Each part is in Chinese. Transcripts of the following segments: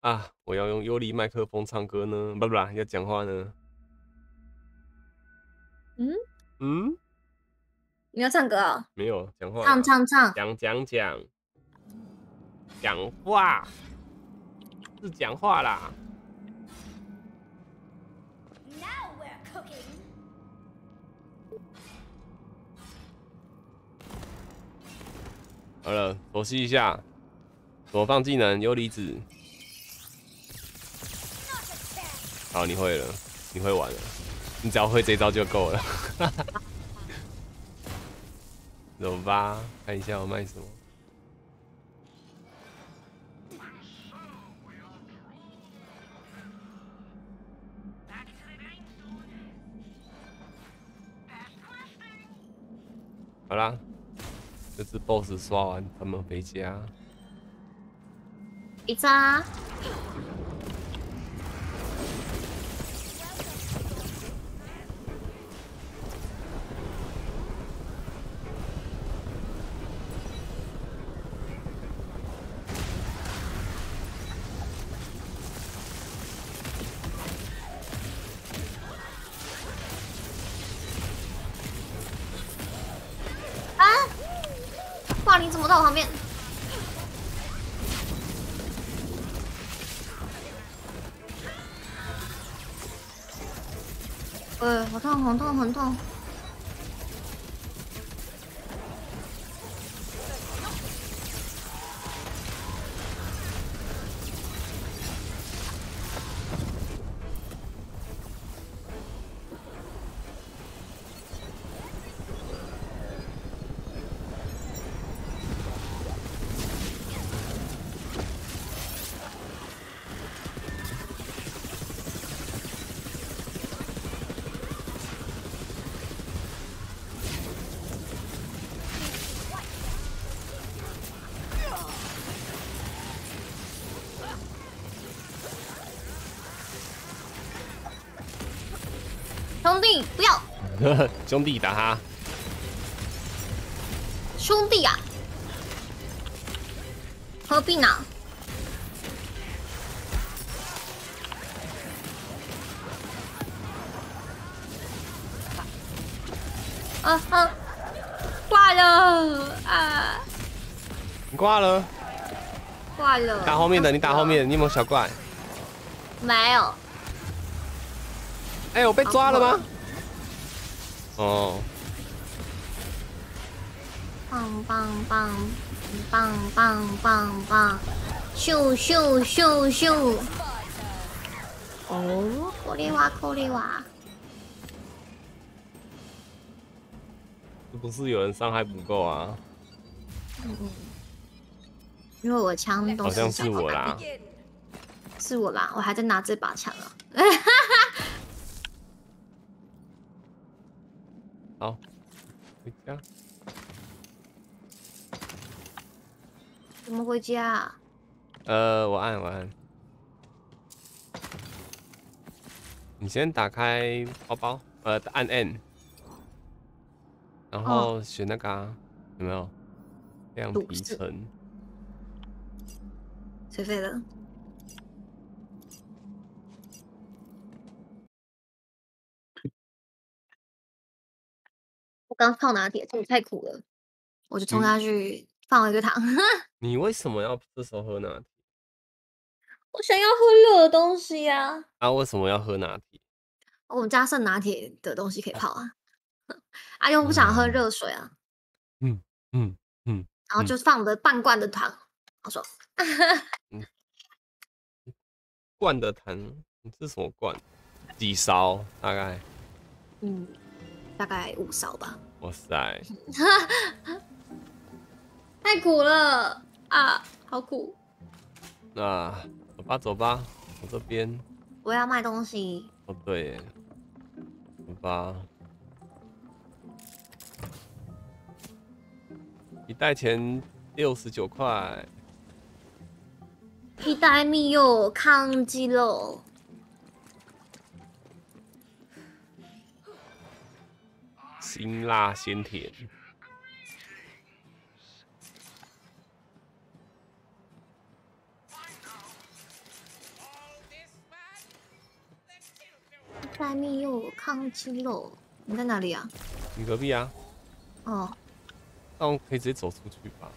啊，我要用优利麦克风唱歌呢，不啦，要讲话呢。 嗯嗯， 你要唱歌哦？ 没有讲话唱啦， 唱唱。 讲话是讲话啦。好了，熟悉一下，怎么放技能？游离子。好，你会了，你会玩了，你只要会这招就够了。走吧，看一下我卖什么。好啦，这只 BOSS 刷完，咱们回家。 一扎。啊！哇，你怎么在我旁边？好痛，好痛，很痛！兄弟，不要！ 兄弟打他！ 兄弟啊，何必呢？挂了啊！ 你挂了？ 挂了。 打后面的，你打后面的，你有没有小怪？ 没有。 哎，我被抓了吗？哦。 棒棒棒棒棒棒棒，咻咻咻咻！哦，扣里哇扣里哇！ 是不是有人伤害不够啊？ 因为我的枪都是好像是我啦。 是我啦，我还在拿这把枪啊！ 好，回家。 怎么回家啊？ 我按。你先打开包包，按 N， 然后选那个啊，有没有？亮皮层。 谁废了？我刚泡拿铁，这太苦了，我就冲下去放了一个糖。 你为什么要这时候喝拿铁？ 我想要喝热的东西啊！ 啊，为什么要喝拿铁？ 我们家剩拿铁的东西可以泡啊。啊，又不想喝热水啊。然后就放了半罐的糖，好爽。 罐的糖，这是什么罐？几勺？大概？ 大概5勺吧。 哇塞！ 太苦了啊，好苦。 那走吧，我这边。 我要卖东西。 哦，对耶，走吧。一袋钱69块。 一袋米有康鸡肉。 辛辣鲜甜。 来密又康鸡肉，你在哪里啊？ 你隔壁啊？ 哦， 那我们可以直接走出去吧？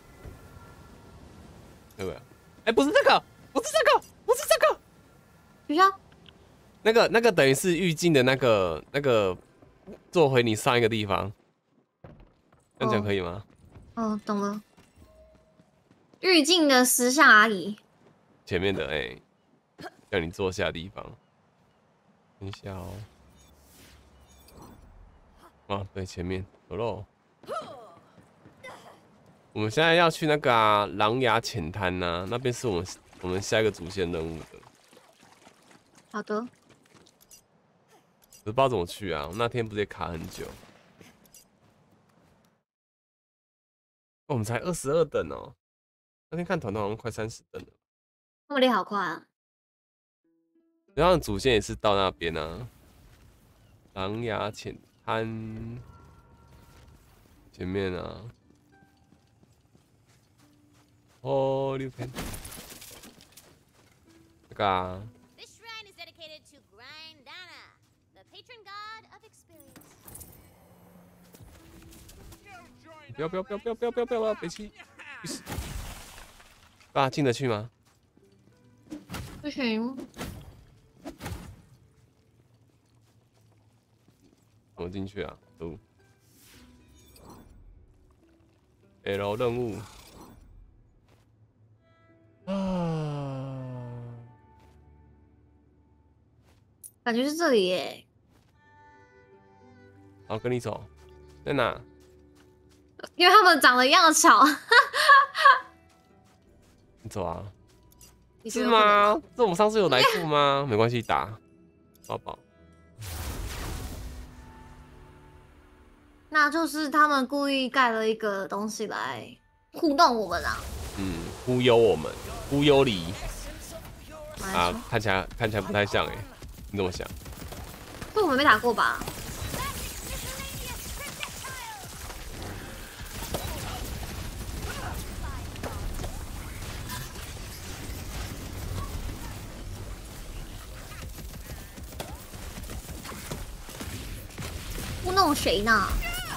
对不对？哎，不是这个，不是这个，不是这个。 学校？ 那个等于是预境的那个，坐回你上一个地方。这样讲可以吗？ 哦，懂了。预境的石像阿姨。 前面的叫你坐下的地方。等一下哦。啊，对，前面走喽。我们现在要去那个狼牙浅滩呐，那边是我们下一个主线任务的。 好的。 不知道怎么去啊？我那天不是也卡很久？我们才22等哦。那天看团团好像快30等了。 那么练好快啊！ 然后主线也是到那边啊。狼牙浅滩前面啊。哦，6片。这个啊。不要！别气！啊，进得去吗？ 不行。 怎么进去啊？L 任务啊， 感觉是这里耶。 好，跟你走，在哪？ 因为他们长得一样巧。 你走啊？ 你是吗？这我们上次有来过吗？没关系，打宝宝。 那就是他们故意盖了一个东西来互动我们啊。 忽悠我们，忽悠你。 啊， 看起来不太像你怎么想？ 这我们没打过吧？糊弄谁呢？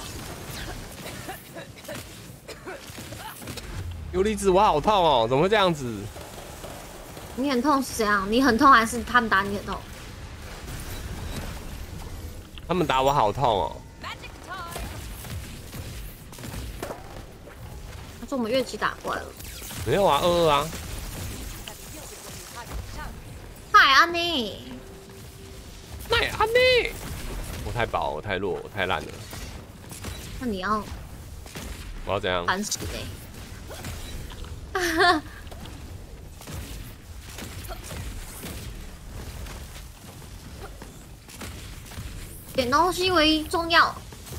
游离子，我好痛哦！怎么会这样子？ 你很痛是怎样？你很痛还是他们打你很痛？ 他们打我好痛哦！ 他说我们越级打怪了。 没有啊，22啊。 嗨，安妮。 嗨，安妮。我太薄，我太弱，我太烂了。 那你要？ 我要怎样？ 烦死点东西为重要。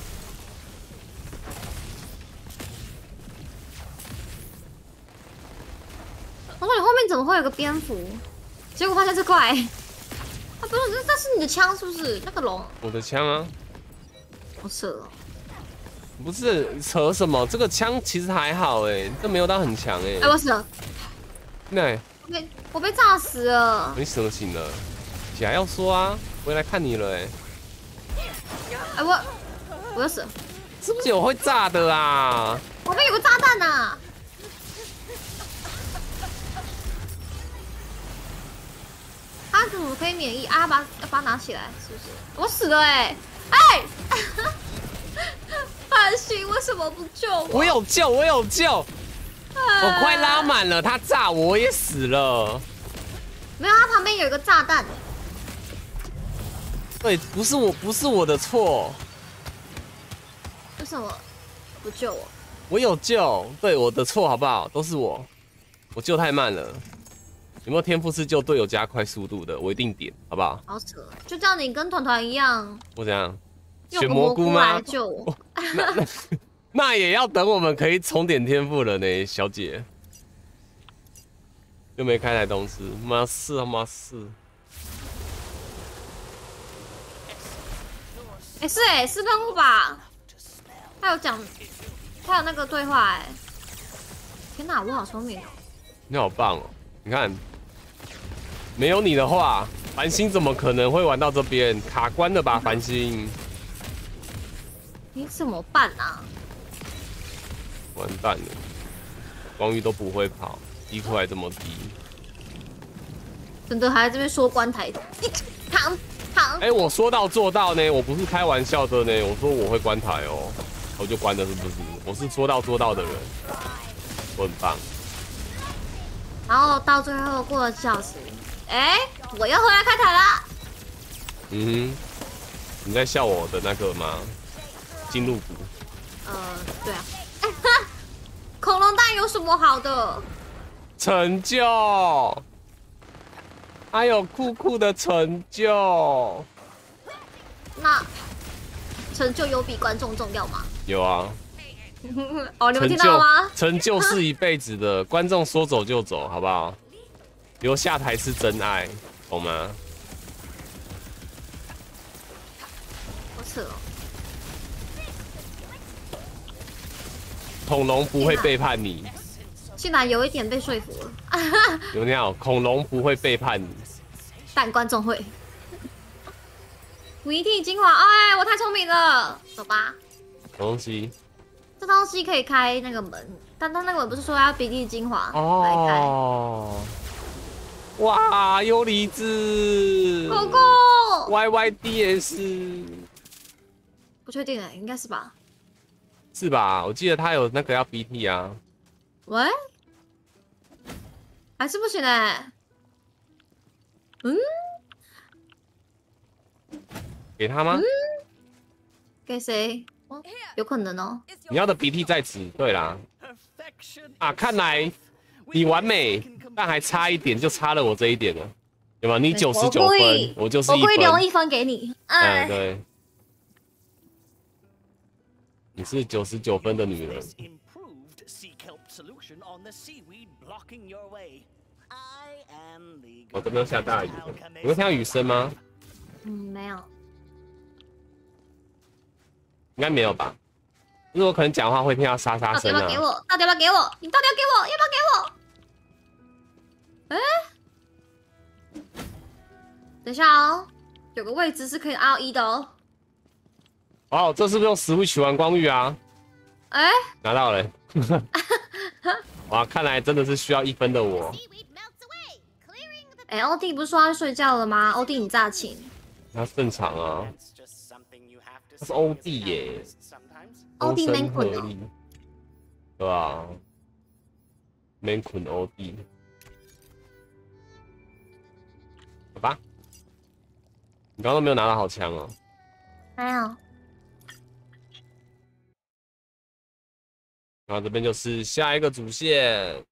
我说你后面怎么会有个蝙蝠？结果发现这块，啊不是，这是你的枪是不是？那个龙。 我的枪啊。 我射了。 不是扯什么？这个枪其实还好这没有到很强哎，我死了。 那我被炸死了。 你什么醒了？起来要说啊！回来看你了哎，我要死了。 是不是有会炸的啊？ 旁边有个炸弹呐！他怎么可以免疫啊？要把它拿起来，是不是？我死了哎！韩信为什么不救我？ 我有救，我快拉满了，他炸我也死了。 没有，他旁边有一个炸弹。 对，不是我的错。 为什么不救我？ 我有救，对，我的错好不好？都是我救太慢了。有没有天赋是救队友加快速度的？我一定点，好不好？ 好扯，就叫你跟团团一样。 我怎样？ 选蘑菇吗？ 来救我。 那也要等我们可以重点天赋了呢，小姐。又没开台东西，妈是。 是喷雾吧？他有讲，他有那个对话天哪，我好聪明哦！ 你好棒哦！你看，没有你的话， 繁星怎么可能会玩到这边？卡关了吧，繁星？ 你怎么办啊？ 完蛋了，光遇都不会跑，EQ还这么低。 真的还在这边说关台，躺。 哎，我说到做到呢，我不是开玩笑的呢，我说我会关台哦，我就关的是不是？我是说到做到的人，我很棒。 然后到最后过了1小时，哎，我又回来开台了。 嗯哼，你在笑我的那个吗？进入谷。 对啊。恐龙蛋有什么好的？ 成就。还有酷酷的成就。 那成就有比观众重要吗？ 有啊。 哦，你们听到吗？ 成就是一辈子的，观众说走就走，好不好？留下台是真爱，懂吗？ 好扯哦。 恐龙不会背叛你。 竟然有一点被说服了。 有没有？恐龙不会背叛你， 但观众会。VT 精华，哎，我太聪明了，走吧。 什么东西？ 这东西可以开那个门，但他那个门不是说要鼻涕精华来开？ 哦。哇，有梨子。 狗狗。 YYDS。 不确定哎，应该是吧？ 是吧？我记得他有那个要 BT 啊。 喂？还是不行哎。嗯？ 给他吗？ 给谁？哦，有可能哦。 你要的鼻涕在此。对啦。啊，看来你完美，但还差一点，就差了我这一点了。有吗？你99分，我就是1分。 我故意留1分给你。哎， 对。你是99分的女人。我这边下大雨，你会听到雨声吗？ 没有。 应该没有吧？如果可能讲话会听到沙沙声啊。 到底要不要给我？到底要不要给我？你到底要给我？要不要给我？哎，等一下哦，有个位置是可以RE的哦。 哦，这是不是用Switch玩光遇啊？ 哎， 拿到了。哇，看来真的是需要1分的我。 哎，欧弟不是说要睡觉了吗？欧弟你炸情。 他正常啊。他是欧弟耶。 欧弟 man 困哦。对吧？man 困欧弟。好吧。你刚刚都没有拿到好枪哦。 没有。 然后这边就是下一个主线。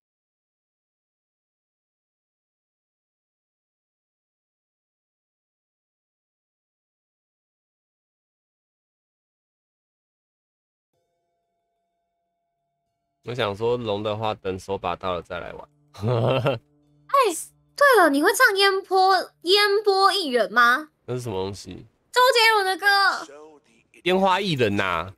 我想说龙的话，等手把到了再来玩。 哎，对了，你会唱烟波艺人吗？ 那是什么东西？ 周杰伦的歌。 烟花艺人呐。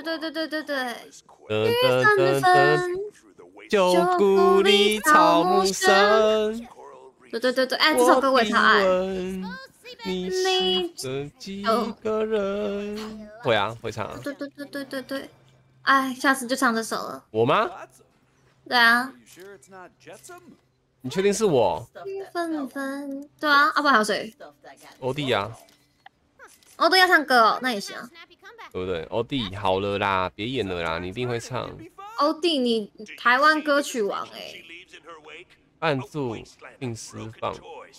对。雨纷纷， 就故里草木深。 对，哎，这首歌我也超爱。 你是几个人？会啊，会唱啊。 对。哎，下次就唱这首了。 我吗？ 对啊。 你确定是我？ 雨纷纷，对啊，不然还有谁？ 欧弟啊。 欧弟要唱歌哦，那也行啊。 对不对？欧弟，好了啦，别演了啦，你一定会唱。 欧弟，你台湾歌曲王哎。 按住并释放。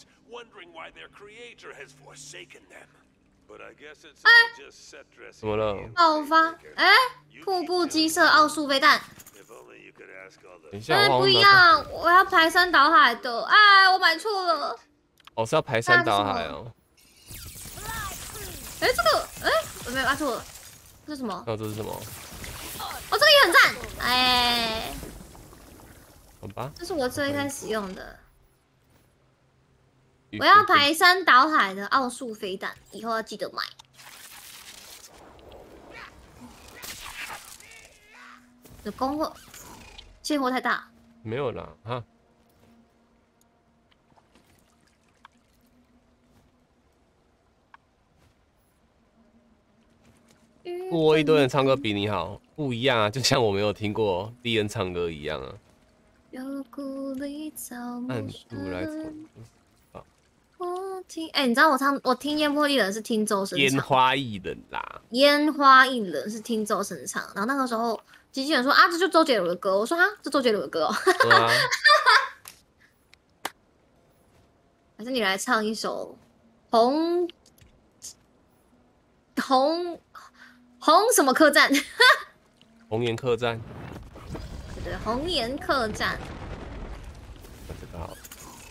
哎， 怎么了？ 爆发！哎，瀑布鸡舍奥数飞弹。 等一下， 不一样，我要排山倒海的。哎，我买错了。 哦，是要排山倒海哦。 哎，这个，哎，我没有买错了。这是什么？ 那这是什么？ 哦，这个也很赞。哎， 好吧。 这是我最开始用的。我要排山倒海的奥数飞弹，以后要记得买。的供货，卸货太大。 没有啦，哈。 我一堆人唱歌比你好，不一样啊，就像我没有听过丽恩唱歌一样啊。按住来唱。 我听，哎、你知道我听烟波艺人是听周深唱， 烟花艺人啦， 烟花艺人是听周深唱，然后那个时候机器人说啊，这就周杰伦的歌，我说啊，这周杰伦的歌哦，还是你来唱一首红什么客栈？ 红颜客栈， 对，红颜客栈。 这个好。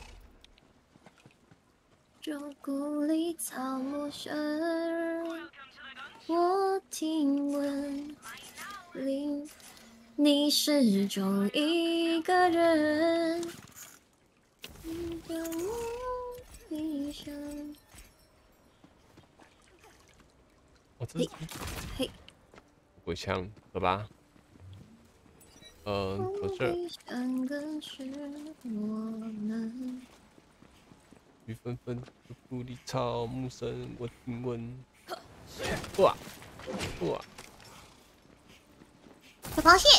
旧故里草木深，我听闻你始终一个人。你的梦一生。 我这嘿， 鬼枪，走吧。我这儿。雨纷纷，旧故里草木深，我听闻。哇哇！ 小螃蟹。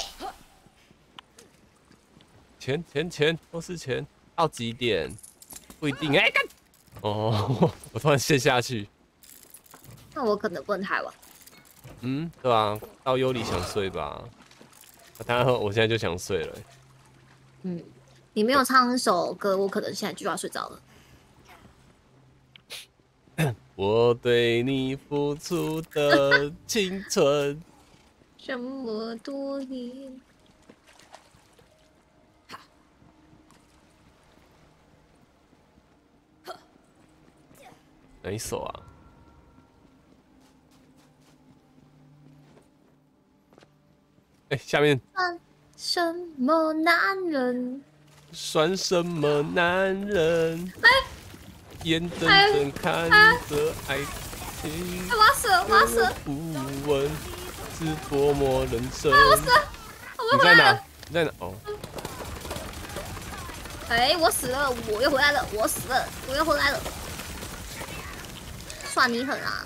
钱都是钱，到几点？不一定哎。哦，我突然陷下去。 那我可能不能太晚。 嗯，对吧？到幽里想睡吧。当然，我现在就想睡了。 嗯，你没有唱一首歌，我可能现在就要睡着了。 我对你付出的青春， 这么多年。 哪一首啊？哎，下面。 什么男人？ 算什么男人？眼睁睁看着爱情， 挖死！ 不问是多么人生。 我死了！ 你在哪？你在哪？哦。 哎，我死了，我又回来了，我死了，我又回来了。算你狠啊！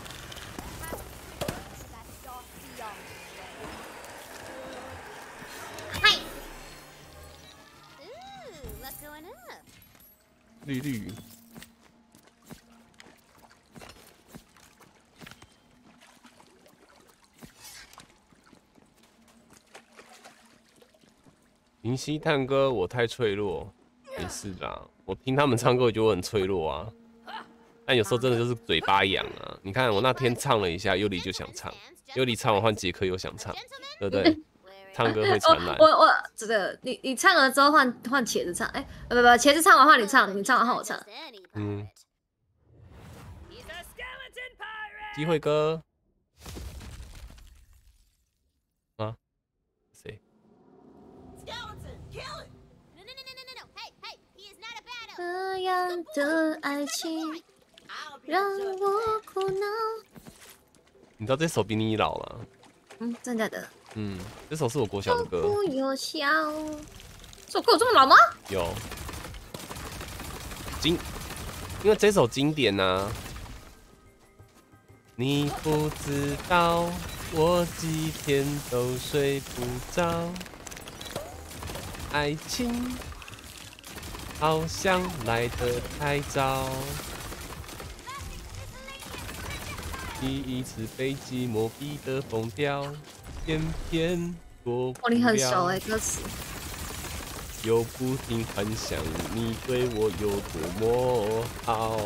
嗨！ 绿绿。林夕探歌，我太脆弱，没事啦。我听他们唱歌，我觉得我很脆弱啊。但有时候真的就是嘴巴痒啊。你看我那天唱了一下，尤里就想唱，尤里唱完换杰克又想唱，对不对？唱歌会传染。 我这个你唱了之后换茄子唱，哎，不，茄子唱完换你唱，你唱完换我唱。 嗯。机会歌。啊？谁？ 这样的爱情让我苦恼。 你知道这首比你老吗？ 嗯，真的的。 嗯，这首是我国小的歌。 哭又笑，这首歌有这么老吗？ 有。因为这首经典啊。你不知道，我几天都睡不着，爱情好像来得太早，第一次被寂寞逼得疯掉，偏偏躲不了。 你很熟哎，歌词。 又不停幻想你对我有多么好。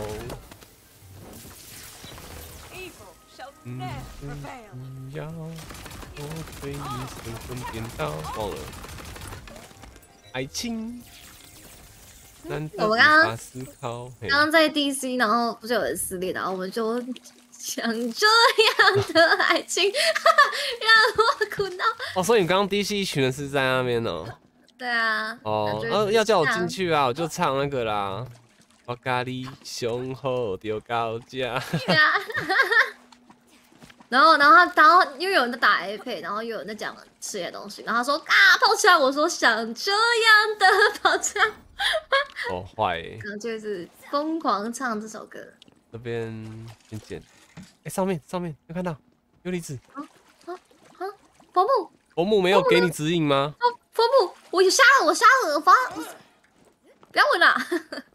要我对你神魂颠倒，忘了。爱情难得无法思考。 刚刚在 DC， 然后不是有人撕裂，然后我们就像这样的爱情让我苦恼。 哦，所以你刚刚 DC 一群人是在那边哦。 对啊。 哦，要叫我进去啊，我就唱那个啦。我咖喱雄厚就高价。 对啊。然后又有人在打 A 配，然后又有人在讲吃些东西，然后他说啊跑起来，我说像这样的跑起来。 哦坏欸。 然后就是疯狂唱这首歌。 这边先剪。哎，上面有看到， 琉璃子， 佛母， 伯母没有给你指引吗？ 佛母，我杀了，不要问啦。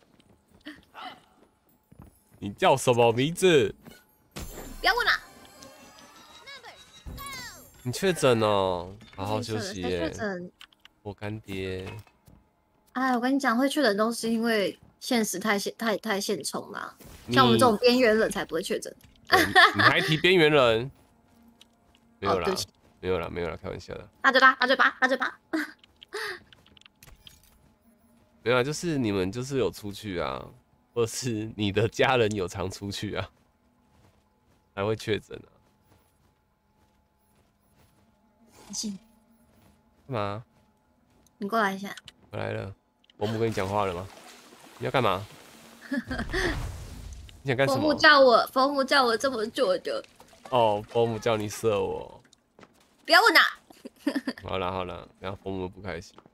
你叫什么名字？ 不要问啦。 你确诊哦，好好休息耶。 确诊。 我干爹。 哎，我跟你讲，会确诊都是因为现实太现充啦。像我们这种边缘人才不会确诊。 你还提边缘人？没有啦， 对不起没有啦，开玩笑的。 大嘴巴。 没有啊，就是你们就是有出去啊，或是你的家人有常出去啊，才会确诊啊。干嘛？ 你过来一下。 我来了。伯母跟你讲话了吗？你要干嘛？你想干什么？ 伯母叫我这么做的。 哦，伯母叫你射我。 不要问啦。 好了，然后伯母不开心。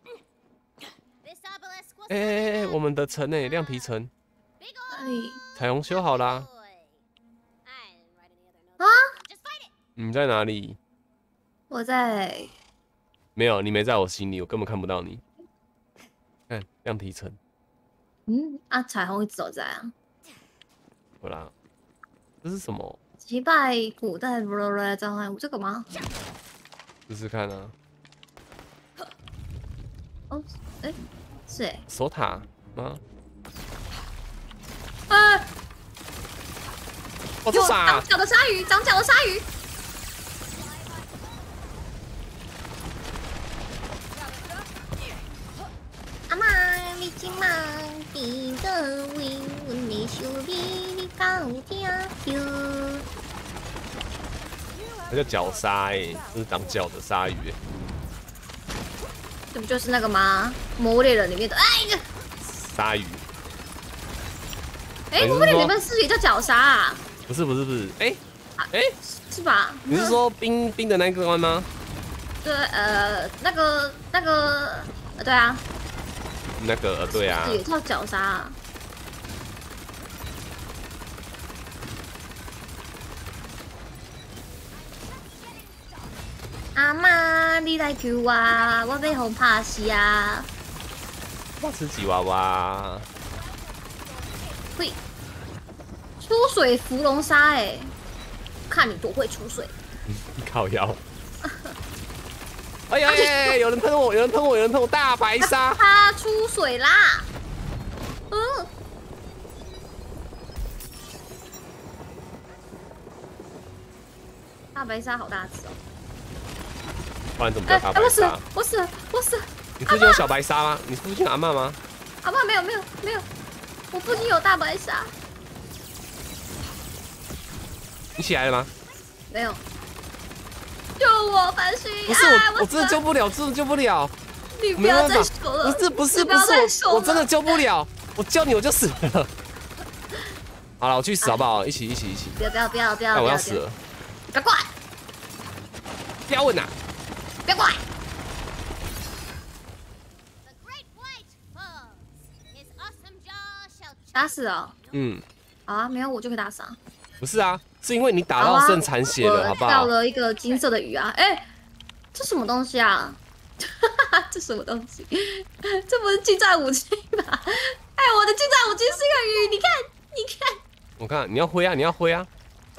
哎，我们的城诶，亮皮城。 哪里？ 彩虹修好啦。 啊？ 你在哪里？ 我在。 没有，你没在我心里，我根本看不到你。看亮皮城。 彩虹一直都在啊。 好啦，这是什么？ 击败古代障碍物，这个吗？ 试试看啊。 哦，哎，是哎。 守塔吗？我这啥？ 长脚的鲨鱼。阿妈，你今晚比个win阮的手臂你敢有听着？ 它叫角鲨哎，这是长角的鲨鱼哎。 这不就是那个吗？魔物猎人里面的鲨鱼。 魔物猎人里面是不是也叫角鲨啊？ 不是， 是吧？ 你是说冰的那个关吗？ 对，那个，对啊。 对啊。 也叫角鲨啊。阿妈，你来救我，我被红拍死啊！ 我吃吉娃娃。 会出水伏龙鲨哎，看你多会出水。 你靠腰。哎呀！有人喷我！大白鲨。 它出水啦！大白鲨好大只哦。 不然怎么叫大白鲨？ 我死了！ 你附近有小白鲨吗？你附近有阿嬷吗？ 阿嬷没有，我附近有大白鲨。 你起来了吗？ 没有。救我，繁星！ 不是我真的救不了， 你不要再说了。 不是，我真的救不了。我救你我就死了。好了，我去死好不好？一起。 不要！ 我要死了。 不要过来！ 不要问呐！ 不要过来！打死哦。好啊，没有我就可以打死啊。 不是啊，是因为你打到剩残血了，好不好？ 掉了一个金色的鱼啊！这什么东西啊？这什么东西？这不是近战武器吧？我的近战武器是个鱼，你看。 我看你要挥啊！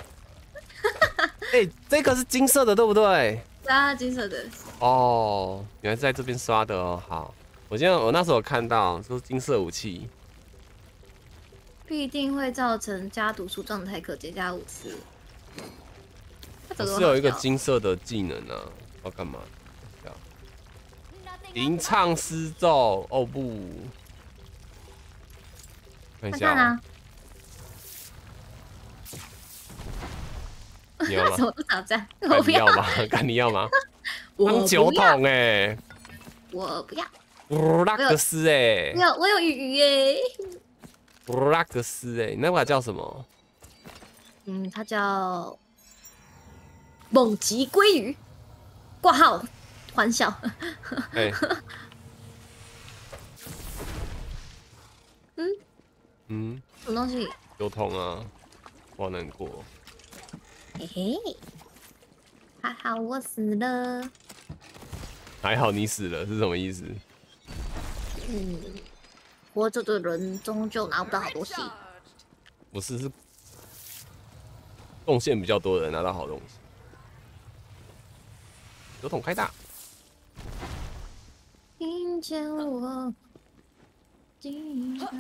这个是金色的，对不对？ 啊，金色的。 哦，原来是在这边刷的哦。好，我那时候有看到说金色武器必定会造成加毒素状态，可增加5次。 我是有一个金色的技能啊，要干嘛？吟唱诗咒哦不，看一下啊。你要吗？ 怎么都想这样？ 我不要吗？看你要吗？当酒桶哎！ 我不要。 布拉格斯哎！ 我有鱼耶！ 布拉格斯哎，你那把叫什么？ 它叫猛极鲑鱼。挂号，欢笑。什么东西？ 酒桶啊，好难过。 嘿嘿， 还好我死了。 还好你死了是什么意思？ 活着的人终究拿不到好东西。 不是，是贡献比较多的人拿到好东西。油桶开大。 听见我记得。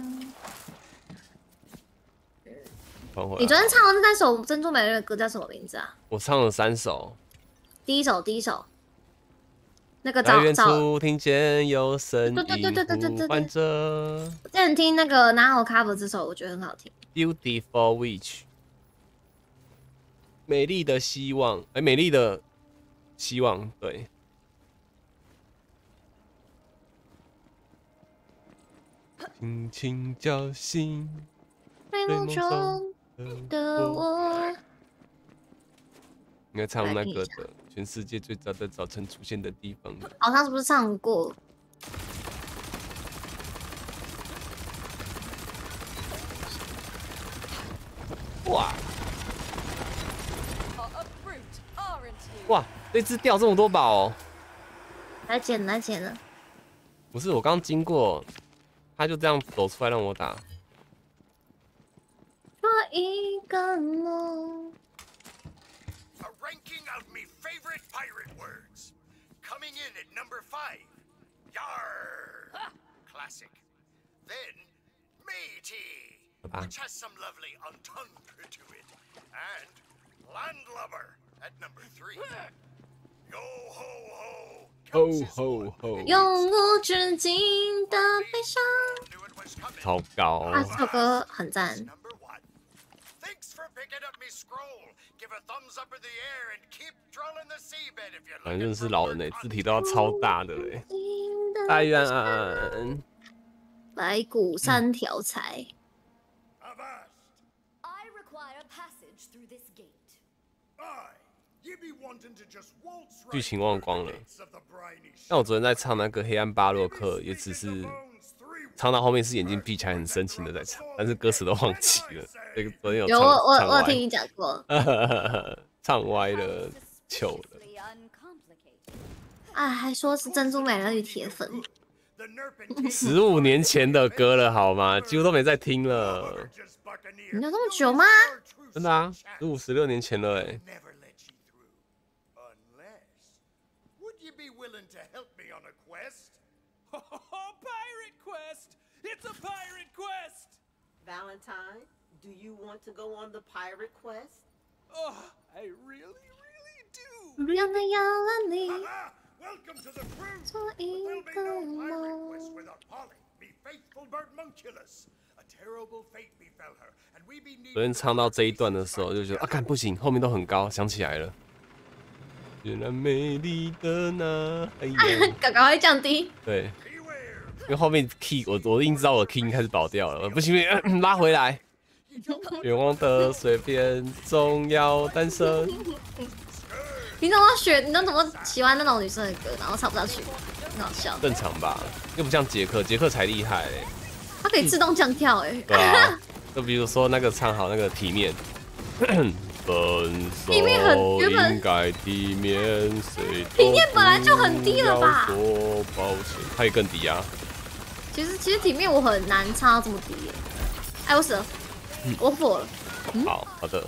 你昨天唱的那首《珍珠美人》的歌叫什么名字啊？ 我唱了3首。 第一首，那个在远找处听见有声音对呼唤着。 我之前听那个拿好 cover 这首，我觉得很好听。 Beautiful Witch， 美丽的希望，美丽的希望，对。轻轻叫醒睡梦中的我。 应该唱那个的，全世界最早的早晨出现的地方。 好像是不是唱过？ 哇！哇！这只掉这么多宝哦！ 来捡了。 不是，我刚经过，他就这样走出来让我打。 做一个梦。 A ranking of me favorite pirate words. Coming in at number 5. Yar. Classic. Then, matey, which has some lovely entendre to it. And landlubber at number 3. Yo ho ho. Ho ho ho！ 永无止境的悲伤。 超高啊，这首歌很赞。 反正是老人嘞，字体都要超大的嘞。大愿安， 白骨3条财。 剧情忘光了。但我昨天在唱那个《黑暗巴洛克》，也只是唱到后面是眼睛闭起来，很深情的在唱，但是歌词都忘记了。这个昨天有我听你讲过， 唱歪了，糗了。 啊，还说是珍珠美人鱼铁粉。 15年前的歌了好吗？几乎都没在听了。 你有这么久吗？ 真的啊，15、16年前了哎。 Willing to help me on a quest? Oh, pirate quest! It's a pirate quest! Valentine, do you want to go on the pirate quest? Oh, I really do. 让它要了你 Welcome to the crew. 做一 There'll be 个 no pirate 梦。 quest without Polly, me faithful bird Munculus. A terrible fate befell her, and we be 昨天唱到这一段的时候，就觉得啊，看不行，后面都很高，想起来了。原来美丽的那赶快降低。 对，因为后面 key 我已经知道我的 key 开始爆掉了，不行，拉回来。愿望的碎片总要诞生。 你怎么学？你怎么喜欢那种女生的歌，然后唱不下去？很好笑。 正常吧？又不像杰克，杰克才厉害嘞。 它可以自动降跳哎。 对啊，就比如说那个唱好那个体面。分手应该体面，体面本来就很低了吧？ 说抱歉，它也更低啊。 其实体面我很难唱到这么低耶。哎，我死了，我火了。 好的。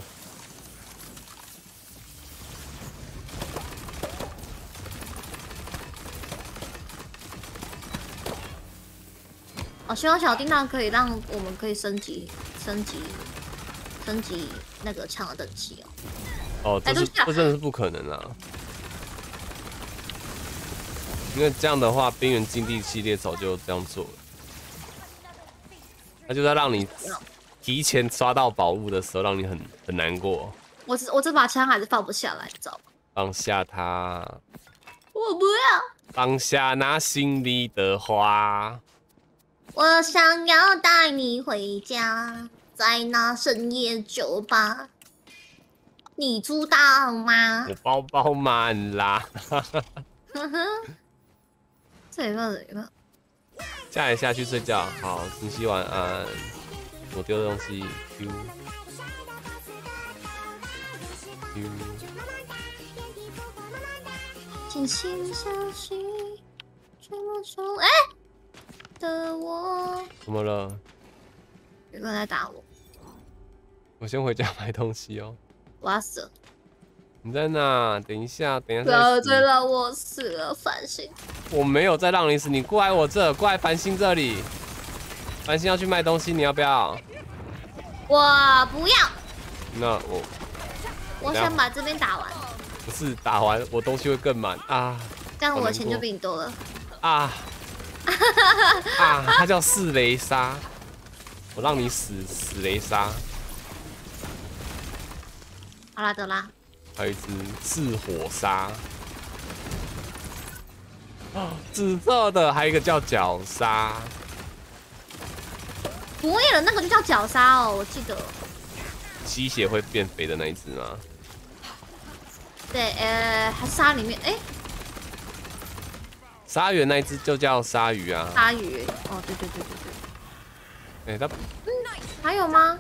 哦，希望小叮当可以让我们可以升级那个枪的等级哦。 哦，这真的是不可能啊！因为这样的话，边缘禁地系列早就这样做了。他就在让你提前刷到宝物的时候，让你很难过。 我这把枪还是放不下来，你知道吗？ 放下它。 我不要。 放下那心里的花。 我想要带你回家。在那深夜酒吧，你知道吗？ 我包包满啦。 这一个， 下来下去睡觉，好，晨曦晚安。我丢的东西 ，Q Q。 轻轻消息，追梦中的我。 怎么了？ 有个人在打我， 我先回家买东西哦。 我要死了！ 你在哪？等一下，等一下不要再死。 再让我死了，繁星。 我没有再让你死，你过来我这，过来繁星这里。繁星要去卖东西，你要不要？ 我不要， 那我想把这边打完， 不是打完我东西会更满啊这样我的钱就比你多了。 啊啊！它叫四雷沙，我让你死雷沙。 好啦，得啦。 还有一只四火沙，紫色的，还有一个叫角鲨。 博野的那个就叫绞杀哦，我记得。 吸血会变肥的那一只吗？ 对，还鲨里面， 鲨鱼那一只就叫鲨鱼啊。 鲨鱼，哦，对对对对对。 它还有吗？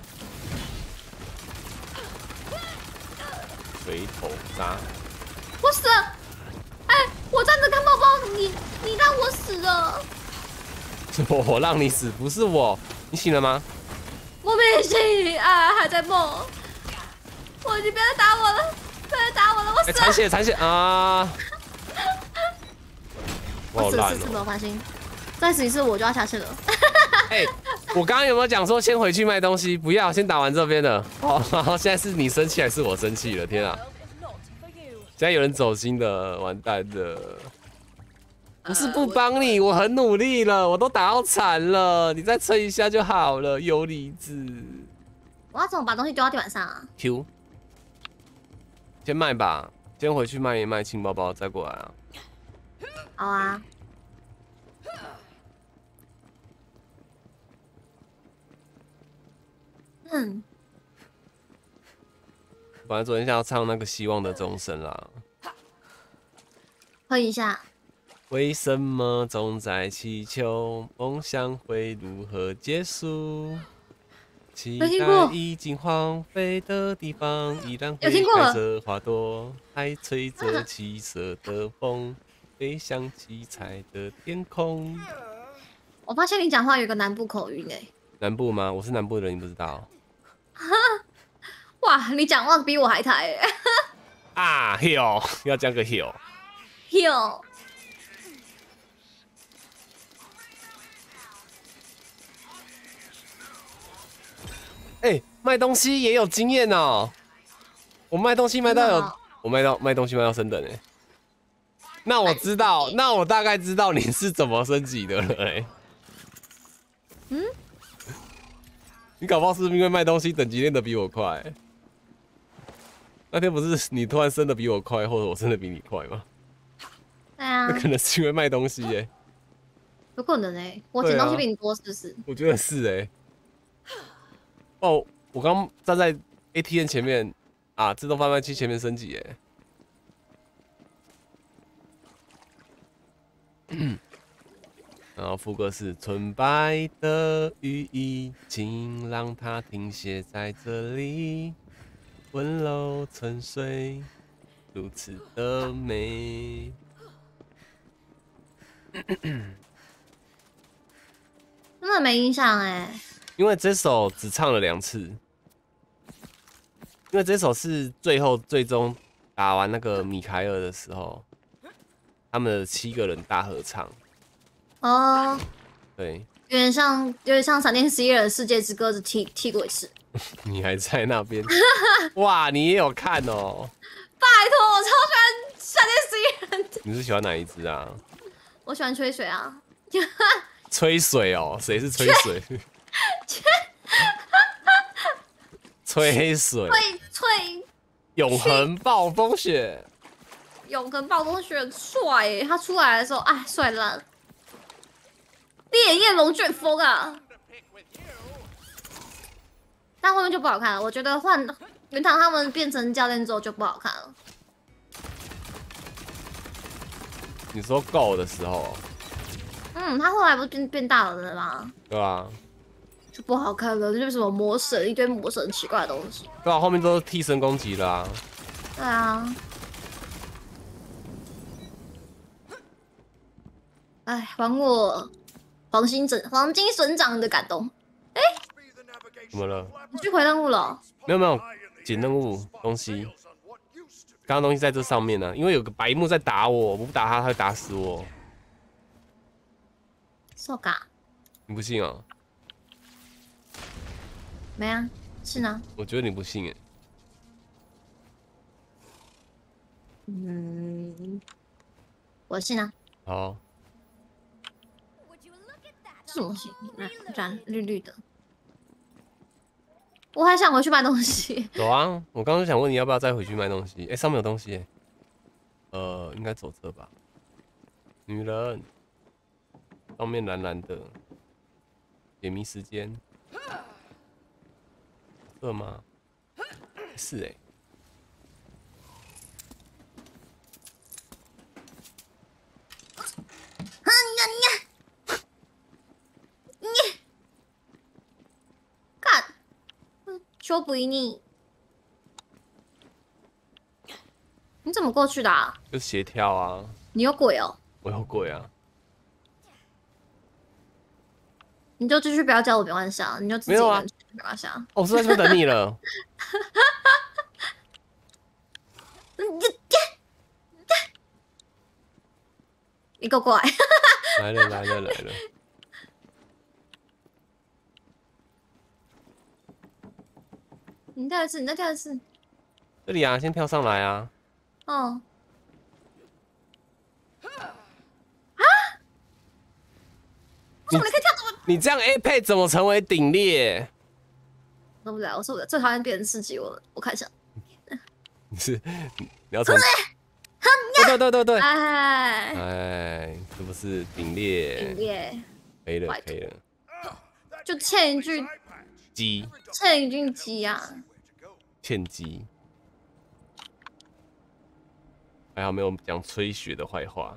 锤头鲨。 我死了！我站着看宝宝，你让我死了。 我让你死，不是我。你醒了吗？ 我没醒啊，还在梦。你不要再打我了，不要再打我了，我死了。 残血啊！ 我死了烂 4次没有繁星，再死一次我就要下去了。 我刚刚有没有讲说先回去卖东西？不要，先打完这边的。好，现在是你生气还是我生气了？天啊！现在有人走心的，完蛋了。不是不帮你，我很努力了，我都打到惨了，你再吹一下就好了，有理子。 我要怎么把东西丢到地板上啊 Q， 先卖吧，先回去卖一卖轻包包，再过来啊。 好啊。 本来昨天想要唱那个希望的钟声啦。 哼一下。 为什么总在祈求梦想会如何结束？期待已经荒废的地方，依然会开着花朵，还吹着七色的风，飞向七彩的天空。 我发现你讲话有个南部口音南部吗？我是南部人，你不知道？ 哇，你讲话比我还台啊 ，hill 要加个 hill。 hill。 卖东西也有经验哦。我卖东西卖到有，我卖东西卖到升等那我知道，那我大概知道你是怎么升级的了你搞不好是因为卖东西等级练得比我快。那天不是你突然升得比我快，或者我升得比你快吗？ 对啊。 那可能是因为卖东西有可能我捡东西比你多，是不是？ 我觉得是哦，我刚站在 ATM 前面啊，自动贩卖机前面升级然后副歌是纯白的羽衣，请让它停歇在这里，温柔沉睡，如此的美。 真的没印象因为这首只唱了2次，因为这首是最终打完那个米凯尔的时候，他们的7个人大合唱。 哦， 对， 有点像闪电11人世界之歌踢过一次。 你还在那边？哇，你也有看哦！ 拜托，我超喜欢闪电11人的。 你是喜欢哪一支啊？ 我喜欢吹水啊。 吹水哦，谁是吹水？吹水。 吹。 永恒暴风雪。 永恒暴风雪很帅他出来的时候，帅烂。烈焰龙卷风啊！但后面就不好看了，我觉得换原堂他们变成教练之后就不好看了。 你说够的时候？ 他后来不是变大了吗？ 对啊， 就不好看了，就是什么魔神，一堆魔神奇怪的东西。 对啊，后面都是替身攻击了啊。 对啊。 哎，还我黄金神掌的感动。 怎么了？ 你去回任务了？ 没有，捡任务东西。刚刚东西在这上面呢、因为有个白幕在打我，我不打他，他会打死我。 受嘎？ 你不信哦？ 没啊，是呢。 我觉得你不信哎。 嗯，我信啊。 好， 这什么东西？染绿绿的。我还想回去买东西。 走啊！我刚刚就想问你要不要再回去卖东西。哎、上面有东西哎。应该走这吧。女人，上面蓝蓝的，解谜时间。这吗？是哎。 干，说不赢你。你怎么过去的啊？ 就协调啊！ 你有鬼哦！ 我有鬼啊！ 你就继续不要叫我，没关系啊，你就自己没有啊， 没关系啊。 我是在这边等你了。 你给我过来！ 来了！ 你再跳一次。 这里啊，先跳上来啊！ 哦。为什么你可以跳这么？ 你这样 A 配怎么成为顶裂？ 受不了，我受不了，最讨厌别人刺激我了。我看一下。 你要从？对。哎，这不是顶裂？ 顶裂。 可以了。 就欠一句鸡。 欠一句鸡啊！ 欠鸡。还好没有讲吹雪的坏话。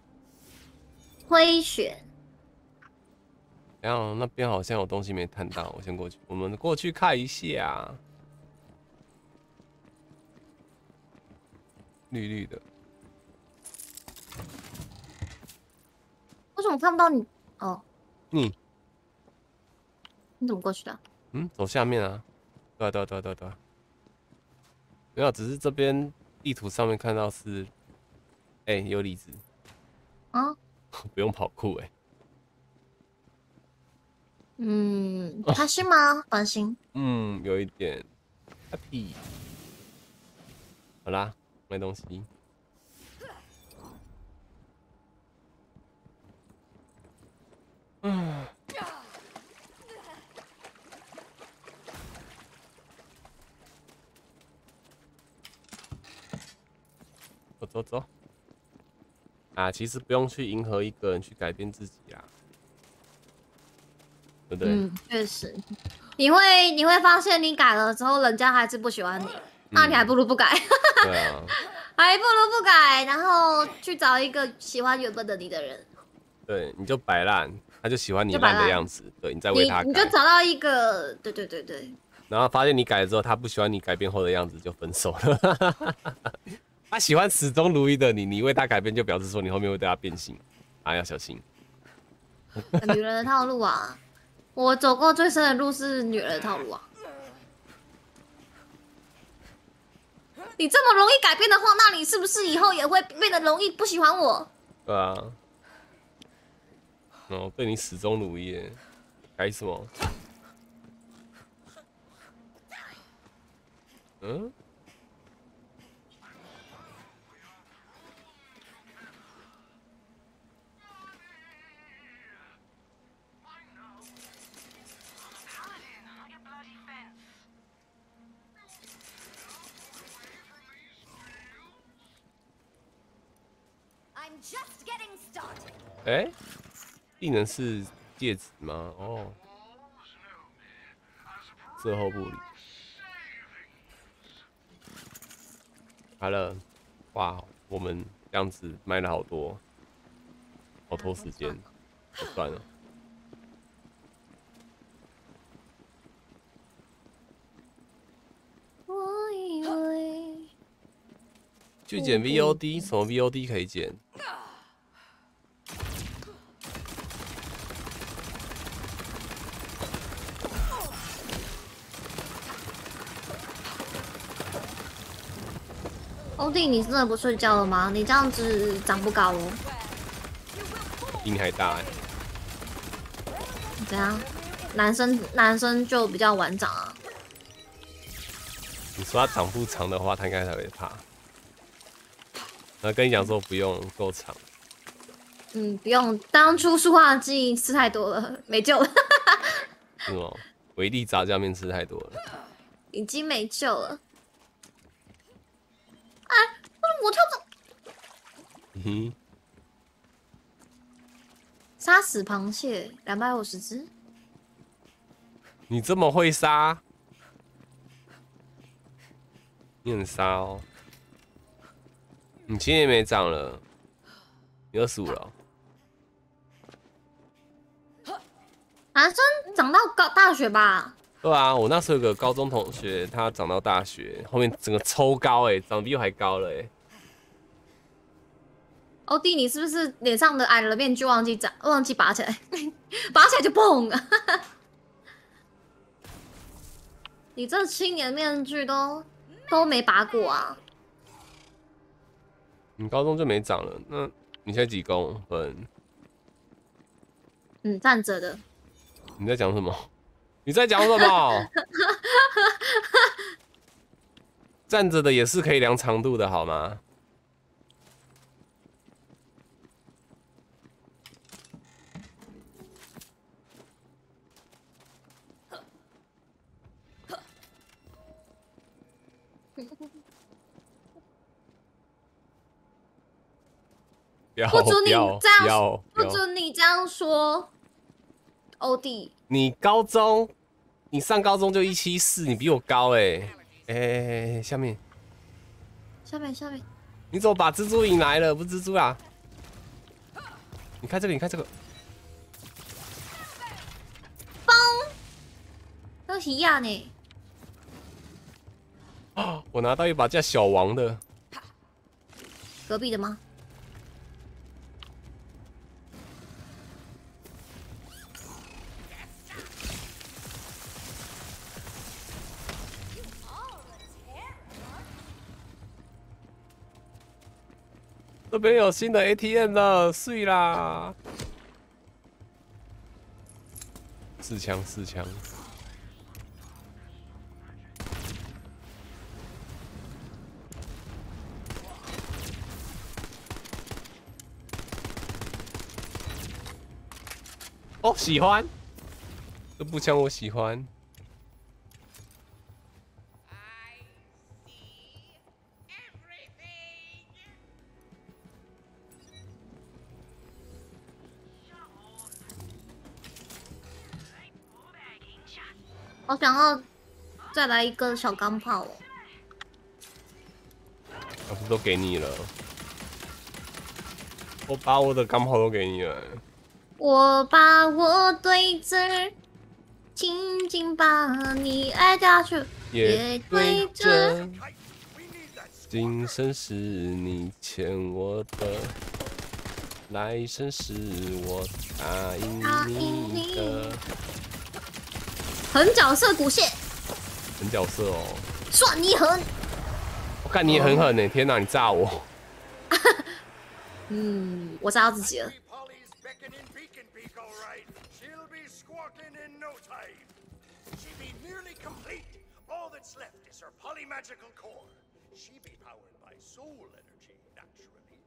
吹雪。 然后那边好像有东西没探到，我先过去。我们过去看一下。绿绿的。 为什么看不到你？哦。 你怎么过去的？ 走下面啊。对。没有，只是这边地图上面看到是，有李子。 啊？ 不用跑酷开心吗？放心。 有一点 happy。好啦，卖东西。走。啊，其实不用去迎合一个人去改变自己啊，对不对？ 确实。你会发现，你改了之后，人家还是不喜欢你，那你还不如不改。 对啊。 还不如不改，然后去找一个喜欢原本的你的人。 对，你就摆烂，他就喜欢你烂的样子。对，你再为他改。 你就找到一个，对。 然后发现你改了之后，他不喜欢你改变后的样子，就分手了。他喜欢始终如一的你，你为他改变，就表示说你后面会对他变心，啊，要小心。 女人的套路啊，我走过最深的路是女人的套路啊。你这么容易改变的话，那你是不是以后也会变得容易不喜欢我？ 对啊。对你始终如一，改什么？技能是戒指吗？哦，事后不理。好了，哇，我们这样子卖了好多，好拖时间，算了。 我以为去捡 VOD，什么 VOD 可以捡？ 欧弟，你真的不睡觉了吗？你这样子长不高哦。 比你还大哎、 怎样？男生就比较晚长啊。 你说他长不长的话，他应该才会怕。然后跟你讲说不用够长， 不用，当初塑化剂吃太多了，没救了， 是吗？维力炸酱面吃太多了。 已经没救了。哎，我跳走， 嗯哼， 杀死螃蟹250只。 你这么会杀，你很杀哦。你今年没长了，你25了哦。 男生长到大学吧？ 对啊，我那时候有个高中同学，他长到大学，后面整个抽高哎、长得比我还高了哎、 欧弟，你是不是脸上的矮人面具忘记拔起来？拔起来就砰！你这7年面具都没拔过啊？ 你高中就没长了，那你现在几公分？ 站着的。 你在讲什么？你在讲什么？站着的也是可以量长度的好吗？ 不准你这样， 不不准你这样说，欧弟。 你上高中就174，你比我高哎、欸！下面， 下面， 你怎么把蜘蛛引来了？不是蜘蛛啊！你看这个，你看这个， 崩！那是亚呢？ 哦，我拿到一把叫小王的， 隔壁的吗？ 这边有新的 ATM 了，碎啦！四枪。哦，喜欢，这步枪我喜欢。 我想要再来一个小钢炮哦。 我不都给你了？我把我的钢炮都给你了。 我把我对着，紧紧把你爱下去，也对着。 今生是你欠我的，来生是我答应你的。 狠角色骨蟹， 狠角色哦， 算你狠。 我看你也很狠呢！天哪，你炸我！ 我炸到自己了。 Polly's beckoning beacon beak, all right. She'll be squawking in no time. She be nearly complete. All that's left is her polymagical core. She be powered by soul energy, naturally.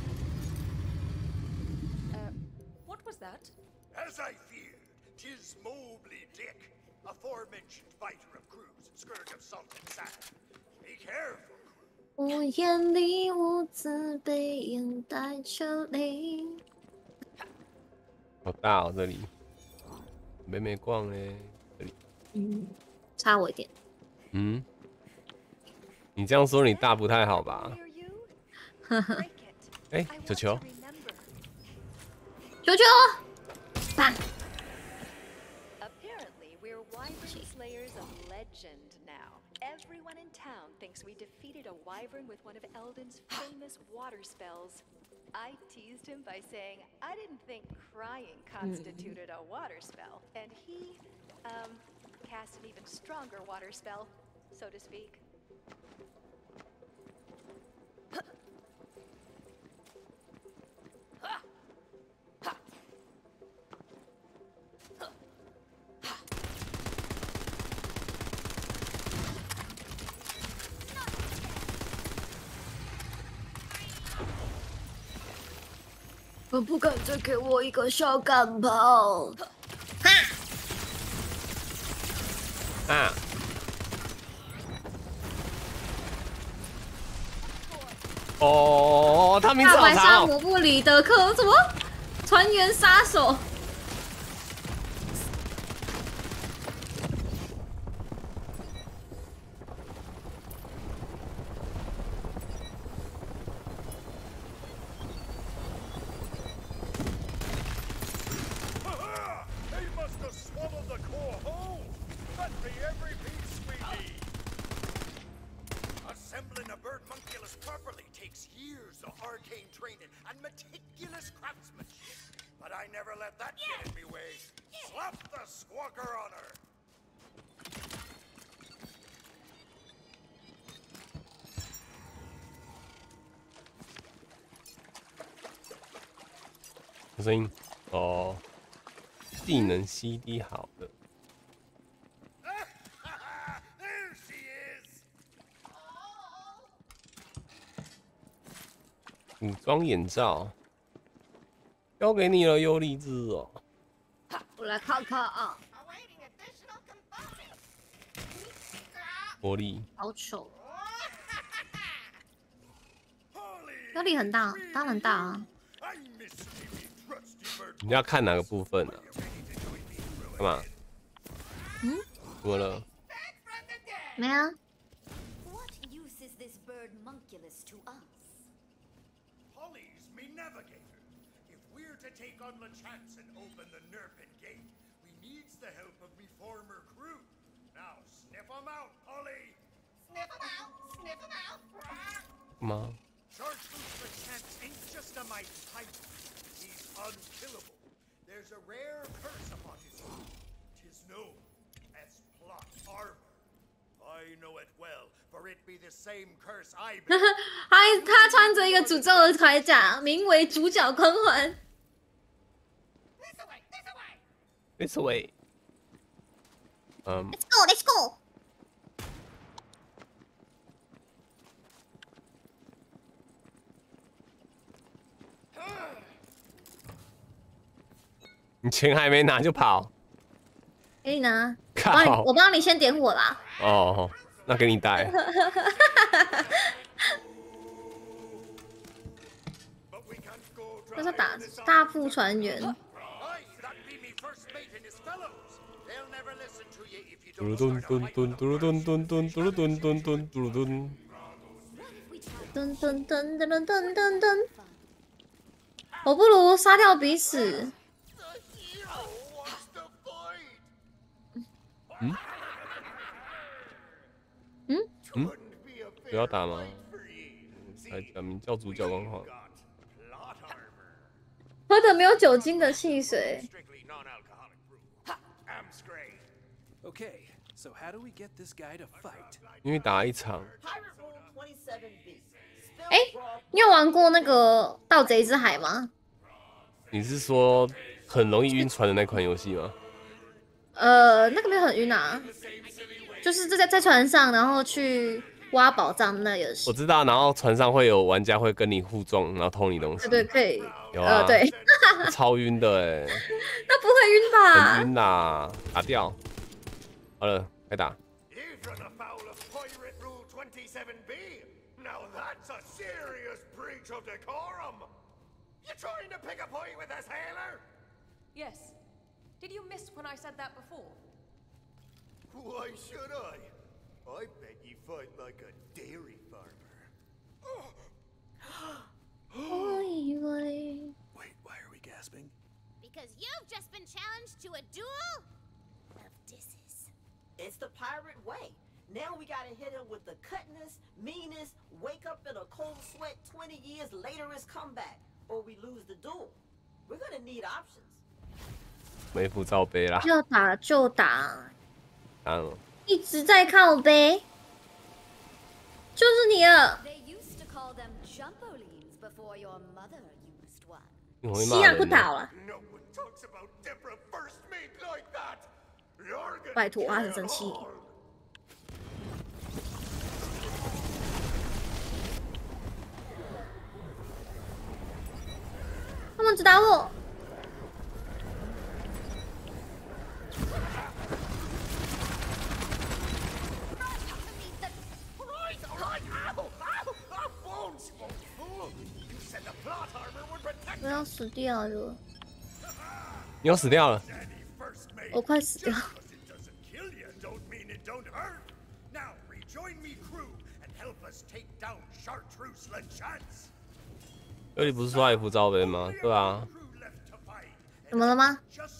What was that? As I feared, 'tis Mobley Dick, aforementioned biter of crews and scourge of salt and sand. Be careful. 我眼里无字被掩带着泪。 好大哦，这里。美美逛嘞，这里。 差我一点。 你这样说你大不太好吧？哎，球球。 球球，棒。 Apparently, we're wyvern slayers of legend now. Everyone in town thinks we defeated a wyvern with one of Eldon's famous water spells. I teased him by saying I didn't think crying constituted a water spell, and he, cast an even stronger water spell, so to speak. 可不敢再给我一个小钢炮？ 啊！哦，他名字大白鲨好长哦。 姆布里德克什么？船员杀手。 Aha! They must have swallowed the core whole. That'd be every piece we need. Assembling a birdmunculus properly takes years of arcane training and meticulous craftsmanship. But I never let that get in me way. Slap the squawker on her. 有声音哦，技能 CD 好的， There she is. 武装眼罩交给你了，优丽兹哦。 我来看看啊， 玻璃好丑， Holly, 压力很大，当然大啊。 I miss you, trusty bird. 你要看哪个部分呢、啊？ Ready to join me, 干嘛？怎么了？ 没啊， What use is this bird munculus to us? Holly's me navigator. If we're to take on LeChance and open the Nerpin Gate, we needs the help of me former crew. Now sniff 'em out, Holly. Sniff 'em out! Sniff 'em out! 干嘛？ Chartreuse LeChance ain't just a mighty pirate. He's unkillable. There's a rare curse upon his head. 'Tis known as plot armor. I know it well, for it be the same curse I bear. 他穿着一个诅咒的铠甲，名为主角光环。 This way。嗯， Let's go, let's go。 你钱还没拿就跑？ 给你拿， 靠！ 我帮你先点火啦。 哦，那给你带。 But we can't go 这是打 dry on this 大副船员。 Aye, that be me first mate and his fellows. They'll never listen to ye if you 嘟噜 don't 咚 start a 咚 fight 咚 with 嘟噜 them 咚 first. 咚咚嘟噜咚咚咚嘟噜咚。 噔噔噔噔噔噔噔，我不如杀掉彼此。 The hero wants to fight. 嗯， Wouldn't be a 不要 fair 打吗？ fight for ye. 才讲名叫主角光环。 Got plot armor. 喝的没有酒精的汽水。 Strictly non-alcoholic brew. Amscray. Okay, so how do we get this guy to fight? 因为打一场， Pirate Rule 27B. Spill 哎 raw 你有玩过那个《盗贼之海》吗？ 你是说很容易晕船的那款游戏吗？ 那个没有很晕啊，就是在船上，然后去挖宝藏的那个游戏我。知道，然后船上会有玩家会跟你互撞，然后偷你东西。 对对，可以。 有啊对， 超晕的哎， 那不会晕吧？ 很晕啦，打掉。好了，开打。 You've run afoul of Pirate Rule 27B. Now that's a serious breach of decorum. You trying to pick a fight with a sailor? Yes. Did you miss when I said that before? Why should I? I bet you fight like a dairy farmer. 我以为 Wait, why are we gasping? Because you've just been challenged to a duel of disses. It's the pirate way. Now we gotta hit him with the cutness, meanness, wake up in a cold sweat 20 years later is comeback, or we lose the duel. We're gonna need options. 没副罩杯啦， 要打就打， 当然了， 一直在靠背，就是你了。 They used to call them jumpolines before your mother used one. 你会西亚骂人的。 不倒了， No one talks about Deborah first mate like that. You're gonna 拜托，他 get 很生气。 hard. 他们么只打我？我要死掉了！ 你要死掉了！ 我快死掉！ 这里不是说艾弗招杯吗？对啊。 怎么了吗？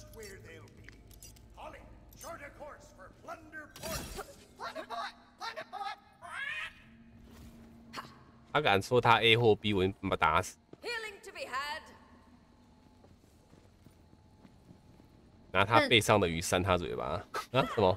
他敢说他 A 或 B， 我把他打死。拿他背上的鱼扇他嘴巴啊？什么？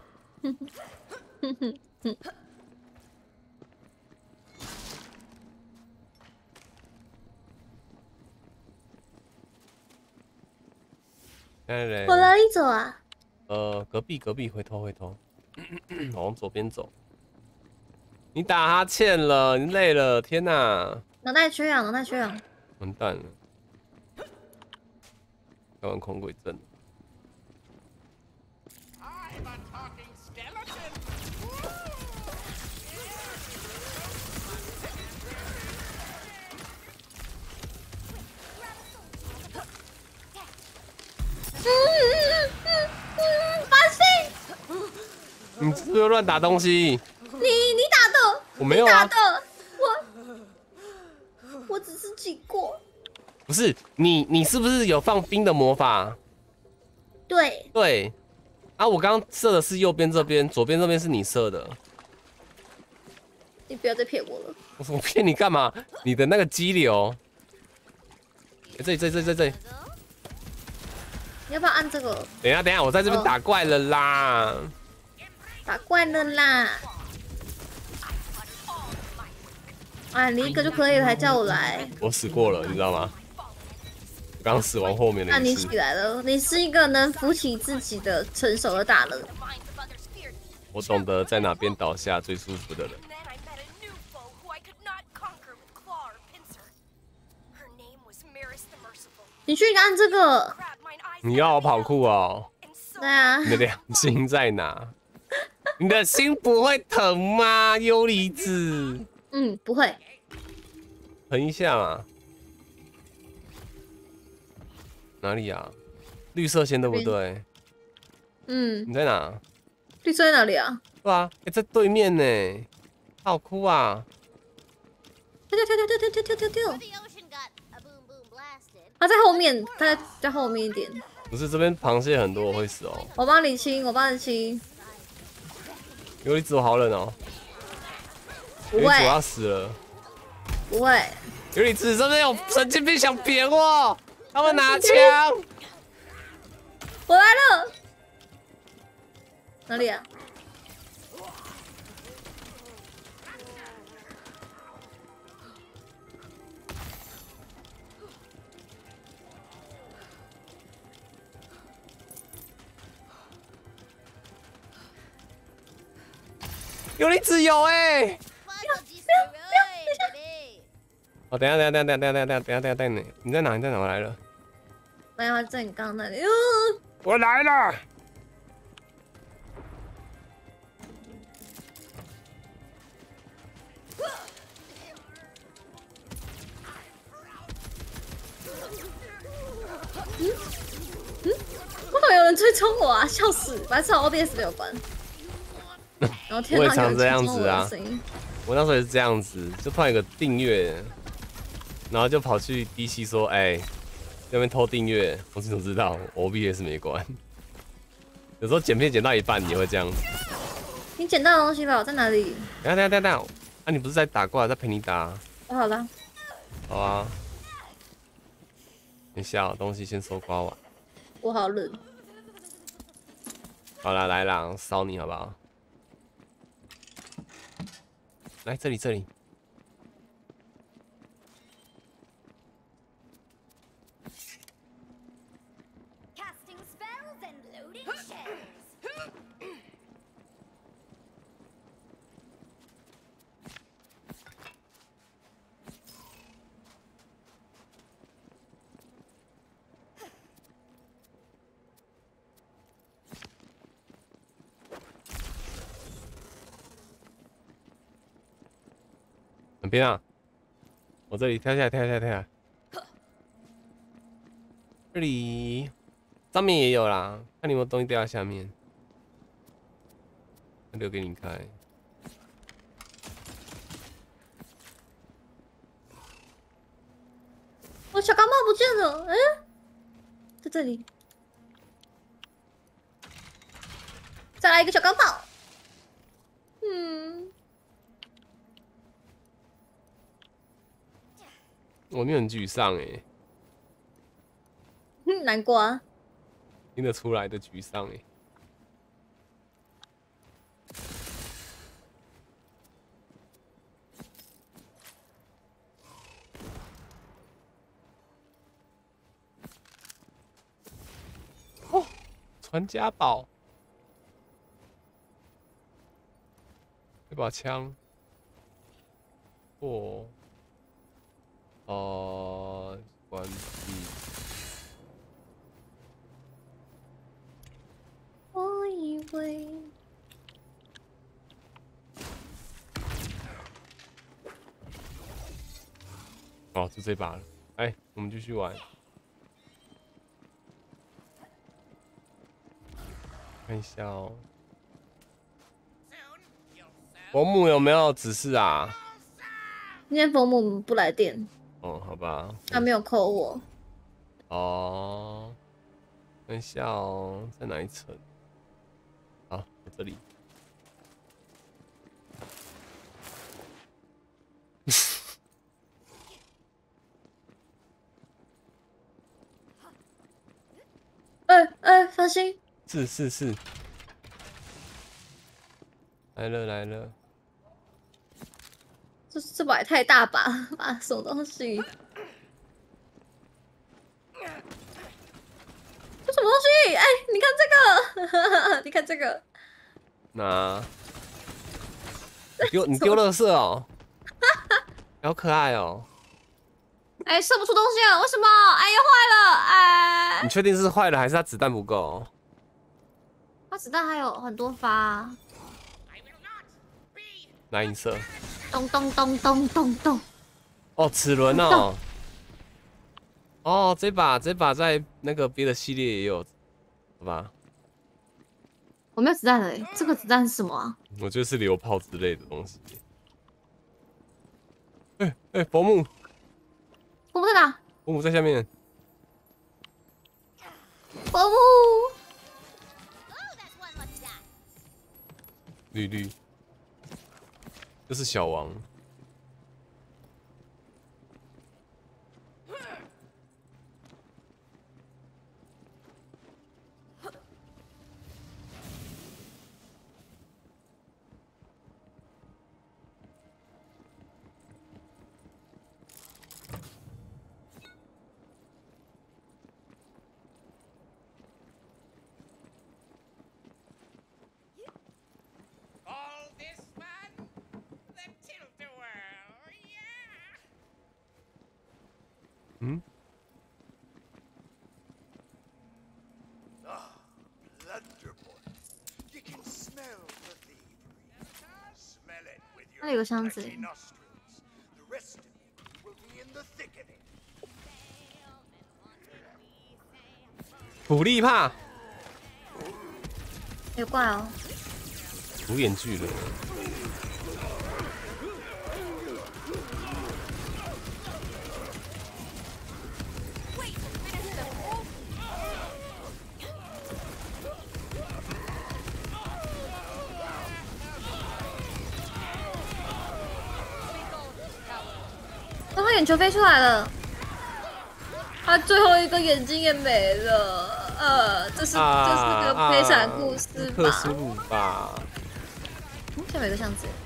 往哪里走啊？ 隔壁，回头，往左边走。你打哈欠了，你累了，天哪！ 脑袋缺氧， 完蛋了，开完恐鬼症。 发现你是不是乱打东西？ 你打的， 我没有啊。 打的，我只是经过。 不是你是不是有放冰的魔法？ 对。 啊，我刚刚射的是右边这边，左边这边是你射的。 你不要再骗我了。 我骗你干嘛？你的那个激流。这里。 你要不要按这个？ 等一下，我在这边打怪了啦！ 哎，你一个就可以了，还叫我来？ 我死过了，你知道吗？我刚死亡后面的。 那你起来了，你是一个能扶起自己的成熟的大人。 我懂得在哪边倒下最舒服的人。 你去按这个。 你要我跑酷哦？ 对啊。 你的良心在哪？你的心不会疼吗，优离子？ 不会。 疼一下嘛。哪里啊？绿色线对不对？你在哪？ 绿色在哪里啊？ 对啊，在对面呢。好哭啊！ 跳！他在后面，他在后面一点。 不是这边螃蟹很多，我会死哦。 我帮你清。 有一只我好冷哦。 不会。 有一只我要死了。 不会。 有一只这边有神经病想扁我，他们拿枪。 我来了。哪里啊？ 有一只有哎！哦，等一下，你在哪？我来了。 没有，在你刚刚那里。 我来了。 为什么有人追踪我啊？笑死！白痴 ，OBS 没有关。然后天我也常这样子啊，我那时候也是这样子，就突然有个订阅，然后就跑去 DC 说，哎，那边偷订阅，我怎么知道？我 OBS 没关。有时候剪片剪到一半，你会这样子。 你捡到的东西吧？我在哪里？ 等下，啊，你不是在打怪，在陪你打。 我好了。 好啊。等一下，东西先收刮完。 我好冷。 好了，来啦，烧你好不好？来这里。 哪边啊？我这里跳下来，跳下来，跳下来。这里上面也有啦，看你有没有东西掉在下面，留给你开。 我小钢炮不见了，哎，在这里。再来一个小钢炮。 你很沮丧哎， 难过啊。 听得出来的沮丧哎。哦，传家宝，这把枪，关闭。 我以为。 哦，就这把了。哎，我们继续玩。看一下哦。伯母有没有指示啊？ 今天伯母不来电。 哦，好吧。 他没有扣我。 哦，看一下哦，在哪一层？好，在这里。 放心。 是。来了。 这把也太大把啊！什么东西？这什么东西？哎，你看这个，你看这个。 你丢垃圾哦，好可爱哦。 哎，射不出东西了，为什么？哎呀，坏了！哎， 你确定是坏了，还是它子弹不够？ 它子弹还有很多发。 哪银色？ 咚。 哦，齿轮哦。哦，这把在那个别的系列也有，好吧？ 我没有子弹了，这个子弹是什么啊？ 我觉得是榴炮之类的东西。伯母在哪？ 伯母在下面。 伯母。 绿，这是小王。 那有个箱子。 普利帕。 有怪哦。 无眼巨人。 他眼球飞出来了，他最后一个眼睛也没了。这是个悲惨故事吧？ 克苏鲁吧。 下面有个箱子。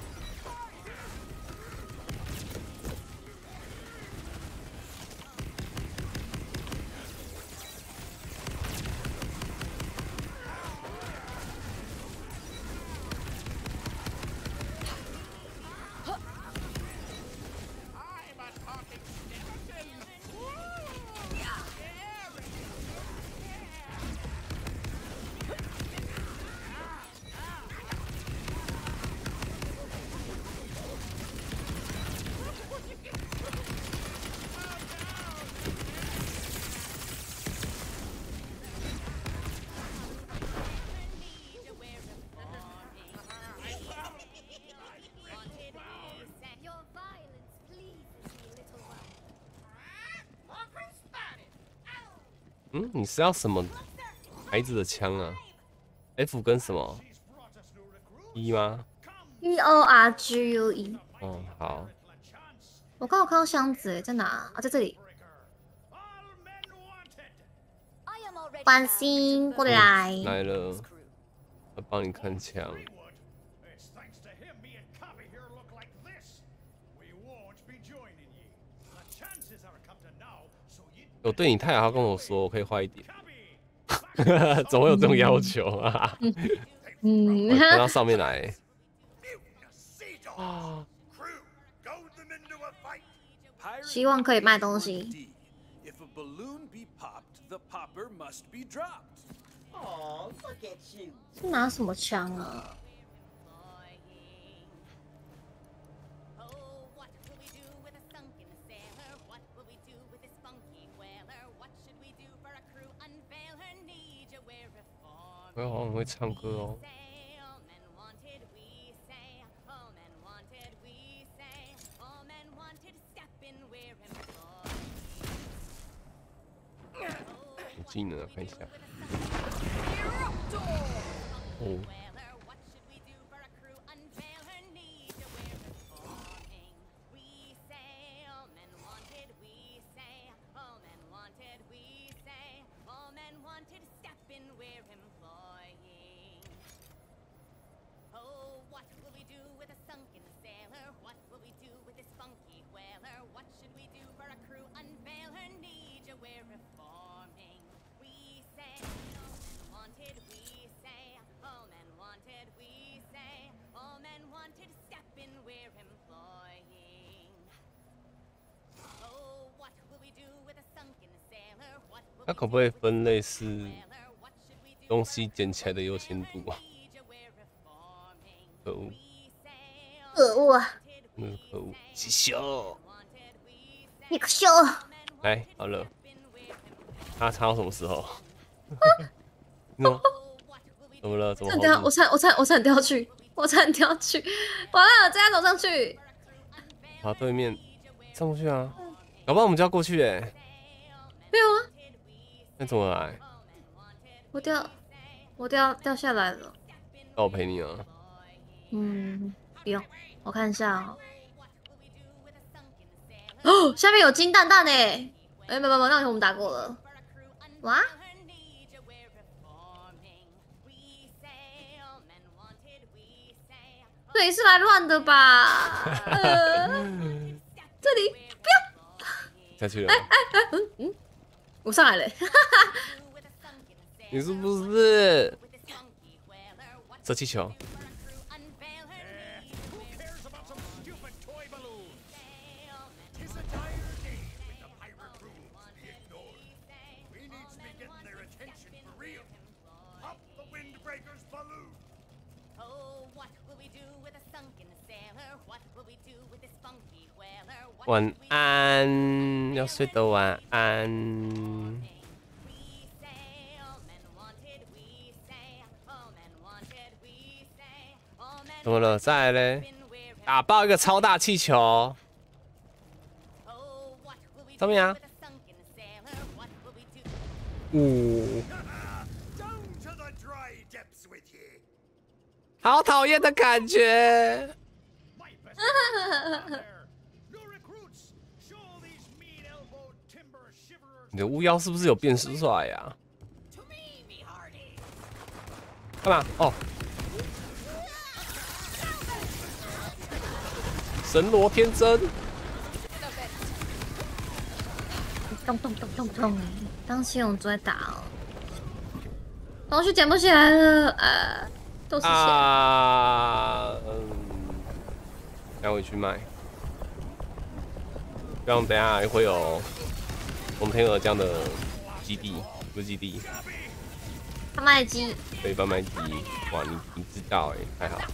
嗯，你是要什么牌子的枪啊 ？F 跟什么 E 吗？ EORGUE。 哦，好。 我刚好看到箱子，哎，在哪啊？在这里。关心过来。 来了，我帮你看枪。我对你太好，他跟我说我可以坏一点。怎么会有这种要求啊？我看到上面来。啊！ 希望可以卖东西。 If a balloon be popped, the popper must be dropped. Oh, look at you. 是拿什么枪啊？ 我好像会唱歌哦。有技能啊，看一下。哦。 它可不可以分类是东西捡起来的优先度啊？可恶！ 可恶啊！ 可恶！气球！ 你个秀！ 来，好了，他插到什么时候？怎么了？怎么？ 我差点掉下去，我差点掉下去，完了，这样走上去。 好，对面上不去啊，搞不好我们就要过去哎。 没有啊。 那怎么来？ 我掉下来了。 那我陪你啊。 嗯，不用，我看一下哦。哦，下面有金蛋蛋哎！哎，没，那我们打过了。哇！这里是来乱的吧？这里不要下去了。 我上来了。 你是不是射气球？晚安，要睡的晚安。怎么了？再来嘞！打爆一个超大气球，上面啊！好讨厌的感觉。你的巫妖是不是有变帅呀？干嘛？哦，神罗天真。 咚！当七龙珠在打哦，东西捡不起来了，都是钱。 赶回去卖，这样等一下会有我们天鹅这样的基地，不是基地， 贩卖机。 对，贩卖机。哇，你知道太好。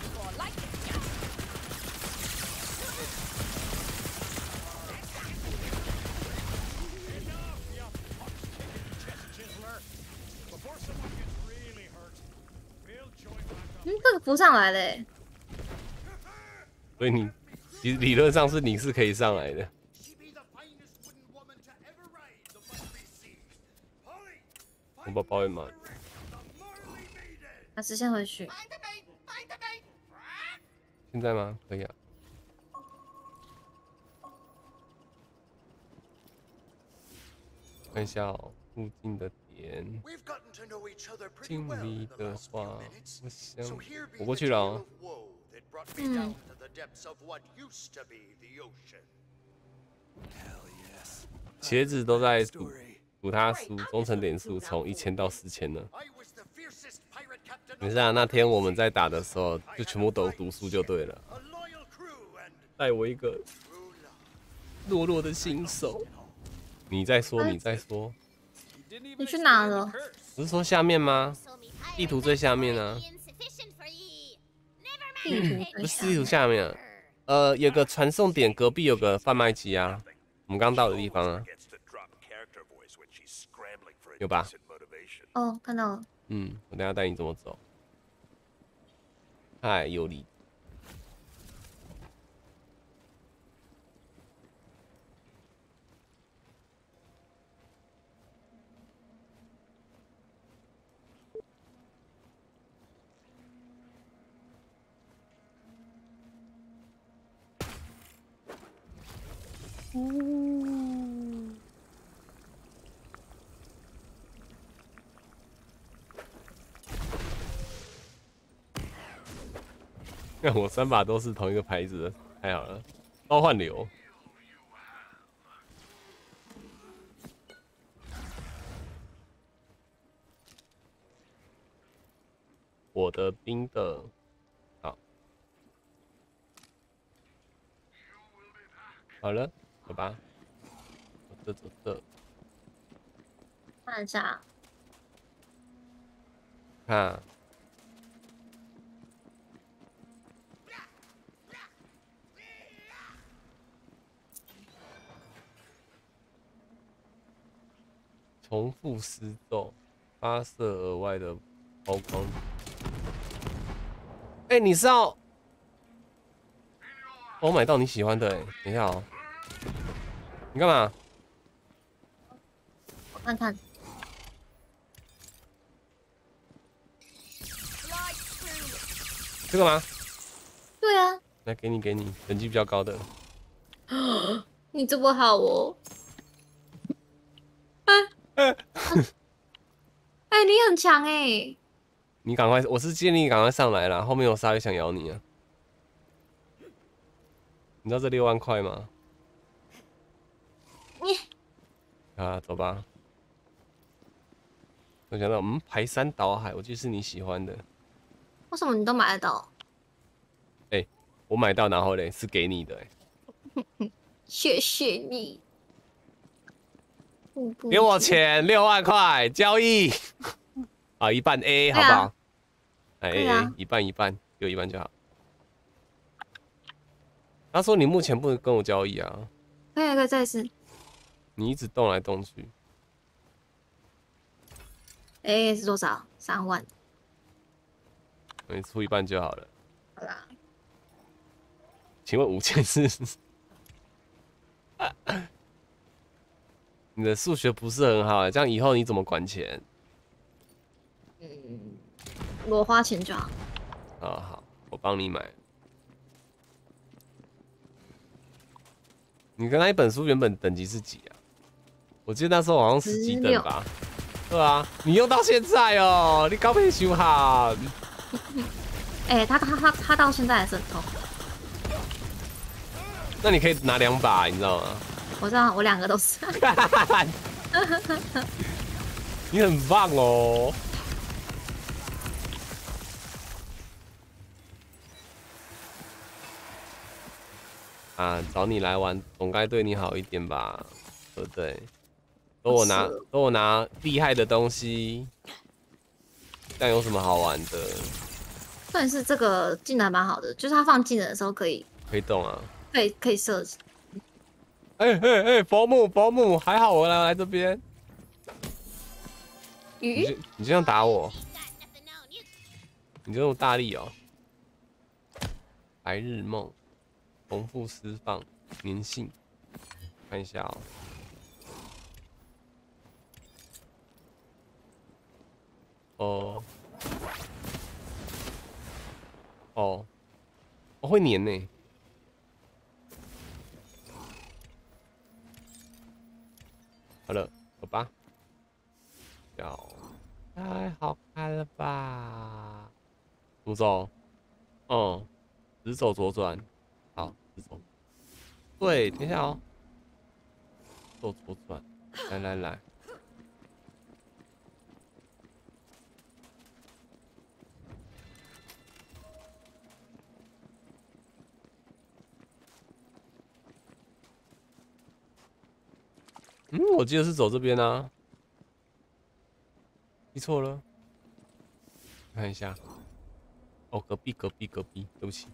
这个浮上来嘞。 所以你其实理论上你是可以上来的。 红包包也满。 还是先回去。 现在吗？可以啊。看一下哦，附近的点。经理的话，我想我过去了哦。 嗯。 茄子都在赌他输，忠诚点数从1000到4000呢。没事啊，那天我们在打的时候，就全部都读书就对了。带我一个懦弱的新手。你再说，你再说。 你去哪了？ 不是说下面吗？地图最下面啊。不是地图下面啊。有个传送点，隔壁有个贩卖机啊。我们刚到的地方啊。有吧？ 哦，看到了。 嗯，我等下带你怎么走。太有理。看我3把都是同一个牌子的，太好了，召唤流。我的冰的，好，好了，走吧，走这。 看一下， 看。重复施咒，发射额外的抛光。你是要？我买到你喜欢的等一下哦。你干嘛？ 我看看。 这个吗？ 对啊。 来，给你，等级比较高的。 你这么好哦。你很强哎！ 你赶快，我是建议你赶快上来啦，后面有鲨鱼想咬你啊！你知道这6万块吗？啊，走吧。我想到，排山倒海，我记得是你喜欢的。 为什么你都买得到？ 我买到，然后嘞是给你的谢谢你。 给我钱6万块交易啊，一半 A 好不好？A 一半，给我一半就好。他说你目前不能跟我交易啊。 可以再一次。 你一直动来动去。 是多少？3万。 你出一半就好了。 好啦。 请问5000是？你的数学不是很好，这样以后你怎么管钱？ 我花钱就好。 好，我帮你买。你跟他一本书原本等级是几啊？我记得那时候好像10几等吧。对啊，你用到现在哦，你高配修好。 他到现在还是很痛。 那你可以拿2把，你知道吗？ 我知道，我2个都是。 你很棒哦。找你来玩，总该对你好一点吧，对不对？都我拿厉害的东西，这样有什么好玩的？ 重点是这个技能蛮好的，就是它放技能的时候可以动啊， 可以设置。 佛母，还好我来这边。你这样打我，你这种大力哦。白日梦，重复释放，粘性，看一下哦。 哦，哦，我会粘呢。好了，走吧。脚太好看了吧？怎么走？嗯，直走左转。好，直走。对，等一下哦。走左转。来来来。嗯，我记得是走这边啊。记错了。看一下。哦，隔壁，对不起。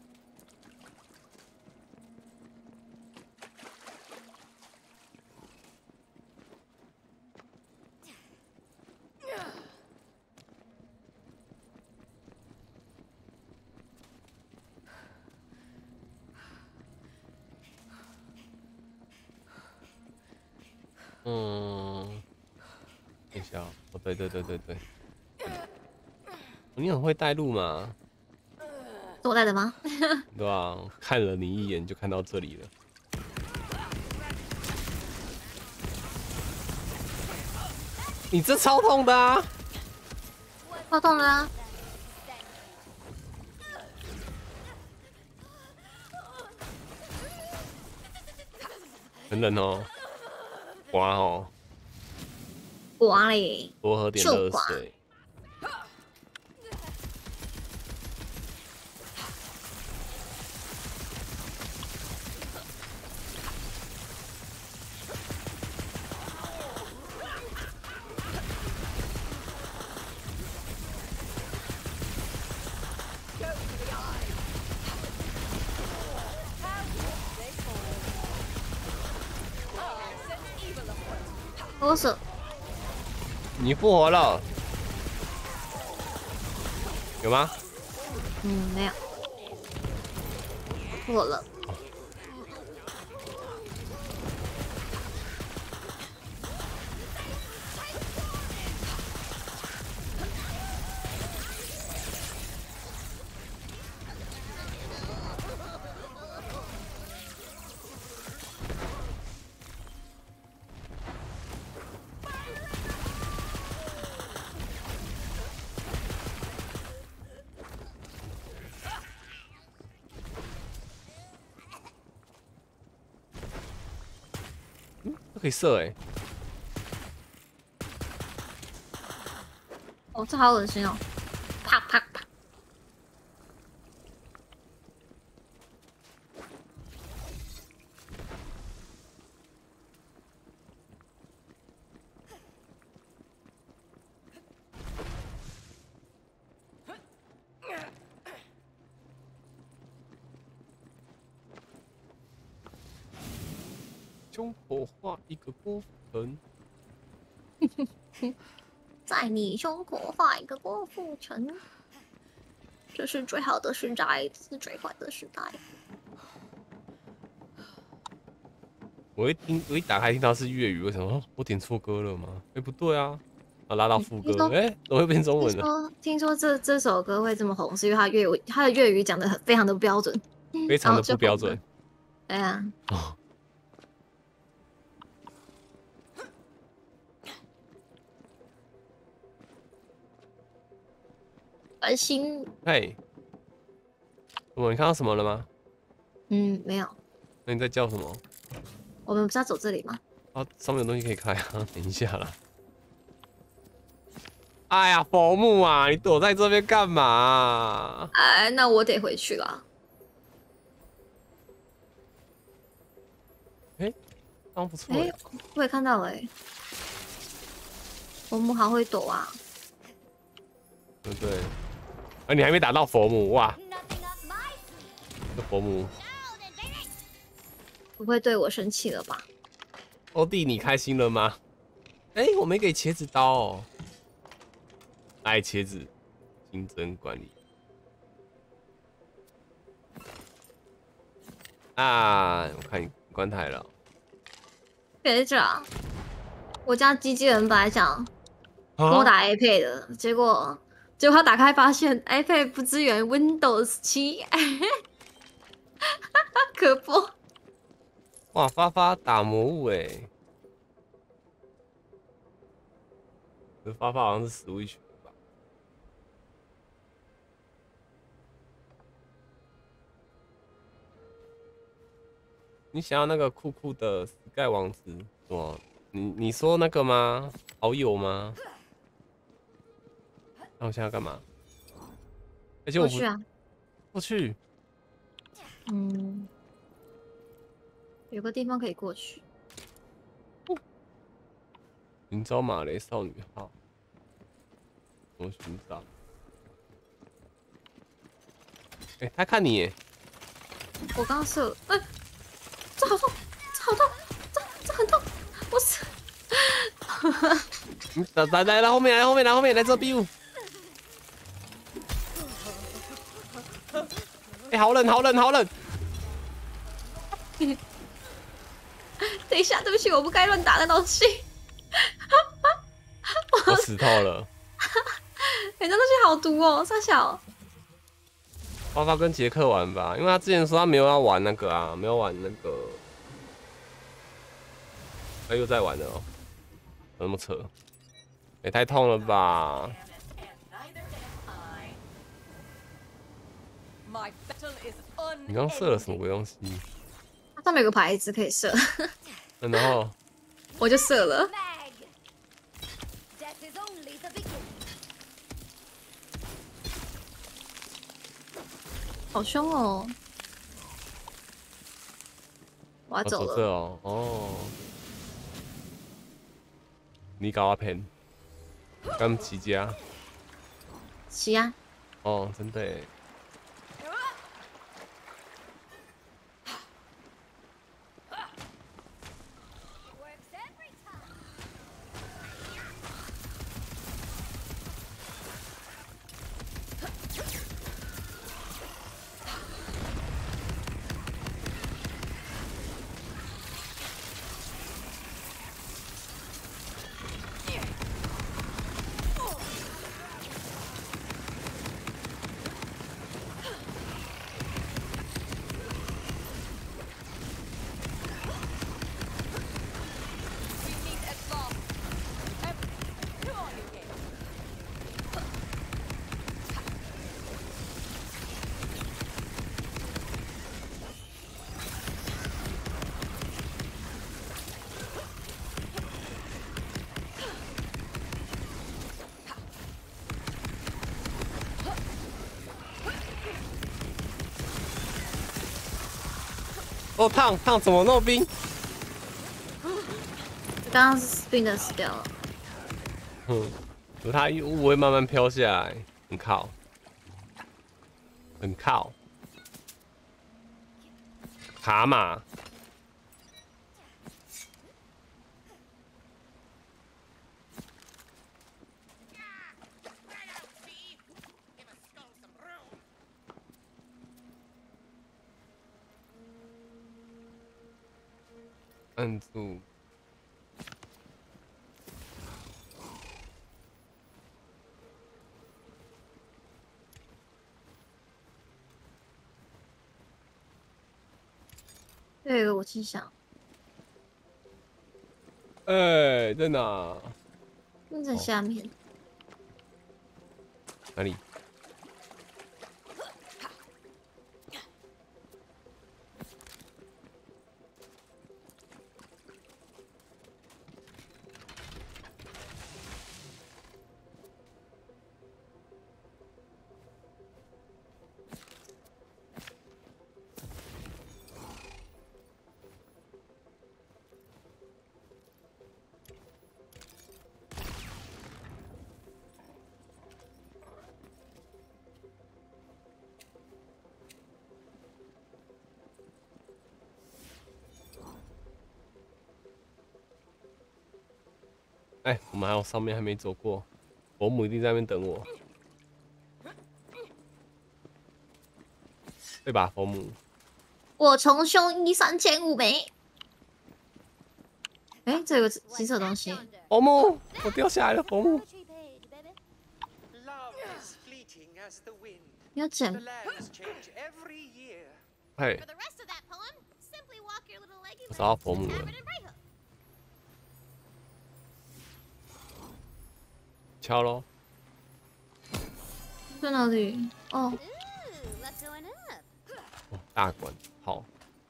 嗯，等一下哦，对，你很会带路嘛？ 是我带的吗？ 对吧？看了你一眼就看到这里了。你这超痛的啊！ 超痛的啊！ 很冷哦，刮哦， 刮嘞， 多喝点热水。 我手， 你复活了，有吗？ 没有，复活了。 可以射哎！ 哦，这好恶心哦！啪啪啪！ 胸口画一个郭富城。 在你胸口画一个郭富城，这是最好的时代，是最坏的时代。 我一打开听到是粤语，为什么？我点错歌了吗？哎，不对啊，我拉到副歌，哎，怎么会变中文了？ 听说这首歌会这么红，是因为它的粤语讲的非常的标准， 非常的不标准。 对啊。 哦。 恶心。 嘿，你看到什么了吗？ 没有。 那你在叫什么？ 我们不是要走这里吗？ 啊，上面有东西可以开啊！等一下啦。哎呀，佛木啊，你躲在这边干嘛？ 哎，那我得回去了。 哎，刚不错。 哎，我也看到了。佛木好会躲啊。 对不对？啊，你还没打到佛母哇！这佛母不会对我生气了吧？ 欧弟，你开心了吗？哎，我没给茄子刀哦。来，茄子，新增管理。啊，我看你关台了。 学长，我家机器人本来想跟我打 iPad 的，结果他打开发现 iPad 不支援 Windows 7，可不。 哇，发发打魔物哎，可是发发好像是 Switch 吧？你想要那个酷酷的 Sky 王子什么？你说那个吗？好友吗？那我现在要干嘛？而且我不过去啊， 过去。 嗯，有个地方可以过去。 寻找马雷少女号，怎么寻找？哎、他看你耶！ 我刚刚射，这好痛，这好痛，这很痛，我死。 你来后面，来后面，来这边。哎、好冷！ 等一下，对不起，我不该乱打的东西。 我死透了。 那东西好毒哦，傻小。 发发跟杰克玩吧，因为他之前说他没有要玩那个啊，没有玩那个，他又在玩了哦，怎么那么扯？也、太痛了吧！你刚射了什么鬼东西？ 它上面有个牌子可以射， 然后我就射了。好凶哦！我要走了。 这哦，哦，你搞我骗，刚起家。 起啊！ 哦，真的耶。哦，烫，怎么那么冰？ 刚刚是冰的死掉了。 它雾会慢慢飘下来，很靠，蛤蟆。按住。 这有个武器箱。 哎，在哪？ 那在下面。 哪里？哎，我们还有上面还没走过，伯母一定在那边等我，对吧，伯母？ 我重凶135枚。哎，这有个金色东西。 伯母，我掉下来了，伯母。 你要剪 The lands change every year. 嘿 For，the rest of that poem, simply walk your little leggy 我找到 legs 佛 to 母 the 了 tavern，in Bright Hook. 敲咯。 在哪里？哦， Ooh, what's going up? 哦，大馆，好。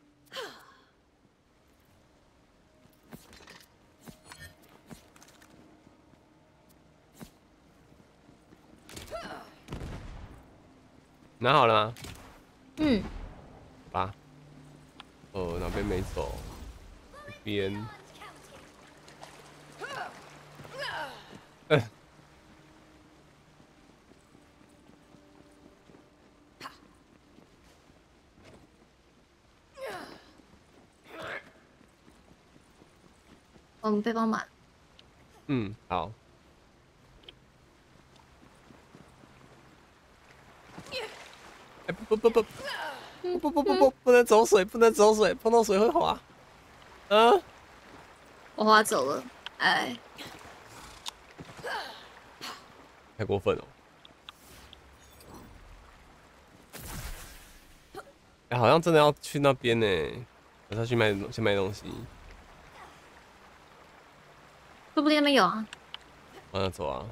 拿好了吗？ 嗯， 吧。哪边没走？这边。 我们背包满。 嗯，好。哎，不能走水，不能走水，碰到水会滑。嗯， 我滑走了，哎， 太过分了。哎，好像真的要去那边呢，我要去先买东西。 说不定那边有啊。 往哪走啊？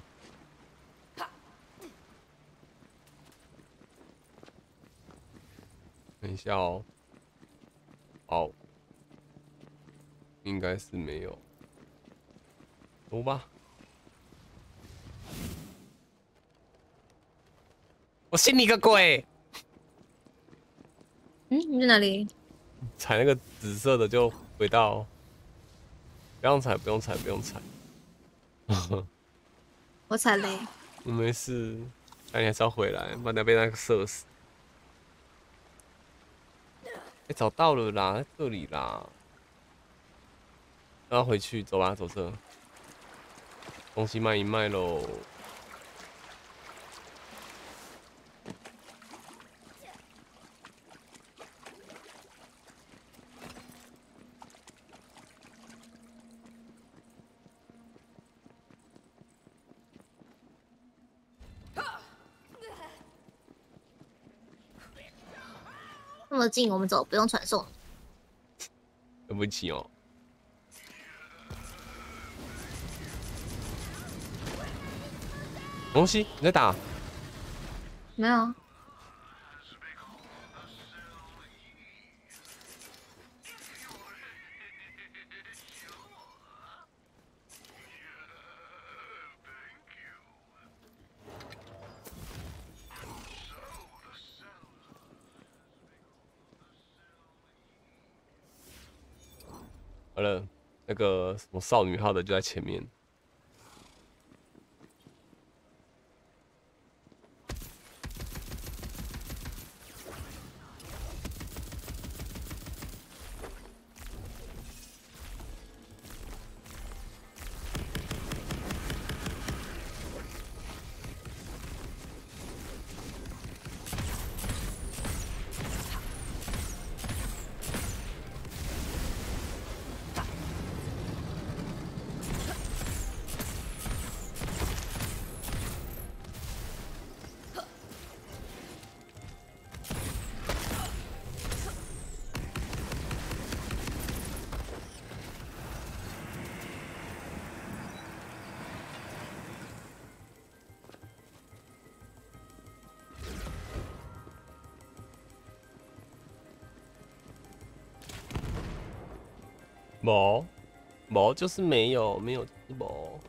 等一下哦。哦，应该是没有。走吧。我信你个鬼！ 嗯，你在哪里？ 踩那个紫色的就回到。不用踩，不用踩，不用踩。 我踩雷。 我没事，但你还是要回来，不然被那个射死。哎，找到了啦，在这里啦。要回去，走吧，走这。东西卖一卖喽。 那么近，我们走，不用传送。 对不起哦。东西你在打？ 没有。 好了，那个什么少女号的就在前面。没就是没有，没有就是没。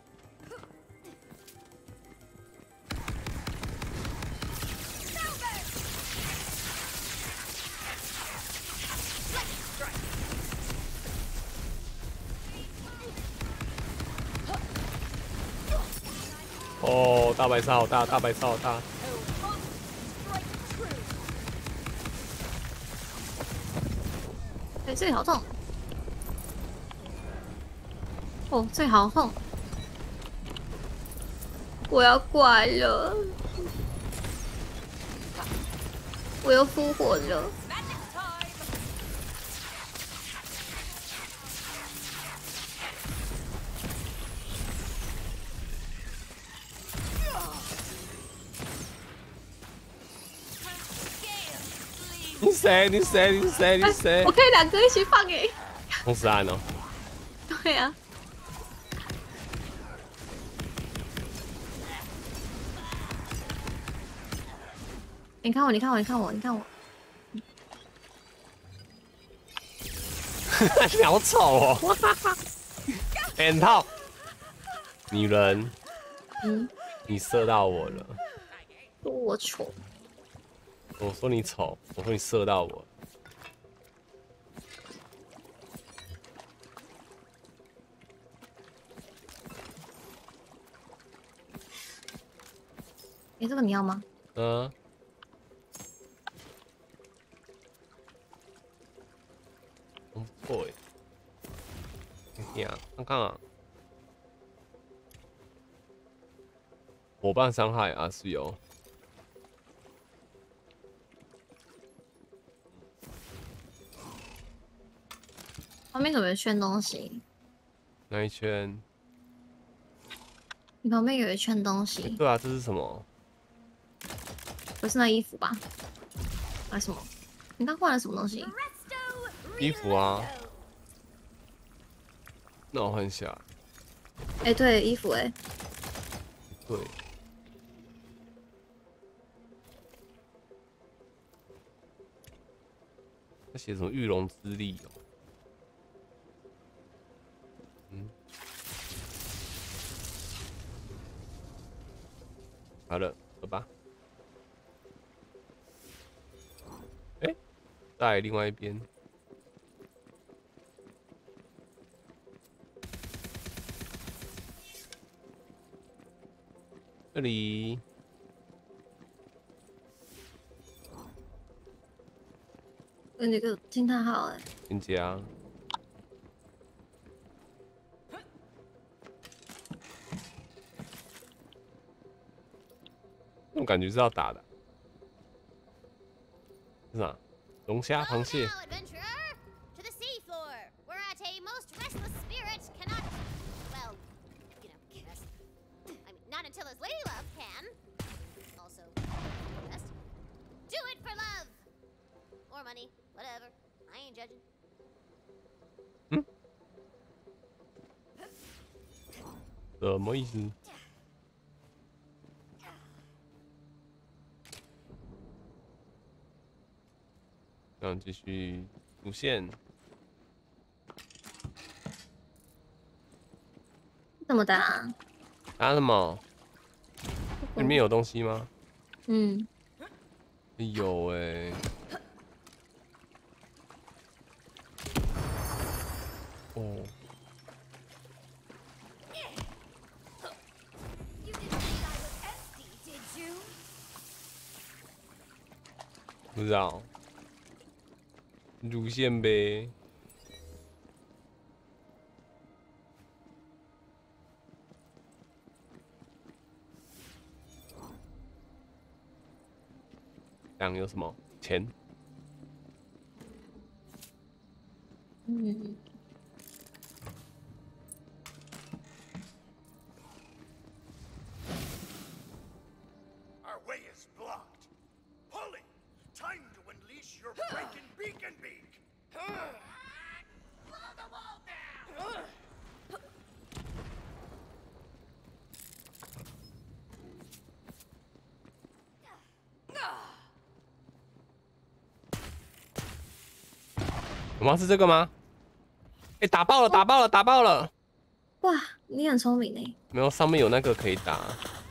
哦，大白鲨好大，大白鲨好大。 哎，这里好痛。哦，这里好痛！我要挂了，我又复活了。 谁？你谁？你谁？你谁我？可以2个一起放诶。 同时按哦。 对啊。你看我，你看我，你看我，你看我。 你好丑哦！眼套，女人，你射到我了。 说我丑。 我说你丑，我说你射到我。 哎，这个你要吗？ 嗯。不错哎。呀，看看啊。伙伴伤害啊是有。 旁边有没有圈东西？ 那一圈？ 你旁边有一圈东西。 对啊，这是什么？ 不是那衣服吧？还是什么？你刚换了什么东西？ 衣服啊。那我换一下。 哎，对，衣服哎。 对。他写什么玉龙之力哦？好了，走吧。哎，在另外一边。这里。 那个惊叹号哎。 请讲。那种感觉是要打的。是啥？龙虾、螃蟹。什么意思？这样继续主线。 怎么打？ 打什么？里面有东西吗？ 嗯。 有哎。哦。不知道。主线呗。这样有什么钱？ 嗯。 Our way is blocked. Polly, time to unleash your breaking beacon beak. Blow the wall down. 我们要是这个吗？哎，打爆了，打爆了，打爆了！ 哇，你很聪明哎。 没有，上面有那个可以打。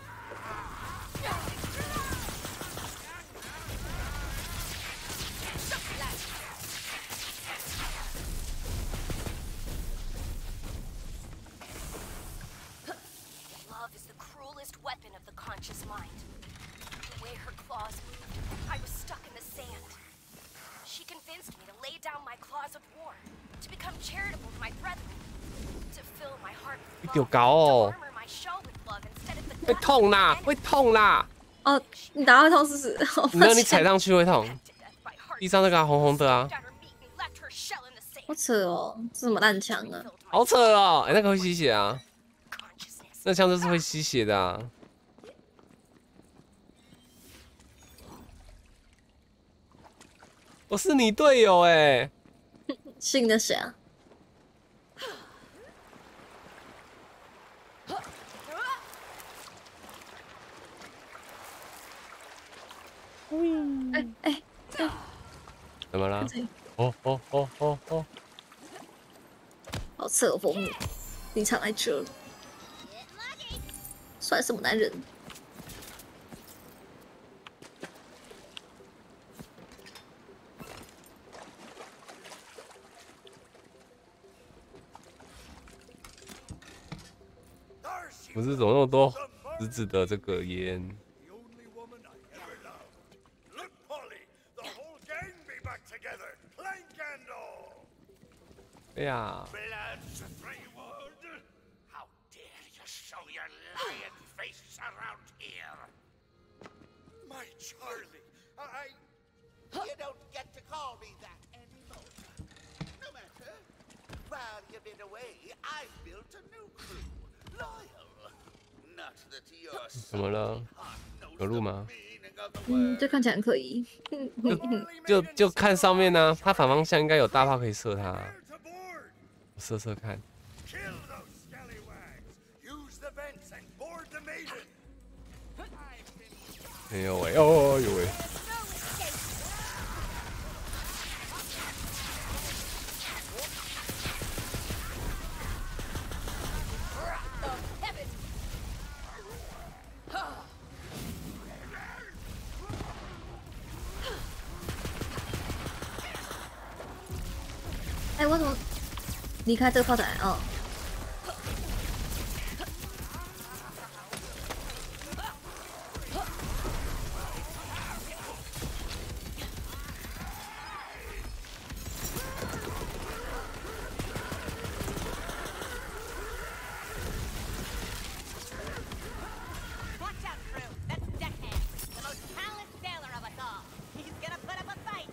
Love is the cruelest weapon of the conscious mind. The way her claws moved, I was stuck in the sand. She convinced me to lay down my claws of war, to become charitable to my brethren, to fill my heart with love, to armor my shell with love instead of the 会痛啦，会痛啦！ 哦，你打会痛试试。 没有，你踩上去会痛。地上那个红红的啊。 好扯哦，这什么烂枪啊！ 好扯哦，哎，那个会吸血啊。那枪就是会吸血的啊。 我是你队友哎。 是你的谁啊？哎， 怎么了？哦， 好侧风，你常来这，算什么男人？ 不是怎么那么多紫紫的这个烟？ Look, Polly, the whole gang be back together. Clank and all. 哎呀， Blood's Freywood. How dare you show your lion face around here? My Charlie, You don't get to call me that anymore. No matter. While you've been away, I've built a new crew. Loyal. Not that you're 怎么了？有路吗？ 这看起来很可疑。 就看上面呢、它反方向应该有大炮可以射它。我射射看。 Kill those scallywags. Use the vents and board the maiden. 没有喂，哦有喂。 哎，我怎么离开这个炮台？哦。 Watch out, crew. That's Deckhand, the most talented sailor of us all. He's gonna put up a fight.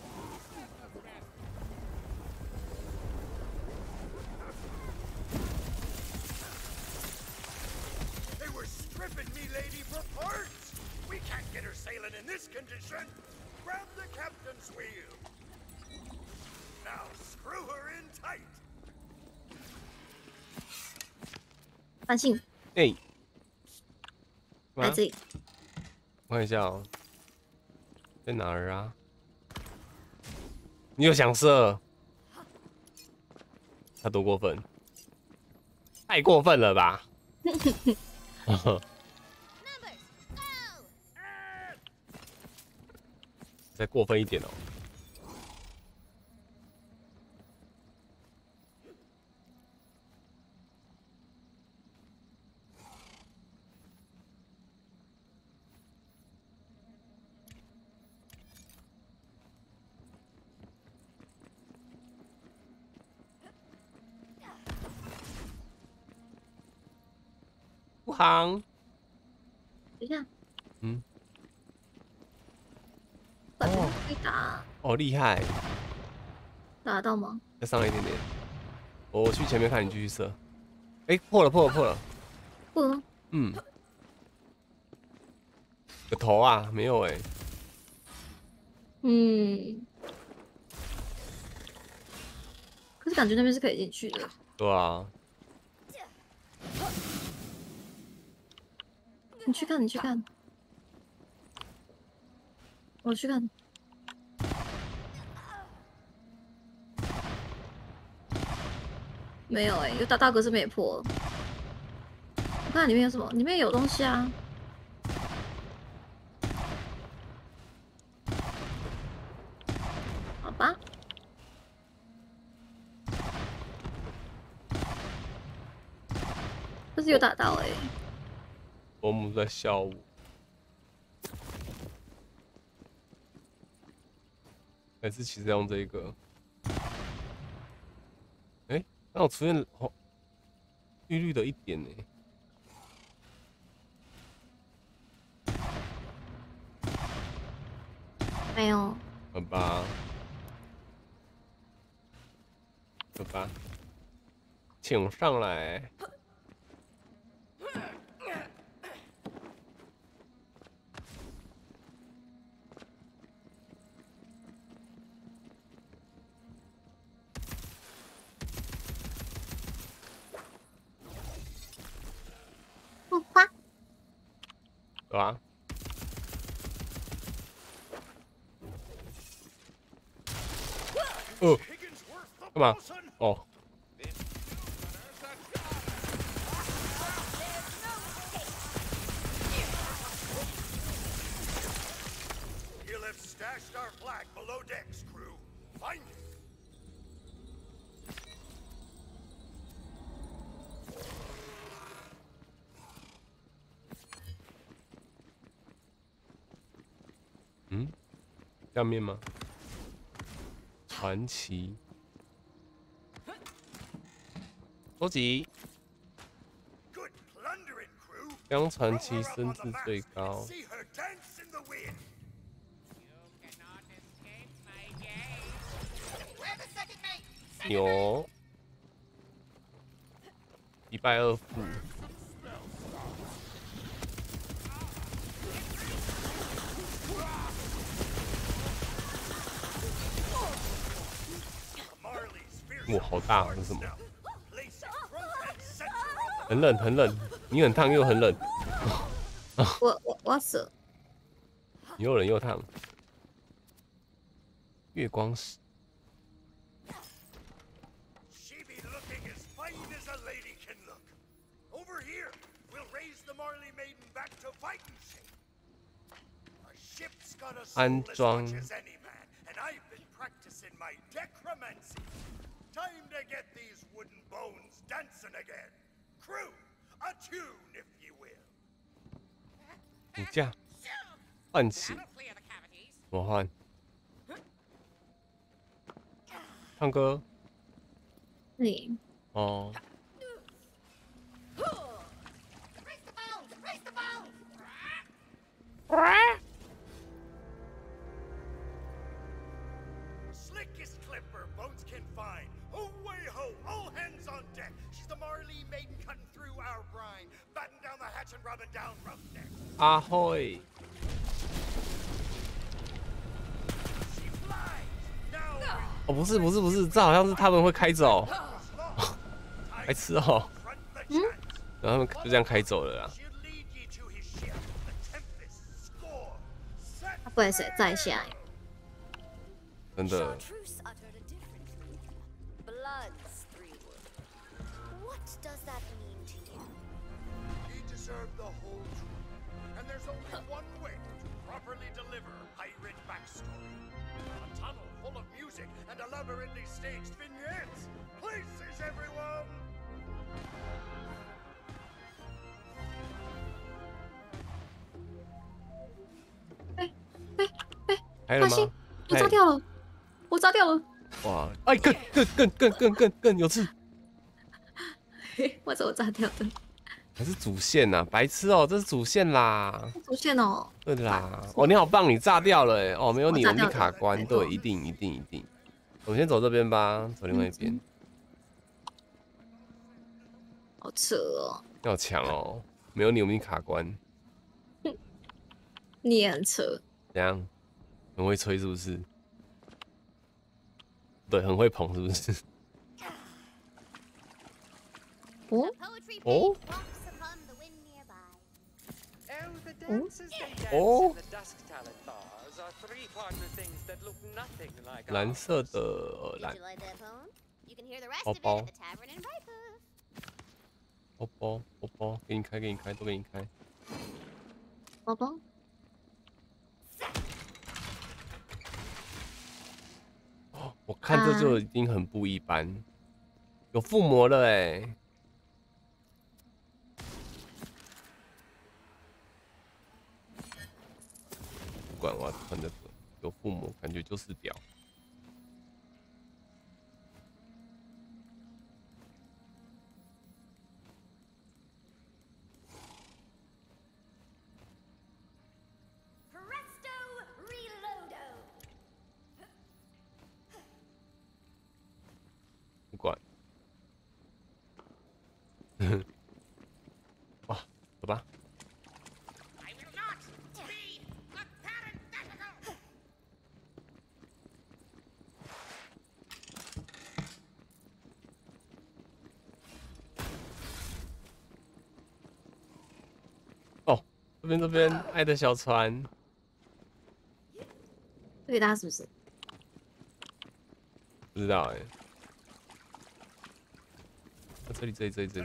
They were stripping me lady for parts. We can't get her sailing in this condition. Grab the captain's wheel. Now screw her in tight. 翻信， 哎、 来这里。 我看一下哦，在哪儿啊？你又想射？他多过分？太过分了吧！再过分一点哦。不行， 等一下， 嗯， 可以打哦，厉害， 打得到吗？ 再上来一点点。我去前面看，你继续射。哎、破了，破了，破了。 不了吗？ 嗯，有头啊？没有哎、 嗯，可是感觉那边是可以进去的。 对啊， 你去看，你去看，我去看。没有哎、有大格是没破。我看里面有什么？里面有东西啊。好吧。可是有打到哎、 伯母在笑我。还是其实要用这一个。哎、那我出现红绿绿的一点呢、 没有。 好吧，好吧，请上来。 对吧？哦，干嘛？哦， You'll have stashed our flag below decks, crew. Find it. 嗯，下面吗？传奇，收集。 Good plundering, crew. 将传奇升至最高。 See her dance in the wind. Where's the second mate? 牛，一败二负。哇，好大，这是什么？很冷，很冷，你很烫又很冷。 我死。 你又冷又烫。月光石。 She be looking as fine as a lady can look. Over here, we'll raise the Marley Maiden back to fighting shape. A ship's got a soul as much as any man, and I've been practicing my decromancy. Time to get these wooden bones dancing again. Crew, a tune if you will. 骨架，唤起，魔幻，唱歌。 对。 哦。 Raise the bones! Raise the bones! Slickest clipper Bones can find. Away ho, all hands on deck. She's the Marley Maiden cutting through our brine, batten down the hatch and rubbing down roughnecks. 阿辉。 She flies. Now 哦，不是，这好像是他们会开走。白痴哦。 嗯。 然后他们就这样开走了啦。 他不会谁在下？ 真的。 What does that mean to you? He deserved the whole truth, and there's only one way to properly deliver a pirate backstory. A tunnel full of music and elaborately staged vignettes. Places, everyone! 还有吗？ 我炸掉了，我炸掉了！ 哇，哎，更有刺！ 我怎么炸掉的？ 还是主线呐、啊，白痴哦，这是主线啦！ 主线哦， 对啦，哦，你好棒，你炸掉了哎！哦，没有你，我们卡关，对，一定。我们先走这边吧，走另外一边。 好扯哦！ 要强哦，没有你，我们卡关。 你也很扯。 怎样？很会吹是不是？对，很会捧是不是？ 哦哦。 哦， 蓝色的蓝包包，包包，给你开，都给你开。 包包。 哦，我看这就已经很不一般，有附魔了哎。 不管我要穿这个，有附魔，感觉就是屌。不管。哇，走吧。 I will not be a parenthetical. 这边，爱的小船。 对他是不是？ 不知道哎、这里。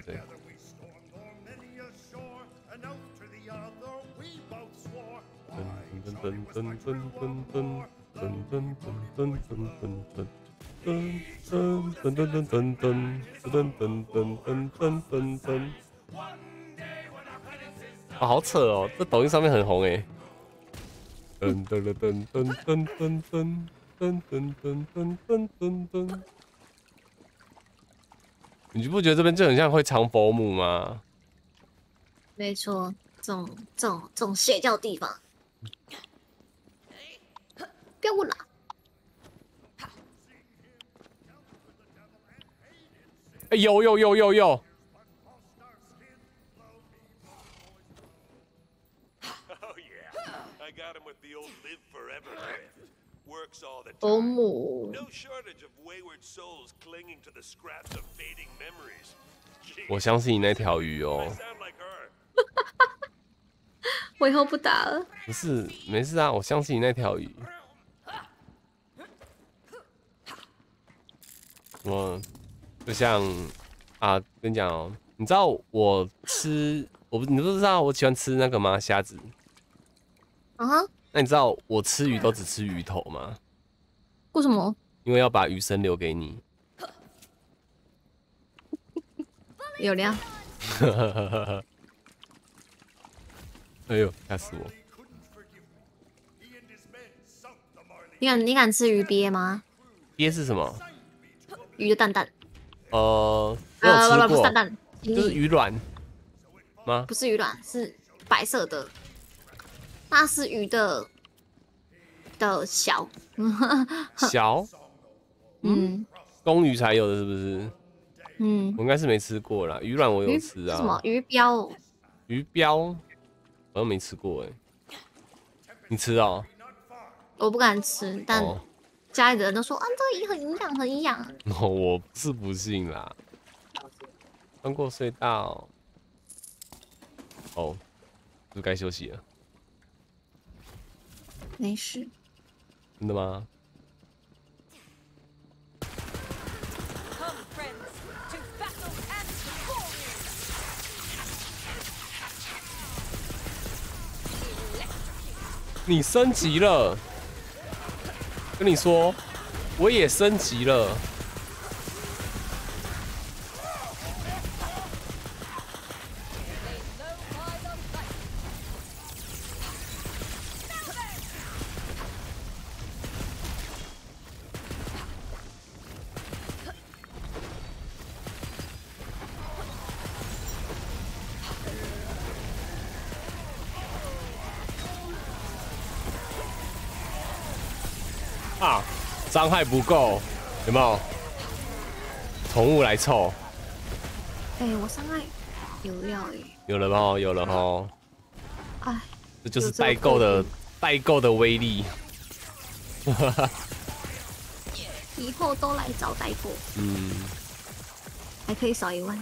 啊，好扯哦！这抖音上面很红哎。你不觉得这边就很像会藏佛母吗？ 没错，这种邪教地方，不要问了。 哎，有！ 佛母， 我相信你那条鱼哦。 我以后不打了。 不是，没事啊，我相信你那条鱼。我就像啊，跟你讲哦，你知道我吃你不知道我喜欢吃那个吗？虾子。 啊哈。 那你知道我吃鱼都只吃鱼头吗？ 为什么？ 因为要把鱼身留给你。 有料。 哎呦，吓死我！ 你敢吃鱼鳖吗？ 鳖是什么？ 鱼的蛋蛋。 没有吃过。 不是蛋蛋， 就是鱼卵吗？ 不是鱼卵，是白色的。那是鱼的小。 小。公鱼才有的，是不是？我应该是没吃过啦。鱼卵我有吃啊。 什么鱼标？ 鱼标好像没吃过哎。你吃哦？ 我不敢吃，但家里的人都说啊，这个鱼很营养，很营养。 我是不信啦。穿过隧道。哦，是不是该休息了？ 没事。 真的吗？你升级了，跟你说，我也升级了。啊，伤害不够，有没有？宠物来凑。 我伤害有料有了吗？有了哈。 哎， 这就是代购的威力。 以后都来找代购。还可以少1万。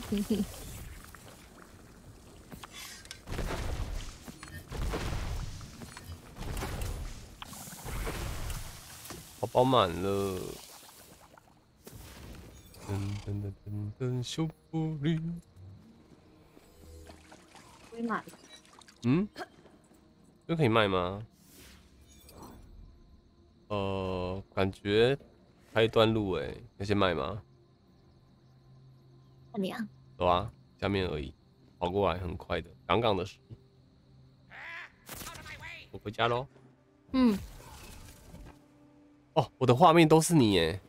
好饱满了。修复力。 会买。 这可以卖吗？感觉还有一段路哎，要先卖吗？ 那你啊？ 走啊，下面而已，跑过来很快的，杠杠的事。我回家喽。哦，我的画面都是你耶。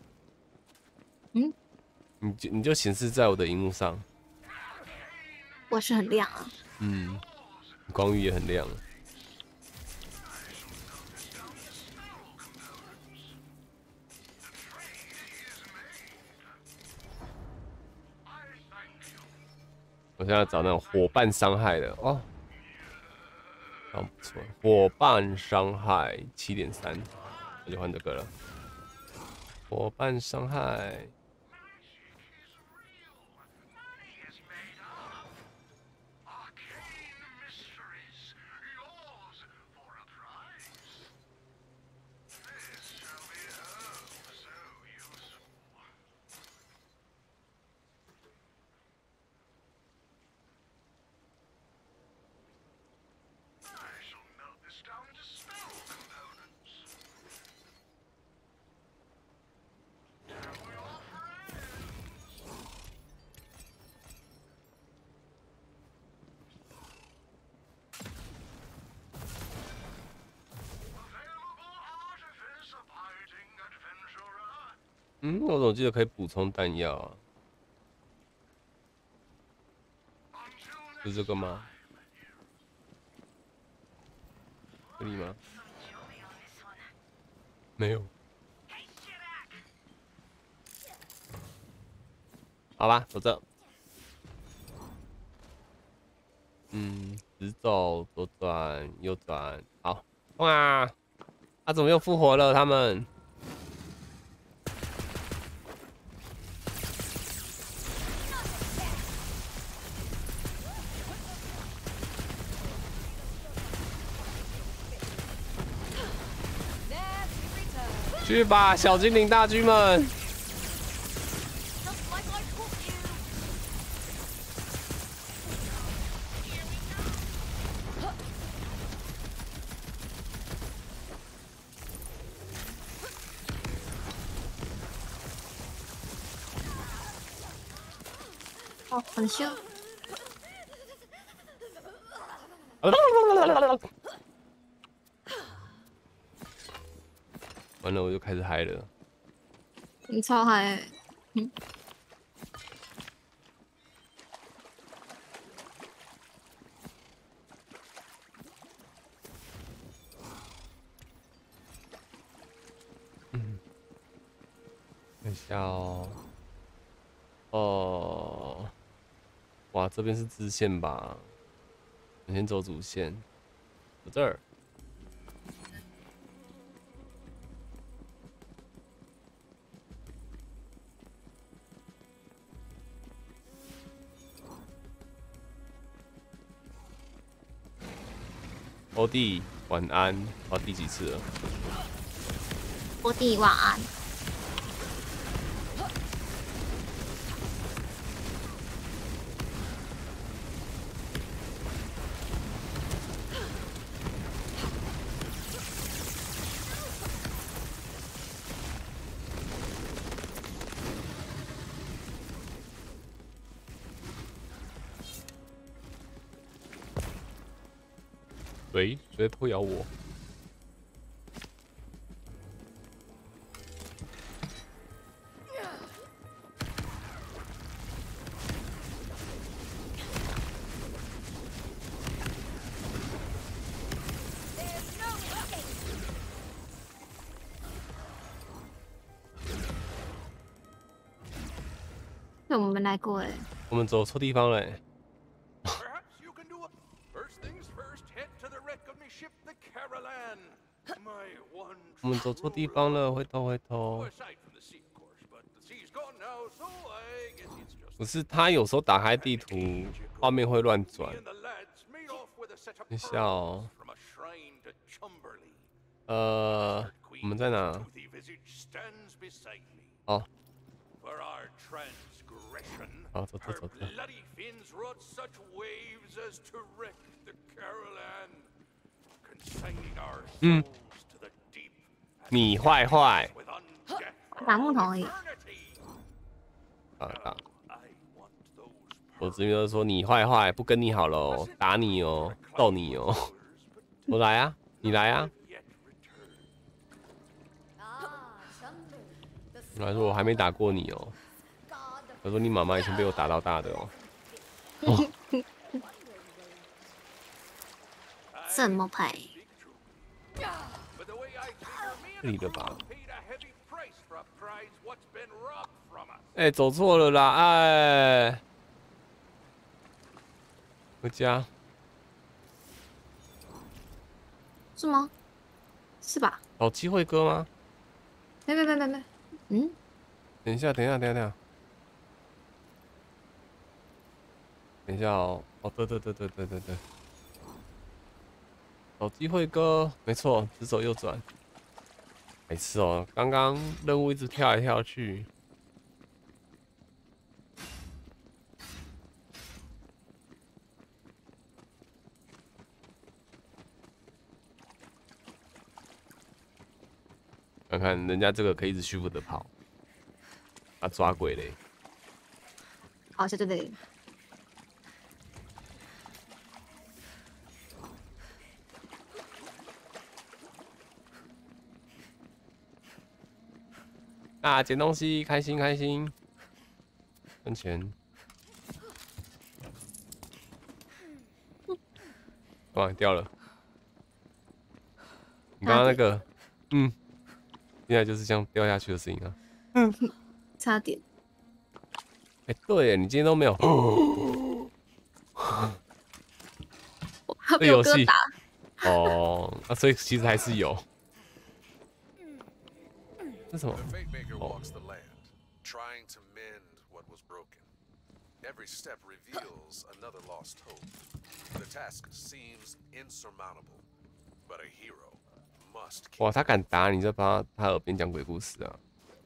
你就显示在我的荧幕上。 我是很亮啊。 光域也很亮。我现在找那种伙伴伤害的哦，不错，伙伴伤害7.3，那就换这个了。伙伴伤害。 嗯，我总记得可以补充弹药啊，是这个吗？这里吗？没有。好吧，走这。直走，左转，右转，好。哇，他怎么又复活了？他们？去吧，小精灵大军们！ 哦，很凶。 完了，我就开始嗨了。 你超嗨、欸， 等一下哦。哇，这边是支线吧？我先走主线，走这儿。欧弟，晚安。我第几次了？ 波弟晚安。 喂，谁在偷咬我？ 对，我们没来过哎。 我们走错地方了。我们走错地方了，回头回头。不是，他有时候打开地图，画面会乱转。等一下哦。我们在哪？哦。好，走这走这。你坏坏。 打木头而已。 打。我侄女儿说你坏坏，不跟你好了，打你哦，揍你哦。我来啊，你来啊。我来说我还没打过你哦。他说你妈妈以前被我打到大的哦。 怎么拍？ 这里的吧？哎，走错了啦！哎，回家是吗？是吧？ 找机会哥吗？ 没，嗯。 等一下哦！哦，对，找机会哥，没错，直走右转。没事哦，刚刚任务一直跳来跳去。看看人家这个可以一直虚浮的跑，啊抓鬼嘞！ 好，是对。 啊，捡东西，开心开心，赚钱。哇，掉了！你刚刚那个，现在就是这样掉下去的声音啊。 差点。 哎，对耶，你今天都没有。 他被我哥打。 哦，啊，所以其实还是有。这什么？哦。 Trying to mend what was broken. Every step reveals another lost hope. The task seems insurmountable, but a hero must. 哇，他敢打你，就帮他耳边讲鬼故事啊！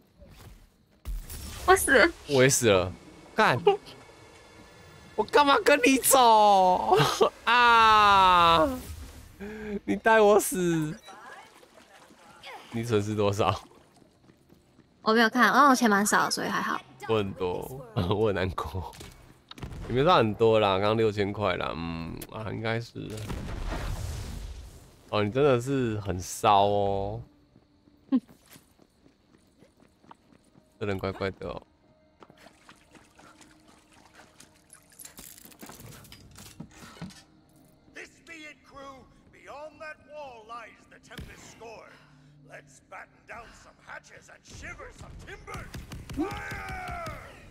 我死了， 我也死了，干！我干嘛跟你走啊？你带我死！你损失多少？ 我没有看，我钱蛮少，所以还好。 我很多，我很难过。也没到很多啦，刚6000块啦，应该是。哦，你真的是很骚哦。这人怪怪的哦。 This be it, crew. Beyond that wall lies the Tempest score. Let's batten down some hatches and shiver some timbers. Fire!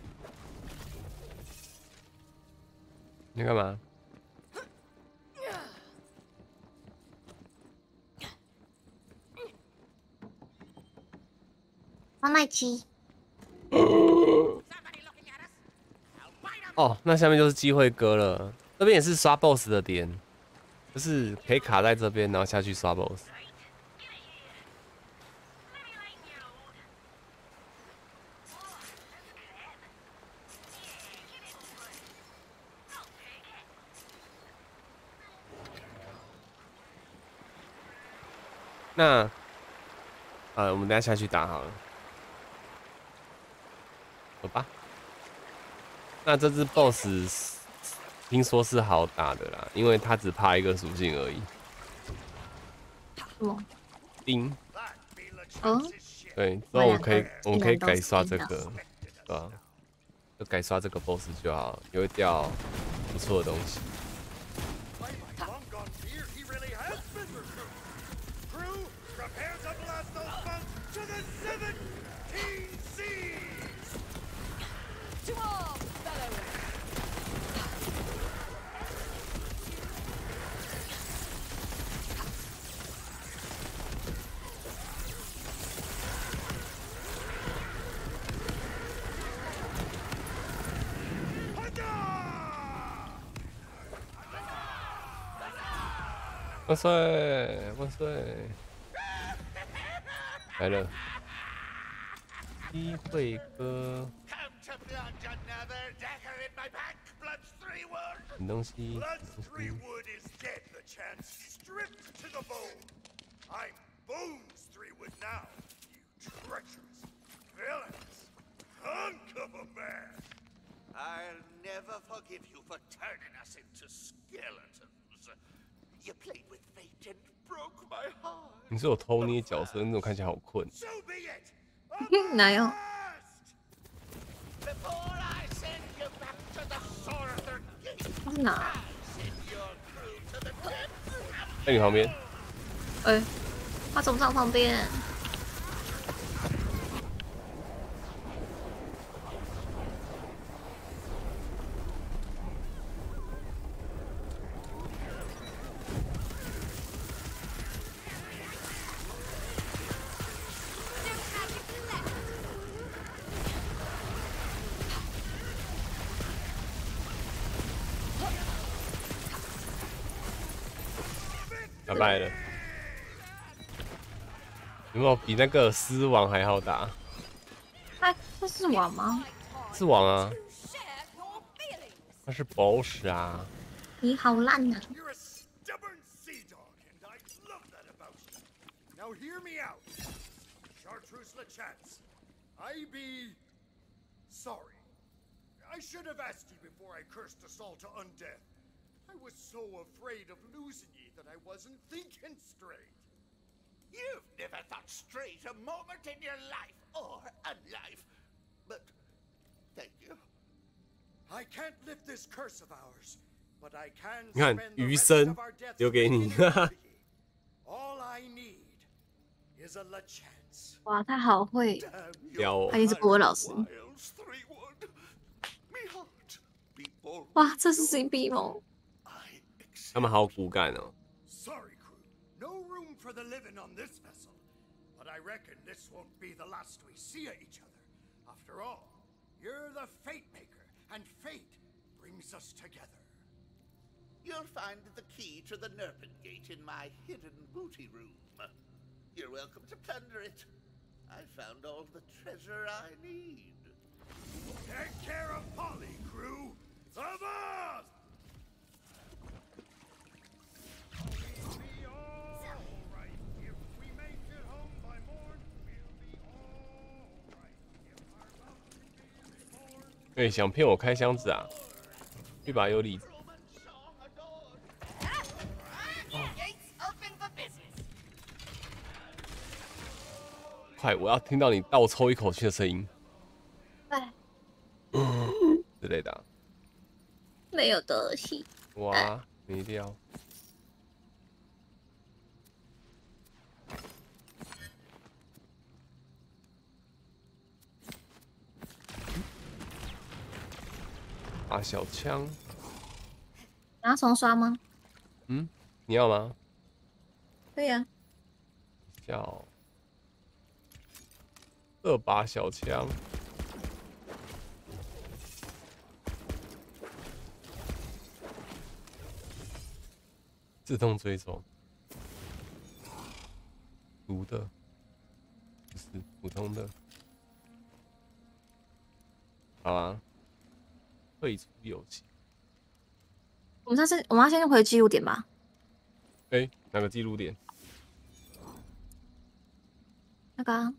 你干嘛？ 方奈奇。 哦，那下面就是机会哥了。这边也是刷 BOSS 的点，就是可以卡在这边，然后下去刷 BOSS。那，我们等下去打好了，走吧。那这只 BOSS 听说是好打的啦，因为它只怕一个属性而已。 什么？ 冰。 哦。 对，之后我们可以改刷这个，对吧？就改刷这个 BOSS 就好，也会掉不错的东西。万岁！万岁！来了，机会哥。捡东西。 I'll never forgive you for turning us into skeletons. You played with fate and broke my heart. 你是有偷捏角色，你怎么看起来好困？ 哪有？他是哪？ 在你旁边。 他走不上旁边。 打败了，有没有比那个狮王还好打？ 他是王吗？ 是王啊，他是 boss 啊。 你好烂啊！ You're a stubborn sea dog, and I love that about you. Now hear me out. Chartreuse LeChance, I be sorry. I should have asked you before I cursed us all to undeath. I was so afraid of losing ye that I wasn't thinking straight. You've never thought straight a moment in your life or unlife. But thank you. I can't lift this curse of ours, but I can 你看 spend the 余 rest 生 of our deaths 留给你， All I need is a chance. 哇，他好会， 屌哦他！一直国文老师。 哇，这是 CP 吗？ 他们好骨感哦。 Sorry, crew. No room for the living on this vessel. But I reckon this won't be the last we see of each other. After all, you're the fate maker, and fate brings us together. You'll find the key to the Nerpin Gate in my hidden booty room. You're welcome to plunder it. I found all the treasure I need. Take care of Polly, crew. Of us! If we make it home by morn, we'll be all right. If our love remains born, 对，想骗我开箱子啊？一把有理。 Gates open for business. 快，我要听到你倒抽一口气的声音哎， 之类的啊、 没有东西。 哇，没掉。打小枪， 你要重刷吗？ 嗯，你要吗？ 可以啊。 叫2把小枪，自动追踪，毒的，不是普通的。好啊，退出游戏。 我们要先回记录点吧。 哎，哪个记录点？ 那个、啊、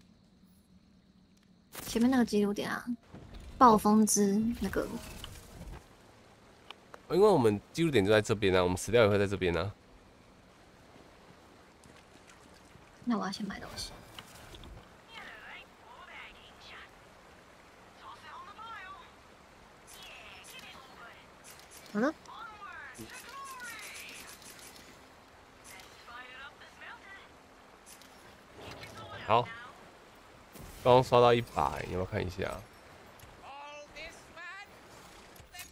前面那个记录点啊，暴风之那个。 因为我们记录点就在这边啊，我们死掉也会在这边啊。 那我要先买东西。好了。 好，刚刚刷到100，你要不要看一下？ All this fun? The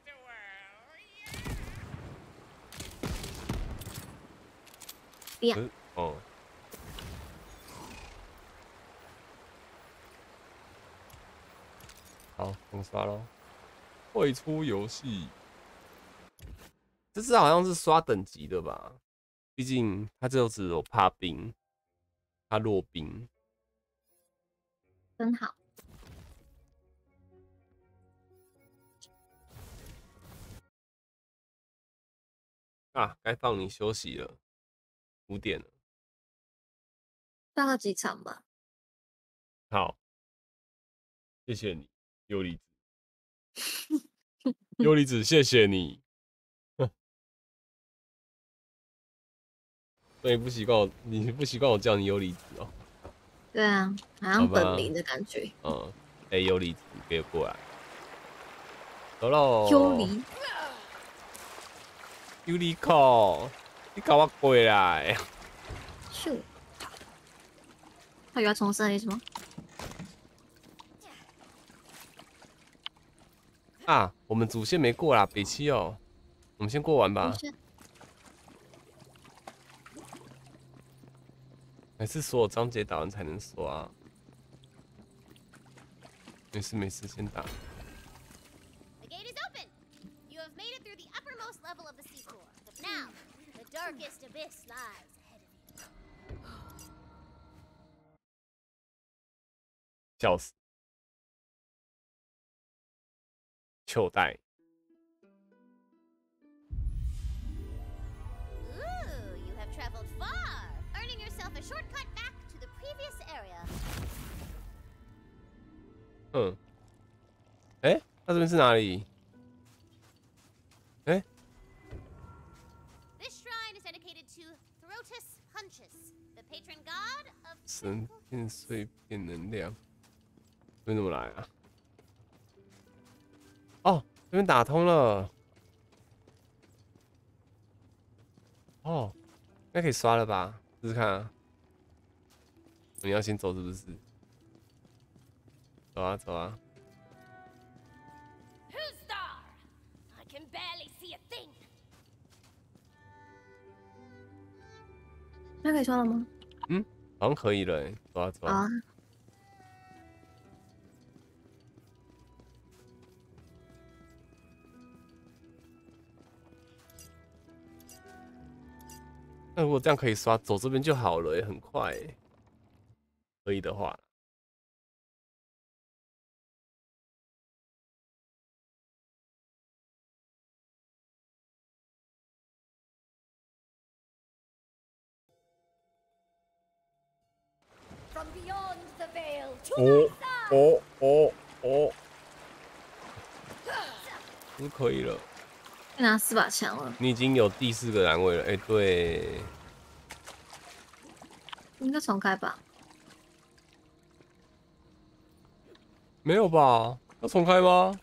Tilt-A-Whirl. 不要。 哦。好，重刷咯。退出游戏。这次好像是刷等级的吧？毕竟它只有怕冰，怕弱冰。 真好。 啊，该放你休息了，5点了。 大概几场吧。 好，谢谢你，优离子。优离子，谢谢你。对，你不习惯我叫你优离子哦。 对啊，好像本名的感觉。 嗯，哎，优离子，你给我过来。走喽。 优离。 优离口，你搞我过来。 咻。他有要重生的意思吗？ 啊，我们主线没过啦，北七哦，我们先过完吧。还是所有章节打完才能刷？没事没事，先打。 The gate is open. You have made it through the uppermost level of the seafloor. But now, the darkest abyss lies ahead of you. 笑死！糗带。 Ooh, you have traveled far, earning yourself a shortcut back to the previous area. 嗯，哎，那这边是哪里？哎， This shrine is dedicated to Throtus Hunchus, the 神片碎片能量，这边怎么来啊？哦，这边打通了。哦，应该可以刷了吧？试试看啊。你要先走是不是？走啊走啊。 Who's there? I can barely see a thing. 那可以刷了吗？ 嗯，好像可以了欸，走啊走啊。 啊， 那如果这样可以刷，走这边就好了欸，很快欸。可以的话。 From beyond the veil to 哦 my side. 哦哦哦，不是可以了。 拿4把枪了， 你已经有第4个栏位了，哎、对， 应该重开吧？ 没有吧？要重开吗？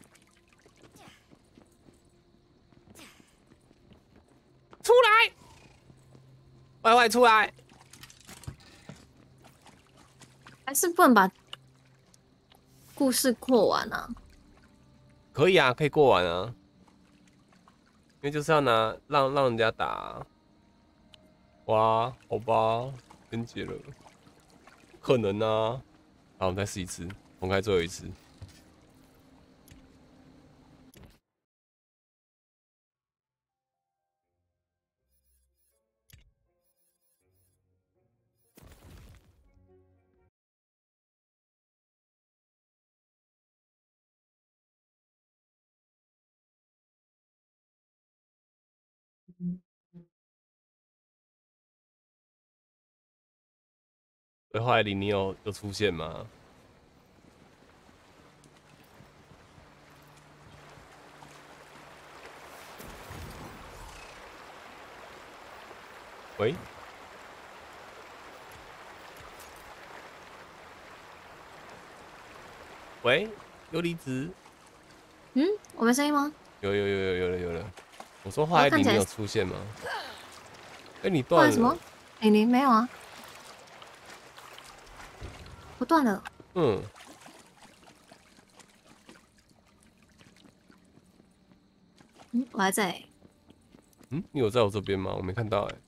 出来！歪歪出来！ 还是不能把故事过完啊？ 可以啊，可以过完啊，因为就是要让人家打、啊。哇，好吧，先解了，不可能啊！好，我们再试一次，重开最后一次。所以后来李尼有出现吗？喂？喂？有离子？ 嗯，我没声音吗？ 有了。我说后来李尼有出现吗？哎、你后断了？ 来什么？你没有啊？我断了。 嗯。 嗯，我还在。 嗯，你有在我这边吗？我没看到哎、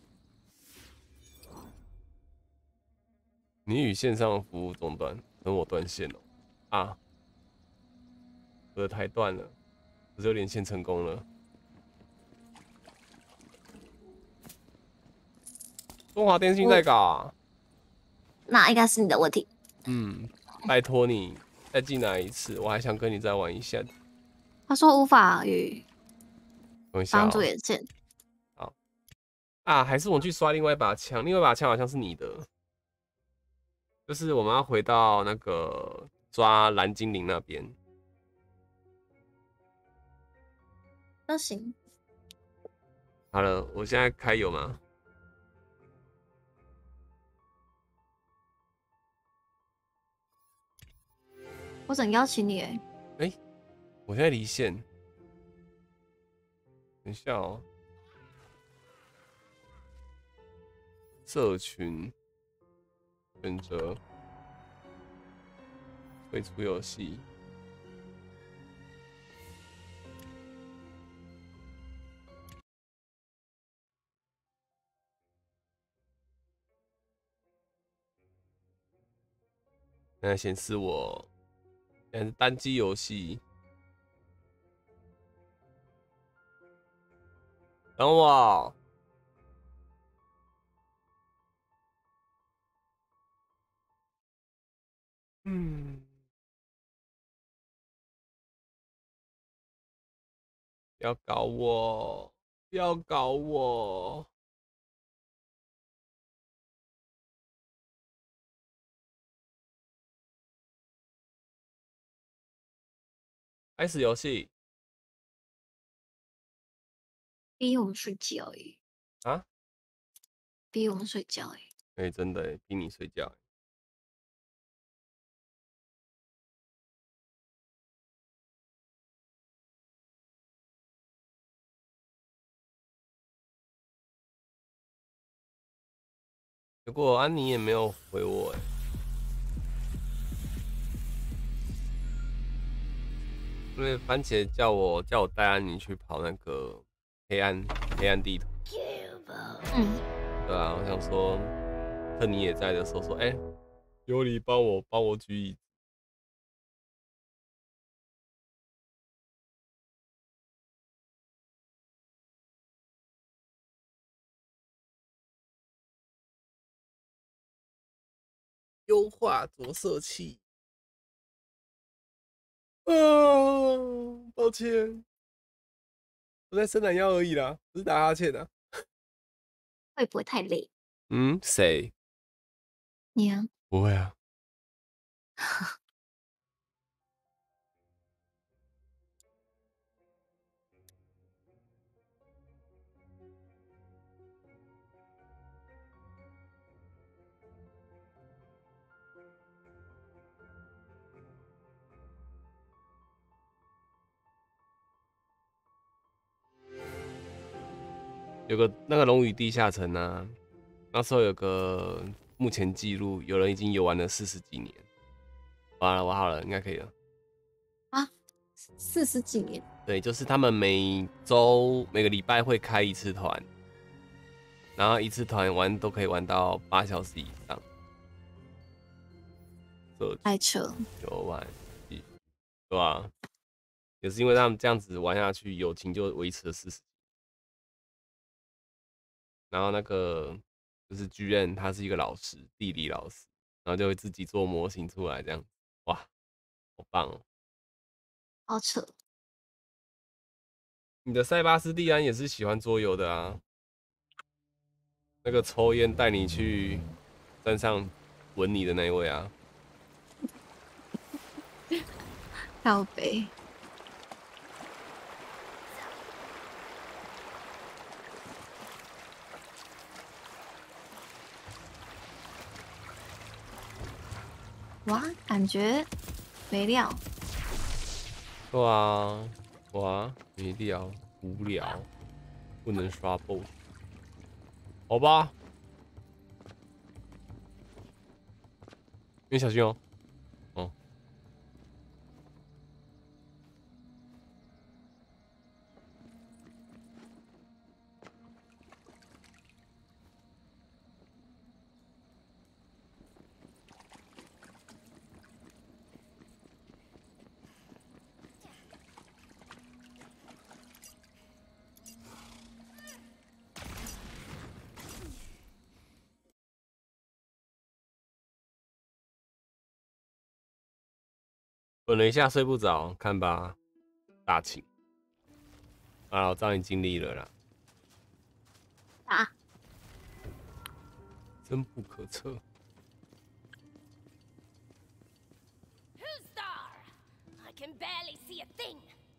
你与线上服务中断，等我断线了。啊，我的台断了，我就连线成功了。中华电信在搞、啊， 那应该是你的问题。 嗯，拜托你再进来一次，我还想跟你再玩一下。 他说无法与帮助哦连线。 好啊，还是我去刷另外一把枪，另外一把枪好像是你的，就是我们要回到那个抓蓝精灵那边。 那行。 好了，我现在开有吗？ 我想邀请你哎。 哎，我现在离线，等一下哦。社群选择退出游戏。现在显示我现在是单机游戏。等我。嗯。不要搞我！不要搞我！开始游戏逼我们睡觉而已。 啊！ 逼我们睡觉而已。 哎，真的逼你睡觉。结果安妮也没有回我哎。因为番茄叫我带安妮去跑那个黑暗地图。对啊，我想说，趁你也在的时候说，哎、尤里帮我举椅子。优化着色器。抱歉，我在伸懒腰而已啦，不是打哈欠啊。 会不会太累？ 谁？ 你啊？ 不会啊。有个那个龙与地下城啊，那时候有个目前记录，有人已经游玩了40几年。完了，我好了，应该可以了。 啊，40几年？ 对，就是他们每个礼拜会开一次团，然后一次团玩都可以玩到8小时以上。 太扯。 游玩，对吧？也是因为他们这样子玩下去，友情就维持了40。然后那个就是剧院，他是一个老师，地理老师，然后就会自己做模型出来，这样，哇，好棒哦！ 好扯。 你的塞巴斯蒂安也是喜欢桌游的啊，那个抽烟带你去山上吻你的那一位啊， 靠北。哇，感觉没料。 对啊，哇，没料，无聊，不能刷 BOSS， 好吧，你小心哦。哦。滚了一下睡不着，看吧，大请。啊，我知道你尽力了啦。 啊！ 真不可测。 Who's there? I can barely see a thing.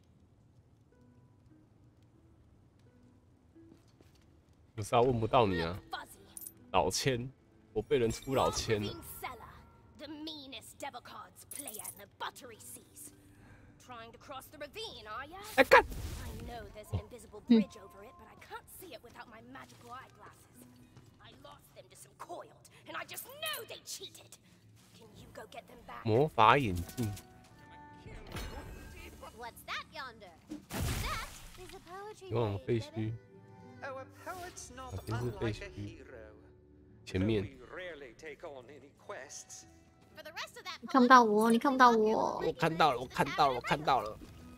有啥问不到你啊？老千，我被人出老千了。 The meanest devil cards player in the buttery seas. Trying to cross the ravine, are ya? I know there's an invisible bridge over it, but I can't see it without my magical eyeglasses. I lost them to some coiled, and I just know they cheated. Can you go get them back? 魔法眼镜。 What's that yonder? That is a poetry 有往废墟。 Our poet's not 哪边是废 unlike a 墟？ hero. 前面。 We rarely take on any quests. 你看不到我，你看不到我。 我看到了，我看到了，我看到了。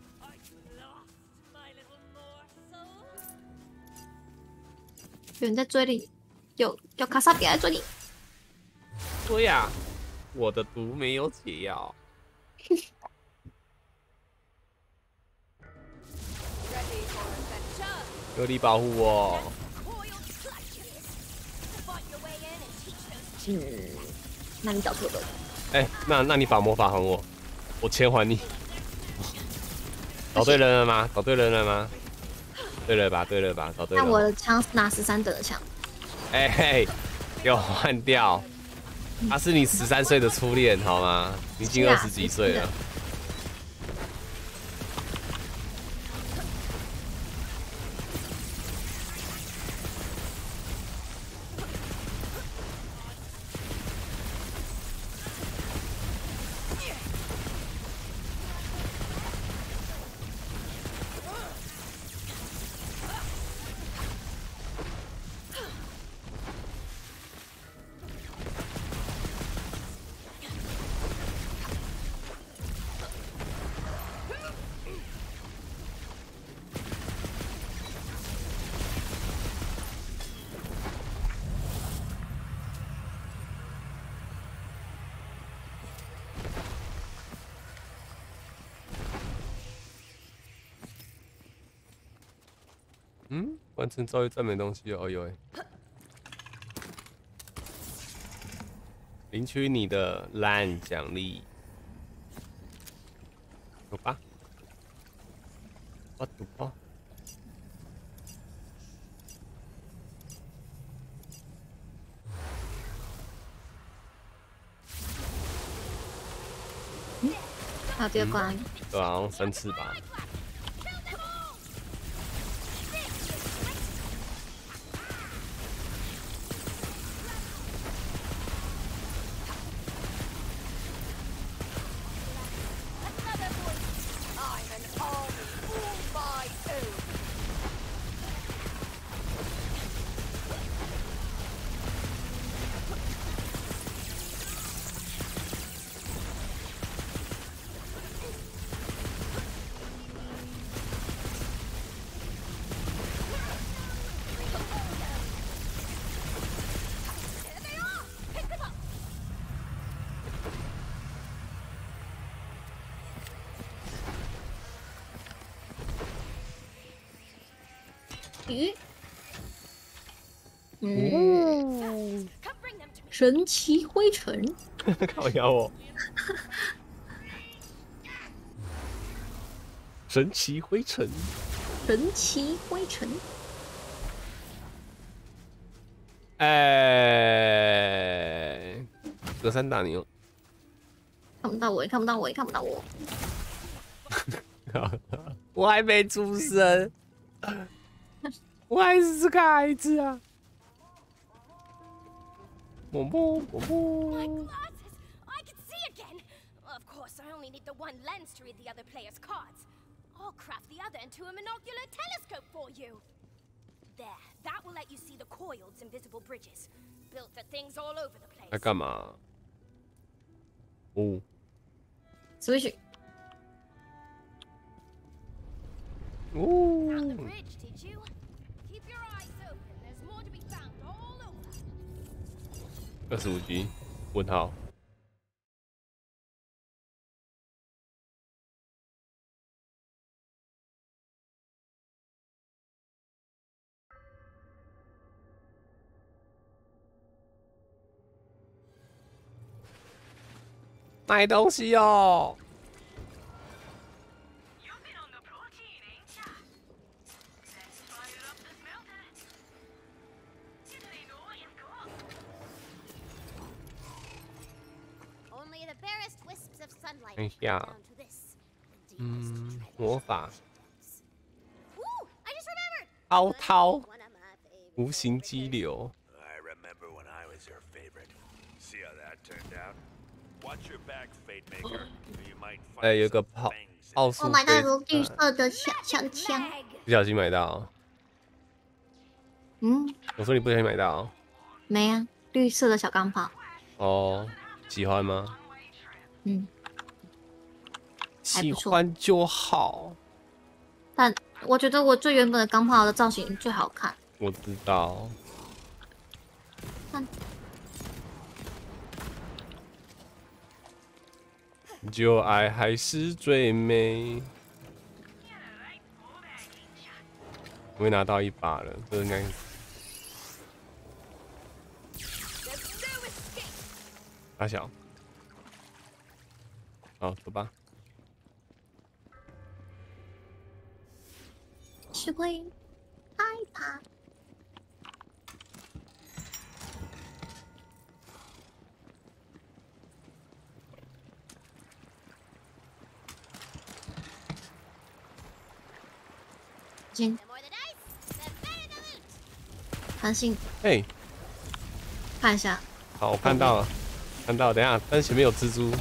有人在追你，有卡萨比在追你。 对呀，我的毒没有解药。有你保护我。 那你找错人。 哎，那你把魔法还我，我钱还你。找对人了吗？找对人了吗？对了吧，对了吧，找对了。 那我的枪是拿13等的枪。 哎嘿， 给我换掉。他是你13岁的初恋，好吗？你已经20几岁了。嗯，完成遭遇赞美东西哦，有哎。领取你的烂奖励，走吧。我赌包。 还有第二关。 对啊，好像3次吧。 鱼，神奇灰尘， 靠腰哦，神奇灰尘， 神奇灰尘， 隔山打牛， 看不到我，看不到我，看不到我， 我还没出生。我还是个孩子啊！ My glasses! I can see again! Of course, I only need the one lens to read the other player's cards. I'll craft the other into a monocular telescope for you. There, that will let you see the coiled invisible bridges. Built for things all over the place. 在干嘛？哦 ，Switch。 哦。 Found the bridge, did you? Keep your eyes open. There's more to be found all over. 25G 问号。买东西哦。看一下，魔法，滔滔，无形激流。有个奥数。 我买到一个绿色的小枪枪， 不小心买到。我说你不小心买到。 没啊，绿色的小钢炮。 哦，喜欢吗？喜欢就好。 但我觉得我最原本的钢炮的造型最好看。 我知道。旧爱还是最美。我会拿到一把了，这应该。大小。好，走吧。 是会害怕。 行，韩信， 哎， 看一下。 好，我看到了，看到了。等一下，但是前面有蜘蛛。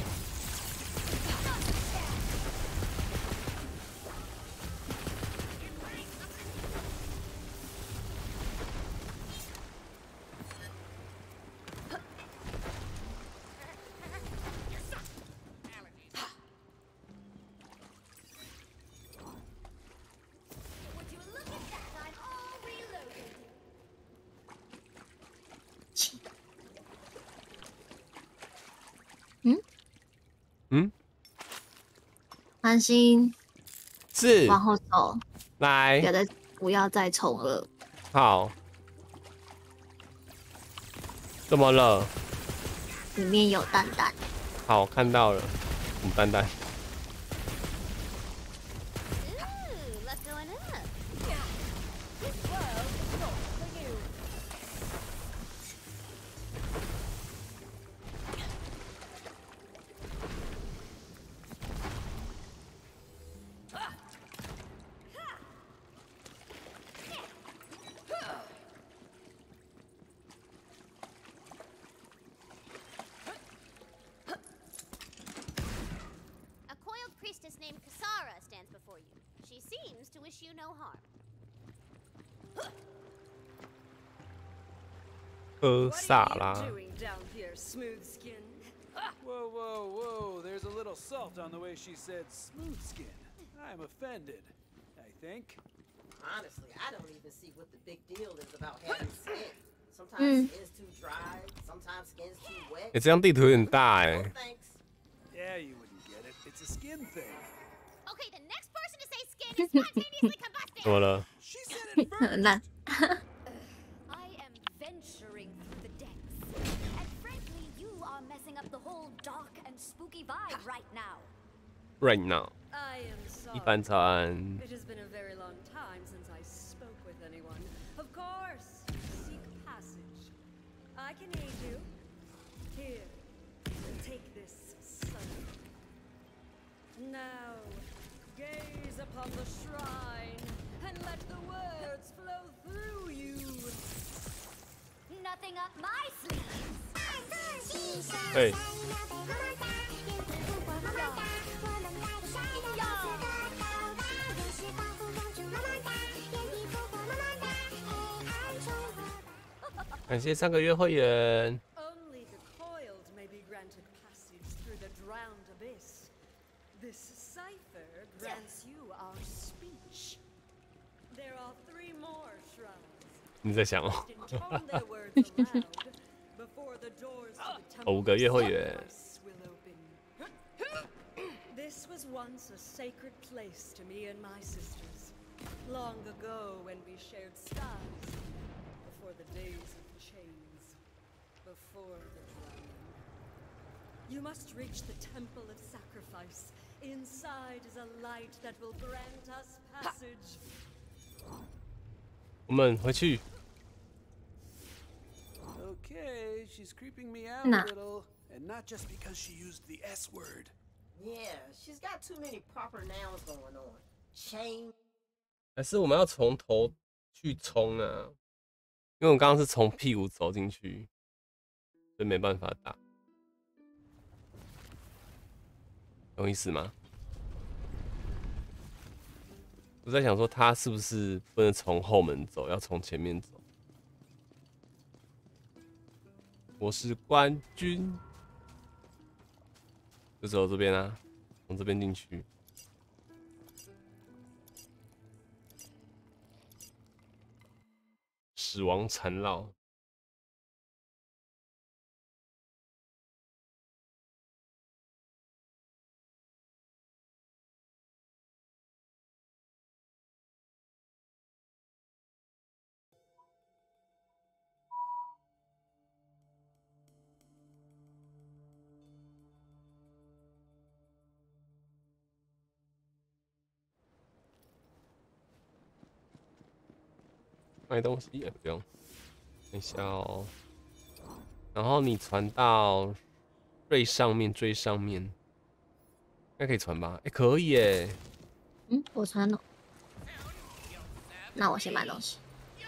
安心， 是往后走， 来， 不要再冲了。 好，怎么了？ 里面有蛋蛋。 好，看到了，什么蛋蛋？科萨拉。 Whoa, whoa, whoa. There's a little salt on the way she said smooth skin. I'm offended, I think. Honestly, I don't even see what the big deal is about having skin. Sometimes skin's too dry, sometimes skin's too wet. 哎，这张地图有点大哎。 Yeah, you wouldn't get it. It's a skin thing. Okay, the next person to say skin is spontaneously combusted. 怎么了？ She said it first. 很烂。 I am venturing through the depths, and frankly, you are messing up the whole dark and spooky vibe right now. Right now， I am 一 sorry. 般餐。 It has been a very long time since I spoke with anyone. Of course, seek passage. I can aid you. Here, take this sun. Now, gaze upon the shrine and let the words flow through you. Nothing up my sleeves. 哎，感谢3个月会员。 Only the coiled may be granted passage through the drowned abyss. This cipher grants you our speech. There are 3 more shrines. 你在想哦？ Intone their words aloud before the doors to the temple 5个月会员。 will open. This was once a sacred place to me and my sisters. Long ago when we shared skies. Before the days of chains. Before the drowning. You must reach the temple of sacrifice. Inside is a light that will grant us passage. 我们回去。 Okay, she's creeping me out Nah. a little. And not just because she used the S word. Yeah, she's got too many proper nouns going on. Chain. 还是我们要从头去冲啊？因为我刚刚是从屁股走进去，所以没办法打。懂意思吗？我在想说，他是不是不能从后门走，要从前面走？我是冠军，就走这边啊，从这边进去。死亡缠绕。卖东西也不用，等一下哦。然后你传到最上面，最上面，应该可以传吧？哎，可以耶。 我传了。 那我先买东西。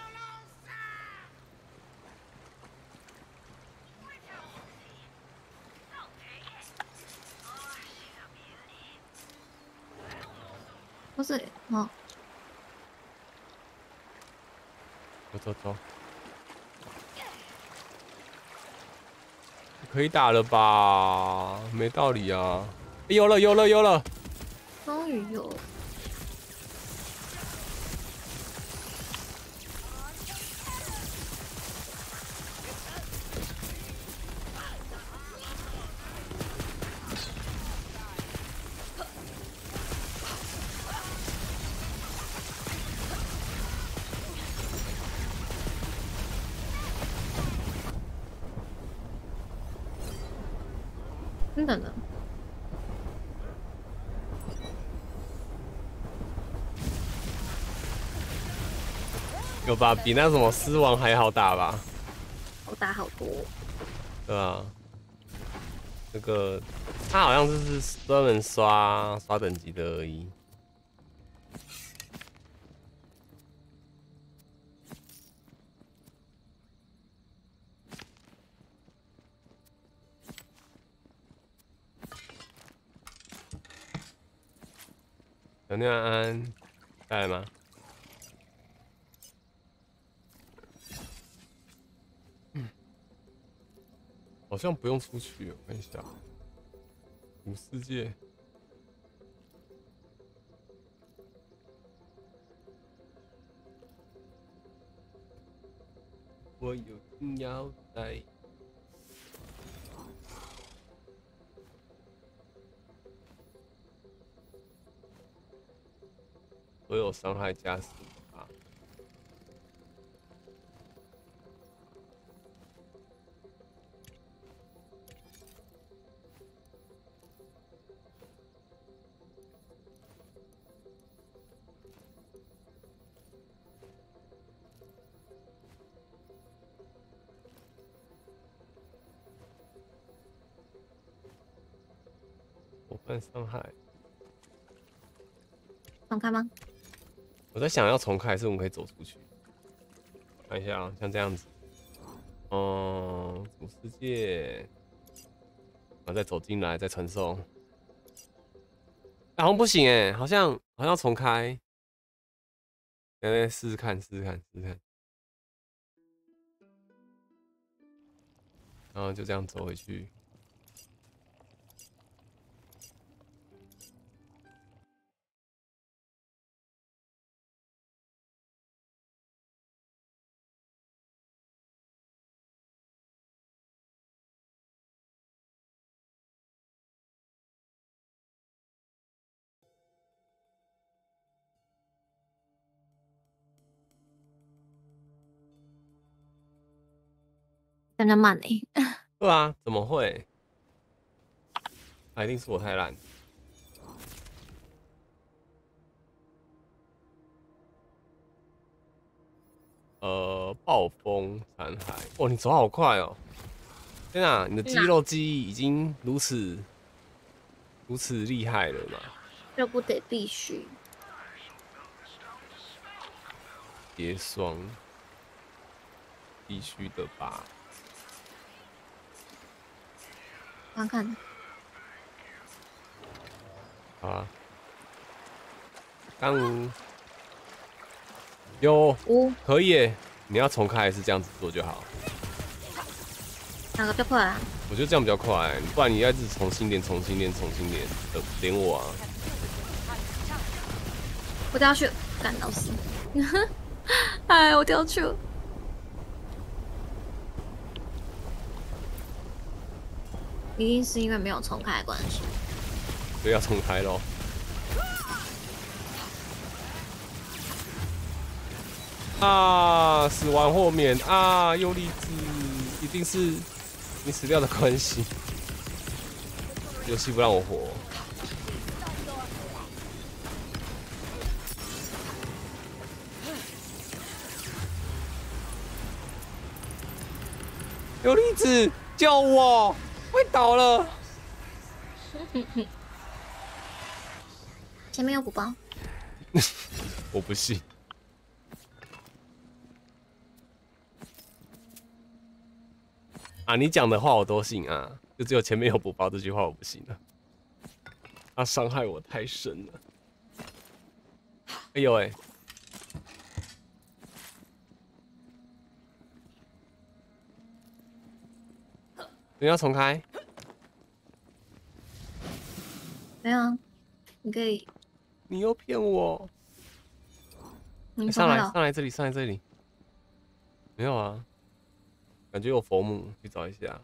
不是哦， 走，可以打了吧？没道理啊！有了！ 终于有。等等， 有吧？比那什么狮王还好打吧？ 好打好多。 对啊，这个他好像是专门刷等级的而已。小妞安带来吗？好像不用出去，我看一下。古世界，我有金腰带。所有伤害加10%。伙伴伤害。 重开吗？ 我在想要重开，还是我们可以走出去？看一下啊，像这样子。主世界，然后再走进来，再传送。好像不行哎，好像要重开。来试试看。然后就这样走回去。 有点慢欸。 对啊，怎么会？一定是我太烂。暴风残骸，哇，你走好快哦！天啊，你的肌肉记忆已经如此厉害了嘛？ 这不得必须。 结霜，必须的吧？ 看看。 好啊，刚五有可以耶，你要重开还是这样子做就好？ 哪个比较快啊？ 我觉得这样比较快，不然你要一直重新连连我啊！ 我掉下去，干到死！哎，我掉下去了。一定是因为没有重开的关系。 所以要重开咯。啊！死亡豁免啊！优粒子一定是你死掉的关系。游戏不让我活。优粒子，救我！会倒了。 前面有鼓包。 我不信。 啊，你讲的话我都信啊，就只有前面有补包这句话我不信了。他伤害我太深了。哎呦喂！你要重开？ 没有啊，你可以。 你又骗我！ 你上来， 了上来这里，上来这里。没有啊，感觉有佛母，去找一下。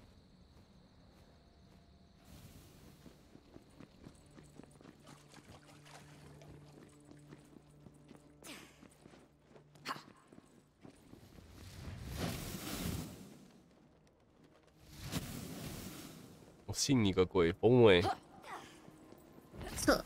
我信你个鬼，佛母欸！ 撤。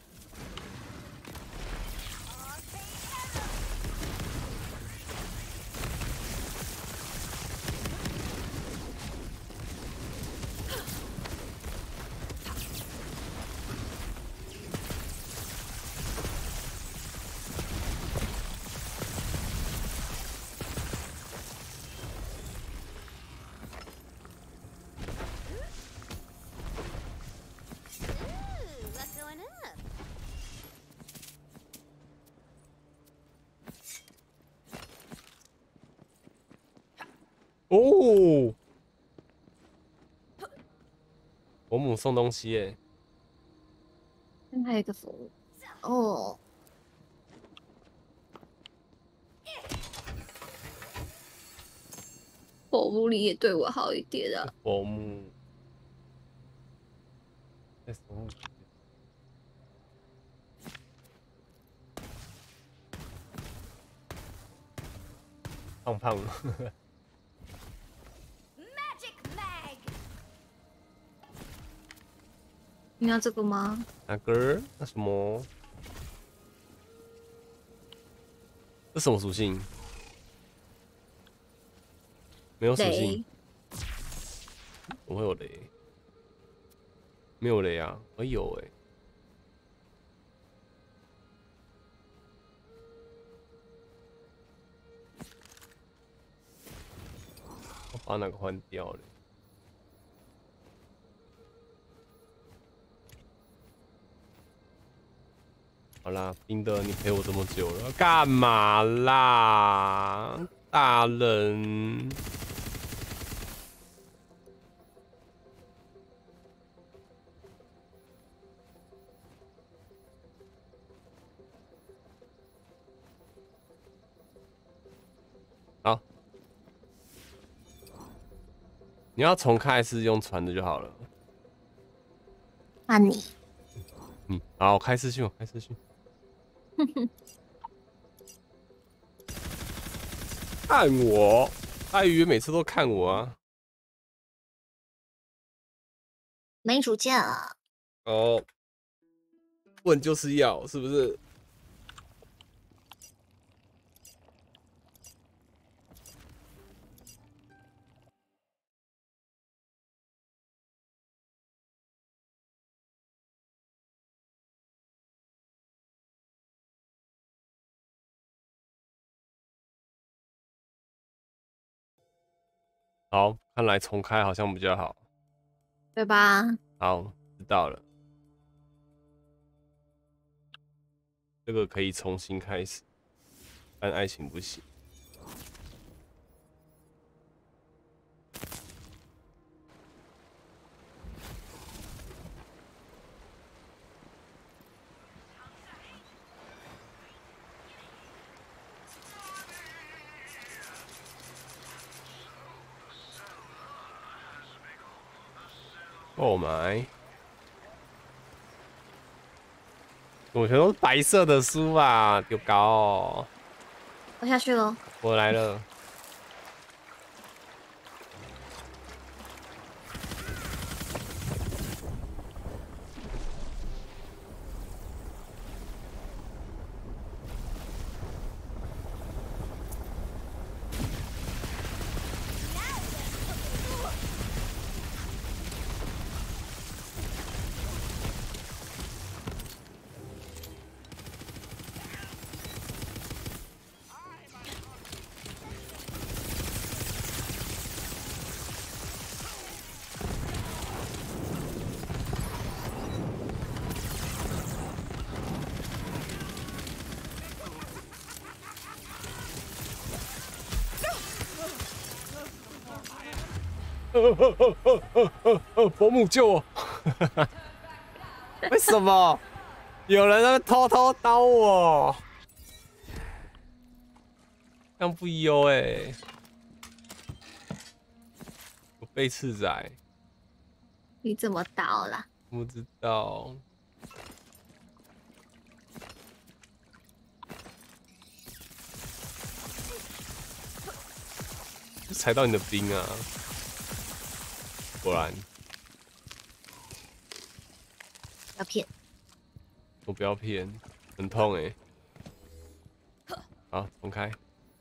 哦，佛母送东西耶！ 还有一个服务哦。佛母里也对我好一点啊。 佛母，在什么？胖胖的。 你要这个吗？ 哪个？那什么？这什么属性？没有属性。怎么会有雷？没有雷啊！我有哎。我把哪个换掉了？好啦，冰的，你陪我这么久了，干嘛啦，大人？好，你要重开还是用传的就好了？ 那你， 好，我开视讯，我开视讯。看我，爱鱼每次都看我啊。 没主见啊。 哦，问就是要，是不是？好，看来重开好像比较好， 对吧？ 好，知道了。这个可以重新开始，但爱情不行。Oh my！ 我全都是白色的书啊，丢高哦！ 我下去了。 我来了。 伯母救我！为什么有人在偷偷刀我？这样不优哎！我被刺仔。 你怎么倒啦？ 不知道。踩到你的冰啊！果然。 要骗。 我不要骗，很痛哎。好，重开。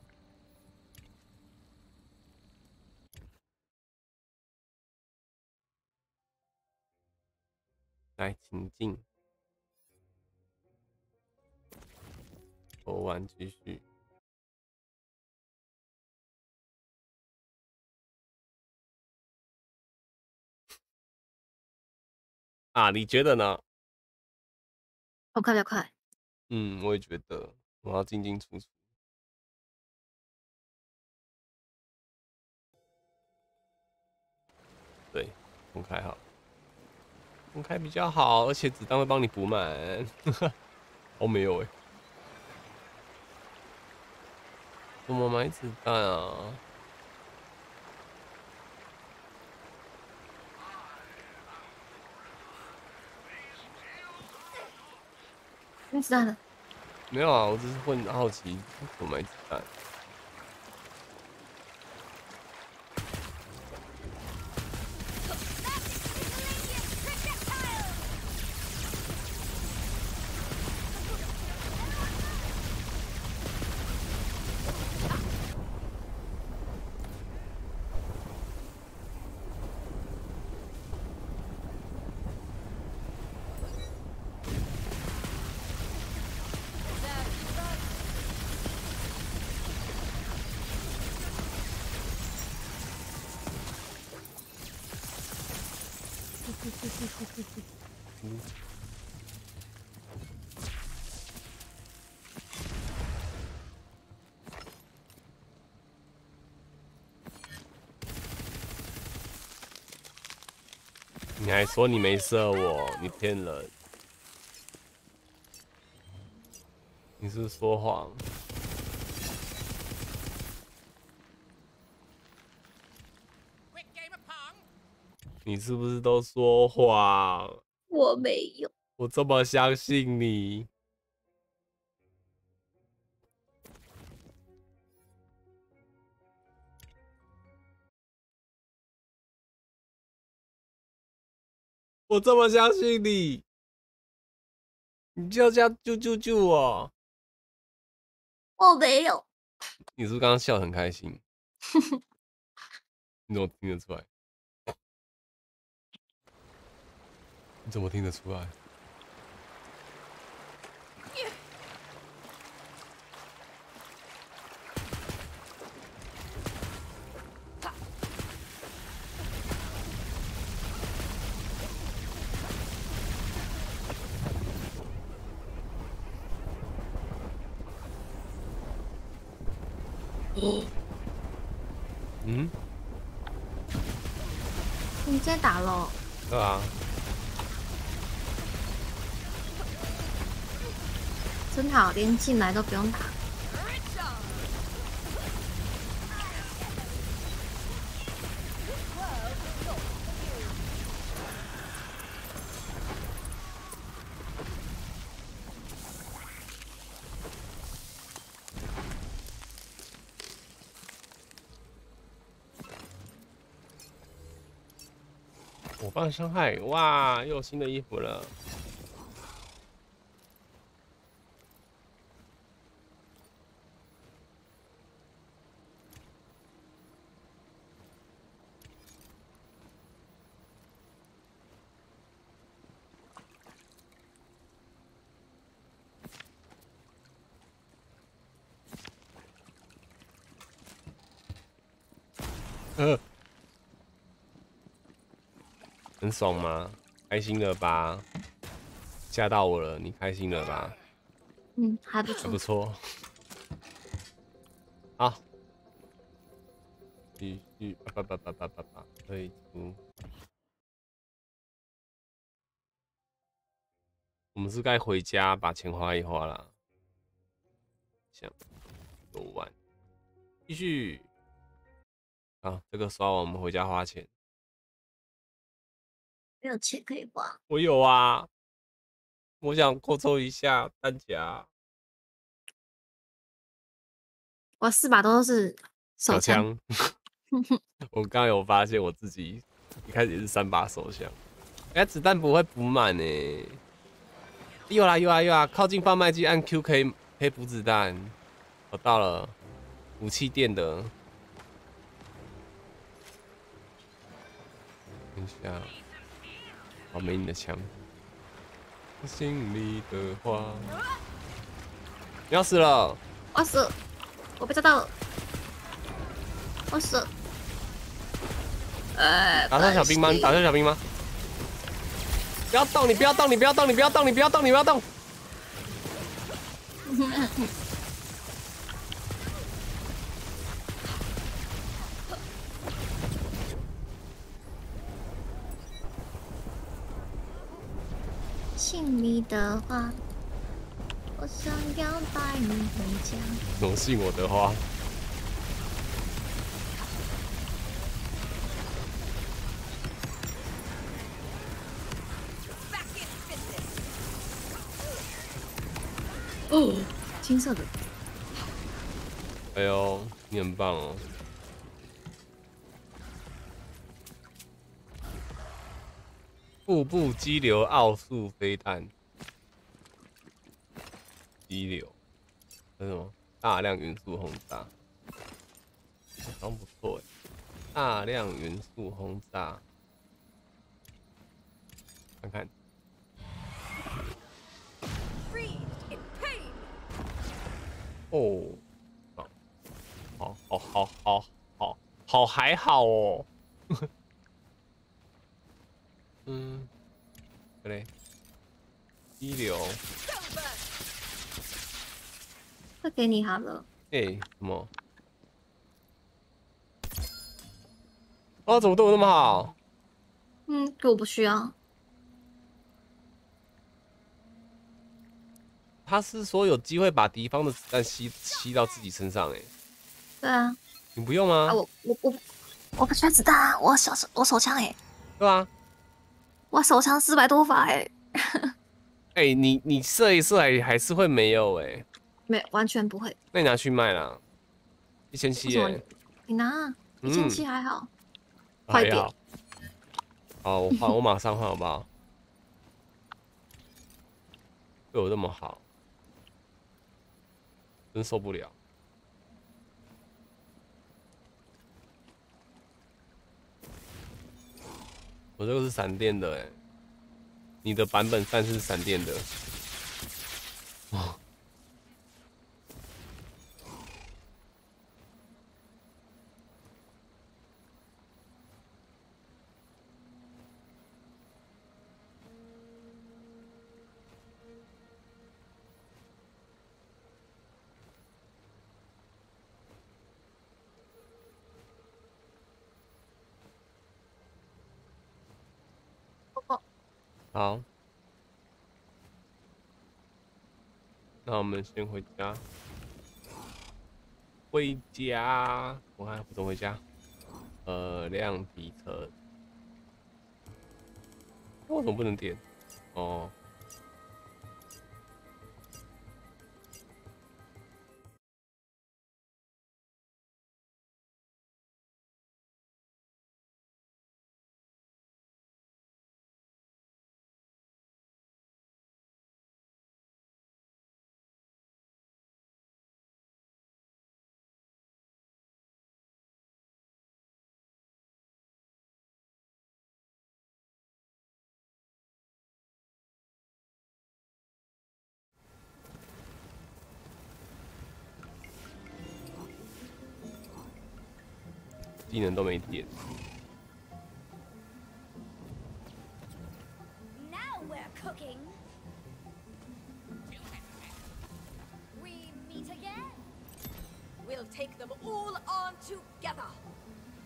来，请进。投完继续。啊，你觉得呢？ 好快，比较快。 嗯，我也觉得，我要进进出出。对，公开好，公开比较好，而且子弹会帮你补满。哦，没有哎，怎么买子弹啊？ 没子弹了。 没有啊，我只是很好奇怎么买子弹。你还说你没射我，你骗人！你是不是说谎？你是不是都说谎？ 我没有。 我这么相信你。我这么相信你，你就这样救我？ 我没有。 你是不是刚刚笑得很开心？你怎么听得出来？你怎么听得出来？嗯？ 你在打咯？ 对啊。 真好，连进来都不用打。 伙伴伤害，哇，又有新的衣服了。很爽吗？开心了吧？吓到我了，你开心了吧？ 嗯，还不错， 还不错。好， 继续退出。我们是该回家把钱花一花啦。想9万，继续。啊，这个刷完我们回家花钱。 没有钱可以花。 我有啊，我想扩充一下弹夹。 我4把都是手小枪。我刚刚有发现我自己一开始也是3把手枪。哎，子弹不会补满呢。有啦，靠近贩卖机按 Q 可以补子弹。我到了，武器店的。等一下，好没你的枪。心里的话，你要死了！ 我死了，我被抓到了，我死了。 打伤小兵吗？你打伤小兵吗？不要动！你不要动！你不要动！你不要动！你不要动！你不要动！ 信你的话，我想要带你回家。 侬信我的话。 哦，金色的。 哎呦，你很棒哦！腹部激流奥速飞弹，激流，这是什么？大量元素轰炸，好像不错哎。大量元素轰炸，看看。哦，好，还好哦。嗯，对，激流， 这给你好了。 什么？哦，怎么对我那么好？ 我不需要。 他是说有机会把敌方的子弹吸到自己身上， 对啊。 你不用吗？ 啊，我不需要子弹啊，我手枪对啊。 我手枪400多发你射一射还是会没有没完全不会。 那你拿去卖啦，1700 你拿1700还好， 快点。好，我马上换好不好？对我这么好，真受不了。我这个是闪电的你的版本3是闪电的。哦。好，那我们先回家。回家，我看怎么回家。亮皮车。为什么不能点？哦。技能都没点。 Now we're cooking. We meet again. We'll take them all on together.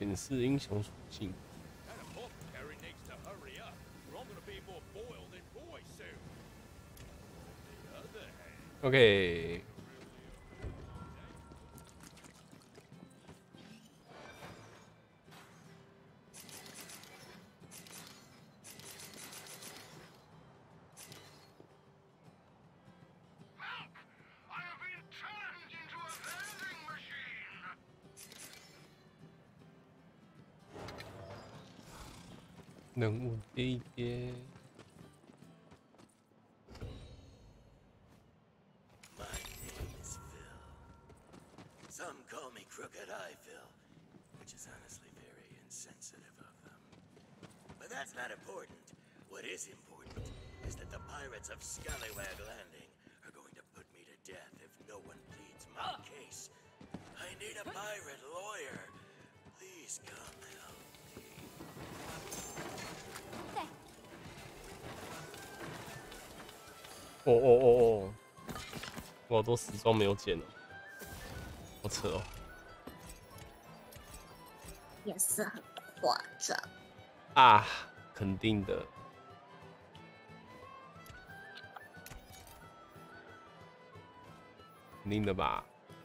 显示英雄属性。OK。人物接一接。 Some call me Crooked Eye Phil, which is honestly very insensitive of them. But that's not important. What is important is that the pirates of Scallywag Landing are going to put me to death if no one pleads my case. I need a pirate lawyer. Please come help me. 哦！我好多时装没有剪了，好扯哦。 也是很夸张啊，肯定的。肯定的吧。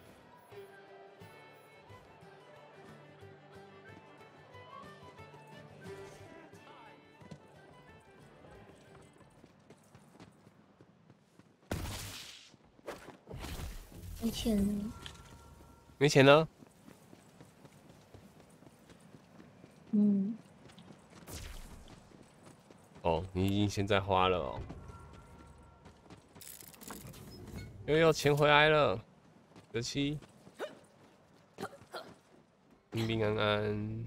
没钱了， 没钱了。 嗯。 哦，你已经现在花了哦。又有钱回来了，可惜。平平安安。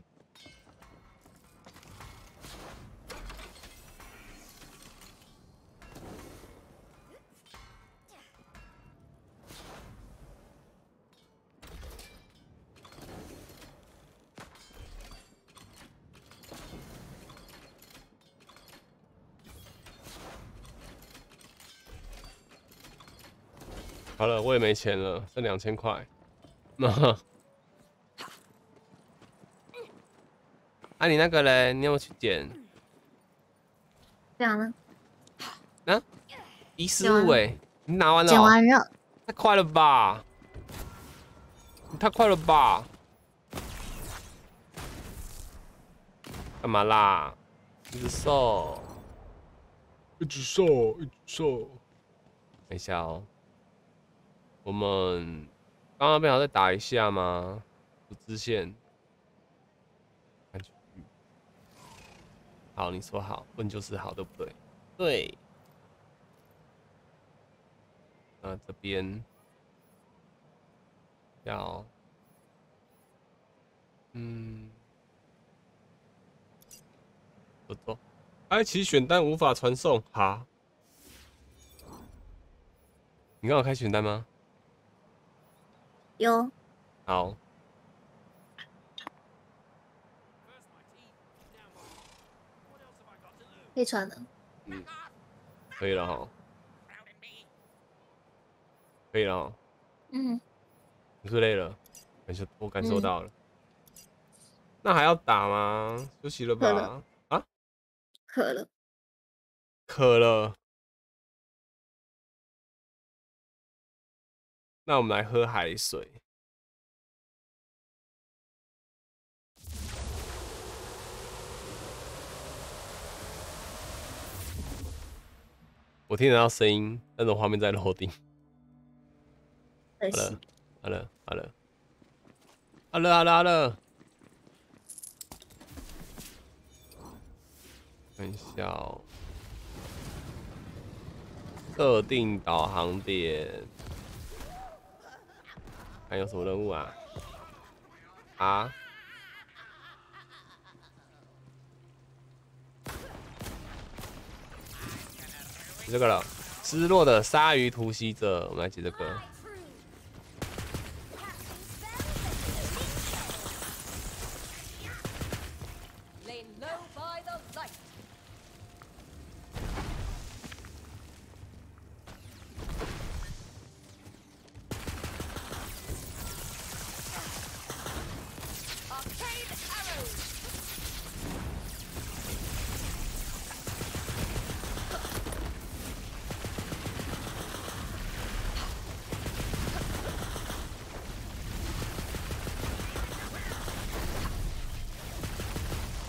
好了，我也没钱了，剩2000块。那，啊，你那个嘞？你有没有去捡？ 这样呢？ 啊，145哎，你拿完了？ 捡完了。 太快了吧！你太快了吧！干嘛啦？一直瘦，一直瘦，一直瘦。等一下哦。我们刚刚不想再打一下吗？有支线，好，你说好，问就是好，对不对？对。那这边要，不错。埃及选单无法传送，哈？你刚好开选单吗？ 有。 好。 可以传了。 可以了哈。可以了哈。你是累了，我感受到了。那还要打吗？休息了吧？啊？ 渴了。 渴了。那我们来喝海水。我听得到声音，但是画面在楼顶。好了。看一下哦。设定导航点。还有什么任务啊？啊？这个了，失落的鲨鱼突袭者，我们来解这个。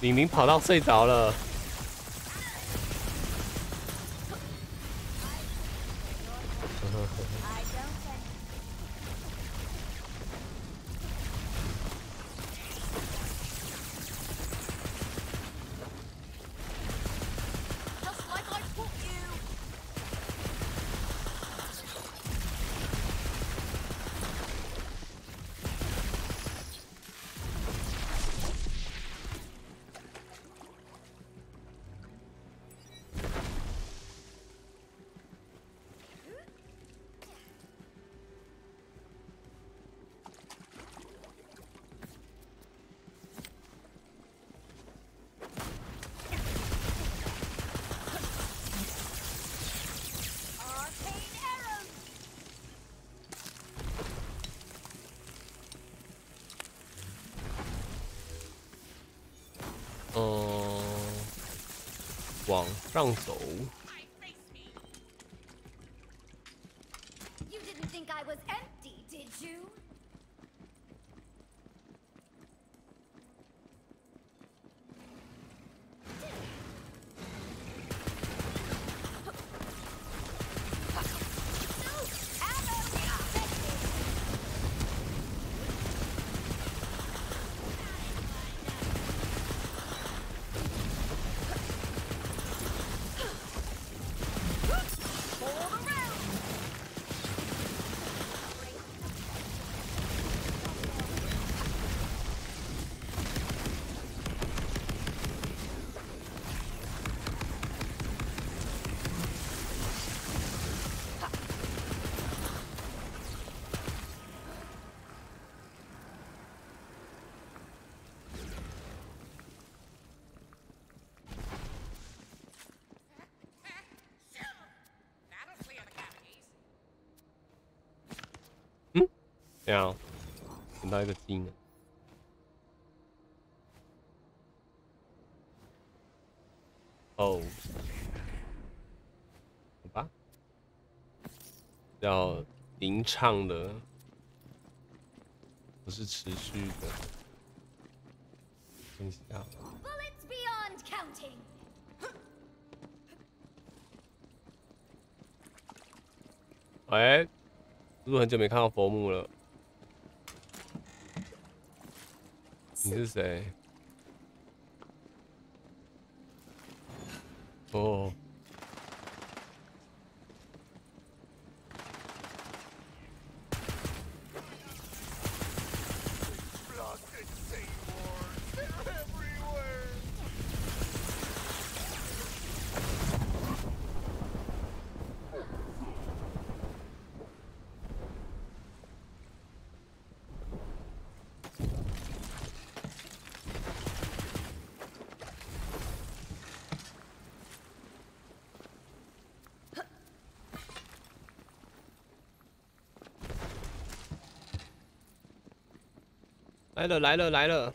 明明跑到睡着了。往上走。 You didn't think I was empty, did you? 嗯，这样捡到一个技能。哦，好吧，要吟唱的，不是持续的。等一下。 Bullets beyond counting. 哎，是不是很久没看到佛木了？你是谁？哦。来了来了来了！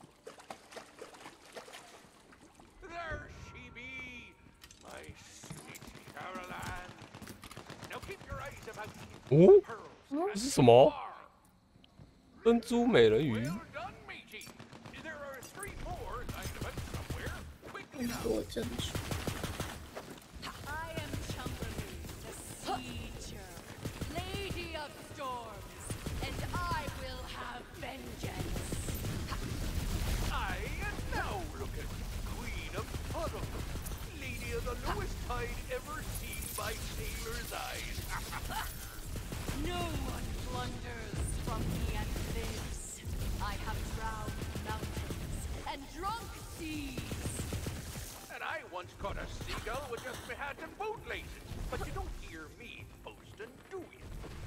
There she be, my sweet Caroline. Now keep your eyes about you. 哦，这是什么？珍珠美人鱼。 更多珍珠。 I am Chumberly, the Sieger, Lady of Storms, and I will have vengeance. I am now looking Queen of Puddle, Lady of the lowest tide ever seen by sailor's eyes. No one plunders from me and lives. I have drowned mountains and drunk seas. And I once caught a seagull with just my hat and boat laces. But you don't hear me boasting, do you?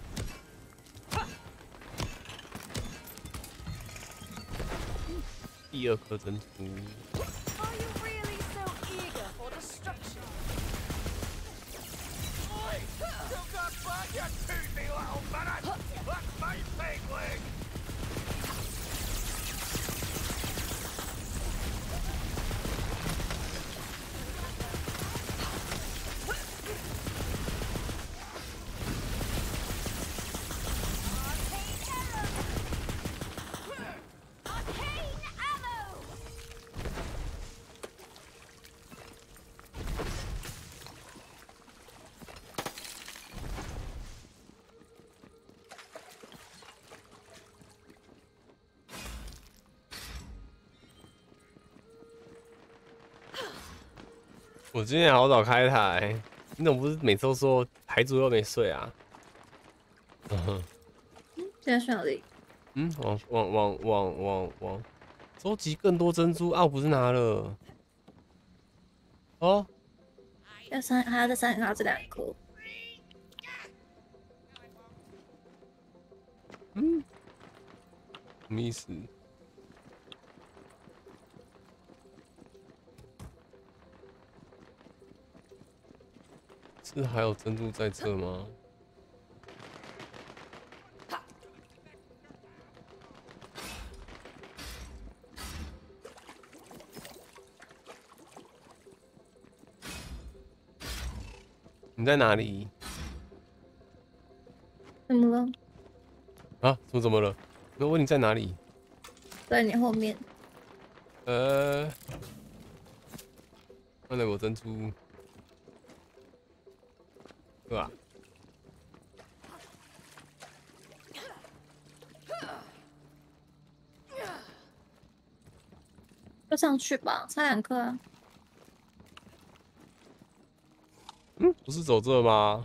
第二颗珍珠。 Are you really so eager for destruction? Oi! You got back, you toothy little minute! That's my peg leg! 我今天好早开台，你怎么不是每次都说台主又没睡啊？ 现在去哪里？ 往，收集更多珍珠啊！我不是拿了？哦， 还要再拿这2颗。 什么意思？是还有珍珠在这吗？你在哪里？ 怎么了？ 啊？怎么了？我问你在哪里？ 在你后面。 看到有珍珠，对吧？ 就上去吧，差2颗啊。 不是走这吗？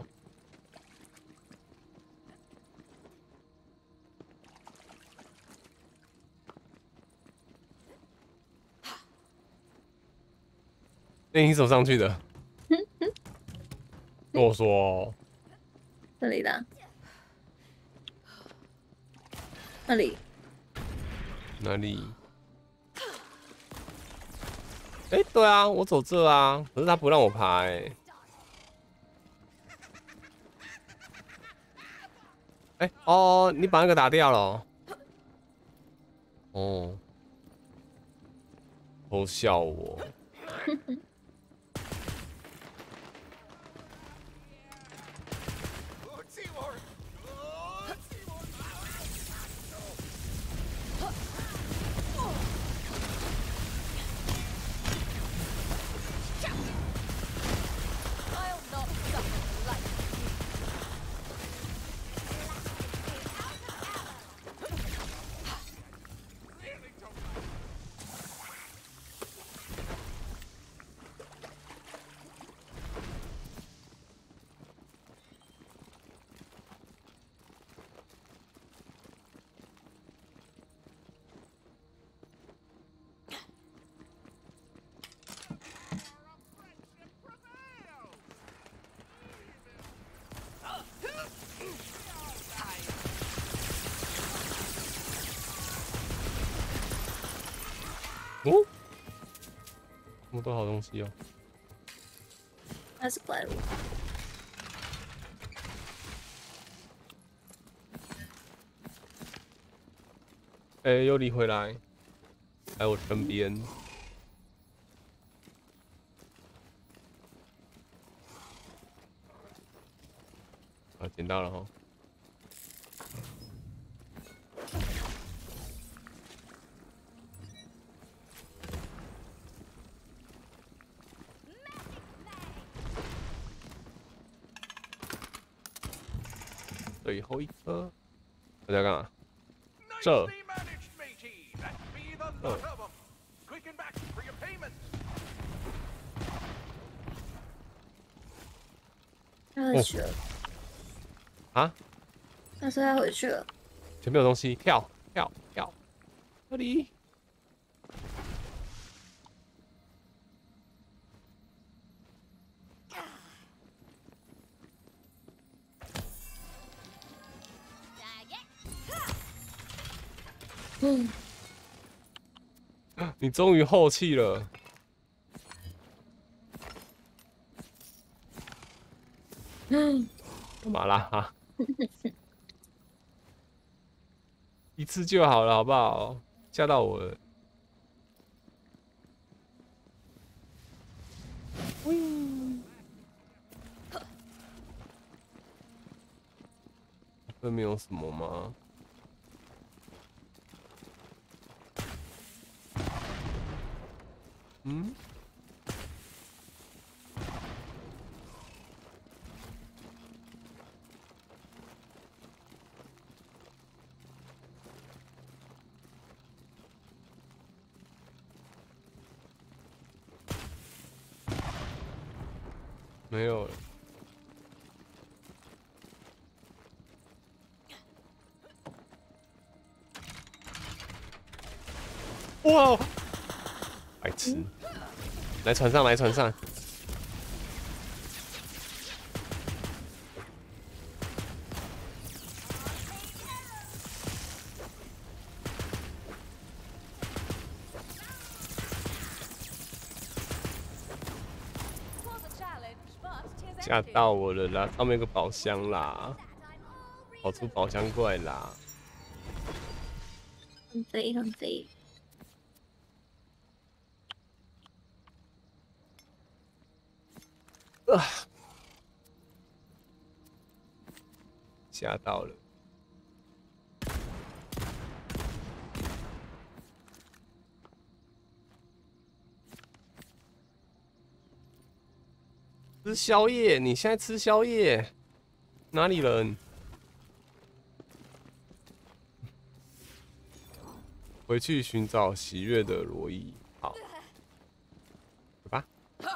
那你怎么上去的？跟我说哦。 这里的。那里。 哪里？哎，对啊，我走这啊，可是他不让我爬哎。哎哦，你把那个打掉了。哦，偷笑我。哦，这么多好东西哦！ 那是怪物。 哎，尤里回来，来我身边。啊，捡到了哈！最后一颗，大家干嘛？这。 要回去了。 啊？ 他说要回去了。 前面有东西，跳！这里。你终于后气了。干嘛啦？一次就好了，好不好？吓到我了。这没有什么吗？嗯？ 没有了。哇！白痴！来船上，来船上。吓到我了啦！上面有个宝箱啦，跑出宝箱怪啦！ 很肥，很肥。 吓到了。吃宵夜？你现在吃宵夜？哪里人？回去寻找喜悦的罗伊。好，走吧。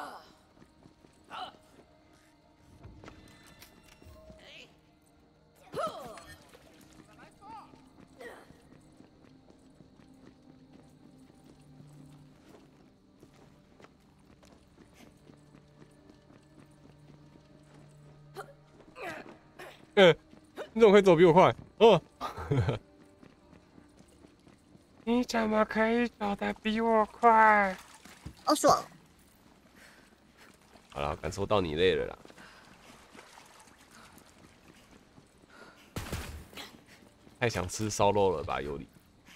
你怎么可以走比我快？哦，你怎么可以走得比我快？ 好爽！ 好了，感受到你累了啦。太想吃烧肉了吧，尤里？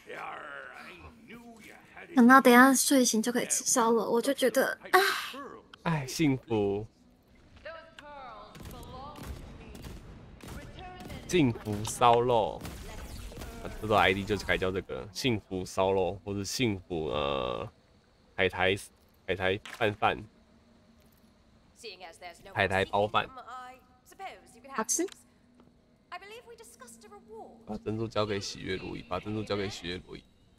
等到等一下睡醒就可以吃烧了，我就觉得， 哎，幸福。幸福烧肉，这个 ID 就是改叫这个幸福烧肉，或者幸福海苔拌饭，海苔包饭， 好吃。 把珍珠交给喜悦如意，把珍珠交给喜悦如意。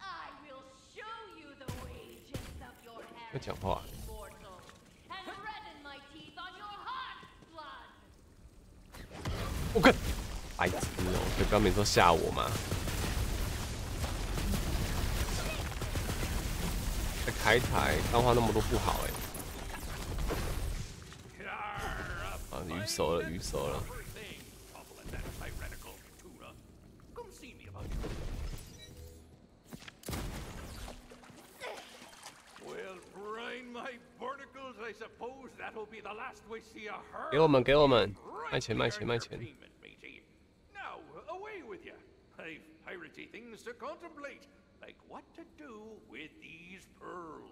要讲话。我看。白痴哦！就刚没说吓我嘛。在开台，钢化那么多不好啊，鱼熟了，鱼熟了。给我们，给我们，卖钱，卖钱，卖钱。 I've piratey things to contemplate, like what to do with these pearls.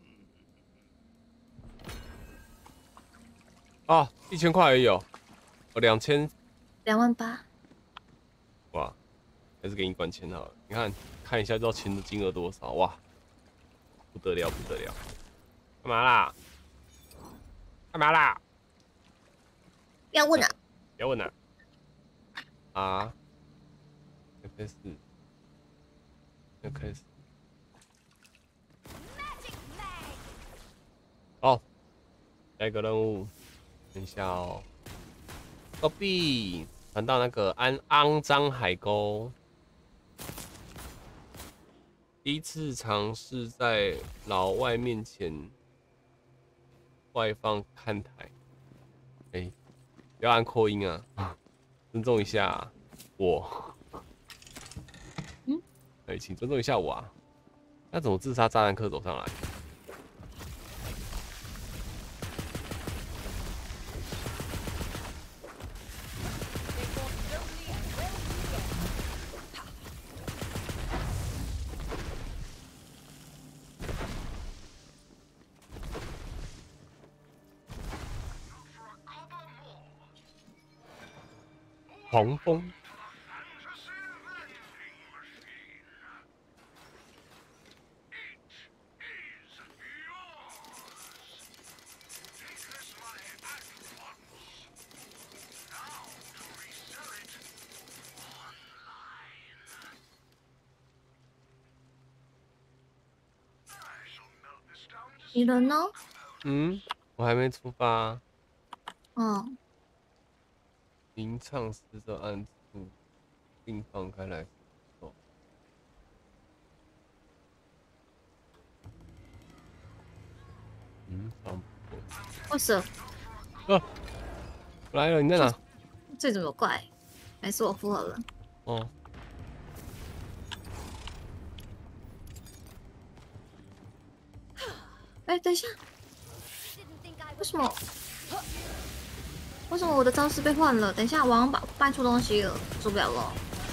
啊，1000块而已哦，我 28000。 哇，还是给你管钱好了。你看一下，知道钱的金额多少？哇，不得了，不得了！干嘛啦？干嘛啦？ 不要问啊！ 不要问啊！啊！开始，要开始。好，下一个任务，等一下哦。戈壁传到那个肮脏海沟。第一次尝试在老外面前外放看台。哎，不要按扩音啊，尊重一下我。哎，请尊重一下我啊！那怎么自杀炸弹客走上来？黄蜂。 你人呢？ 我还没出发。 嗯， 吟唱死者暗处，并放开来。差不多。 我死！ 我来了，你在哪？ 这怎么怪？没事，我复活了。 哦。 哎，等一下，为什么？为什么我的招式被换了？等一下，我好像搬出东西了，受不了了。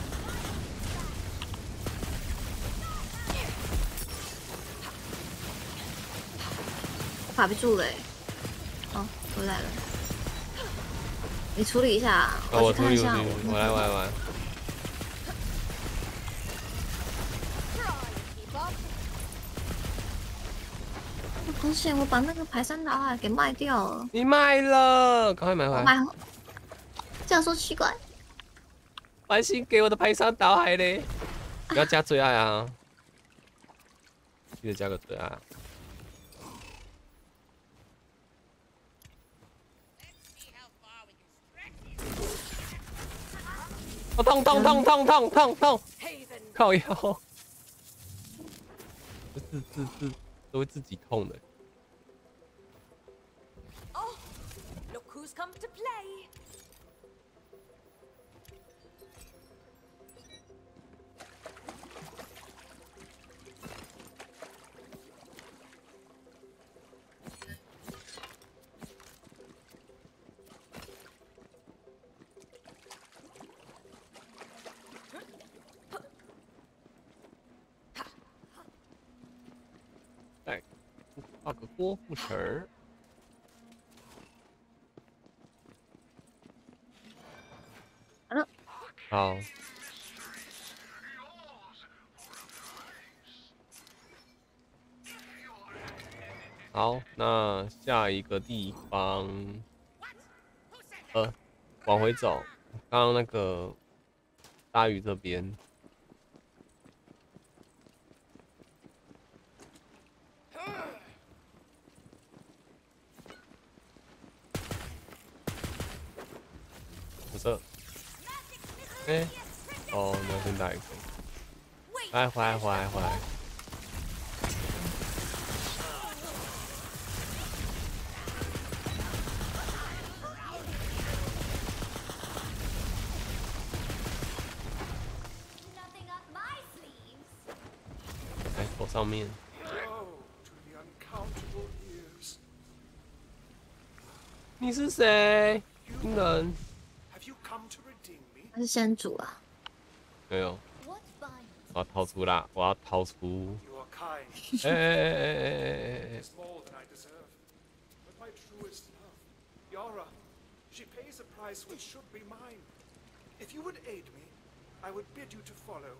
我卡不住了欸。哦，回来了。你处理一下， 我去看一下。 我来。 好险！我把那个排山倒海给卖掉了。 你卖了，赶快买回来。 买，这样说奇怪。 繁星给我的排山倒海嘞！不要加最爱啊！记得加个最爱。哦，痛！靠腰，这都会自己痛的。 Oh, look who's come to play. 画个郭富城儿。好。好，那下一个地方，往回走，刚刚那个大鱼这边。哎，哦，你要先打一个，回来。来，头上面。你是谁？军人。 他是先主啊。 没有。我要逃出啦！我要逃出。哎。 Yara, she pays a price which should be mine. If you would aid me, I would bid you to follow.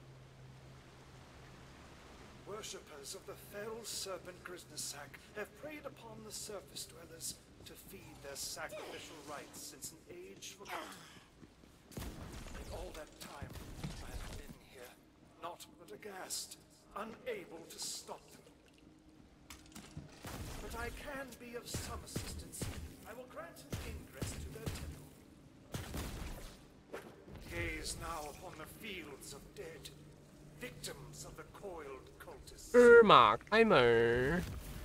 Worshippers of the feral serpent Grisnasak have preyed upon the surface dwellers to feed their sacrificial rites since an age forgotten. In all that time, I have been here, naught but aghast, unable to stop them. But I can be of some assistance. I will grant ingress to their temple. Gaze now upon the fields of dead, victims of the coiled cultists. 马开门。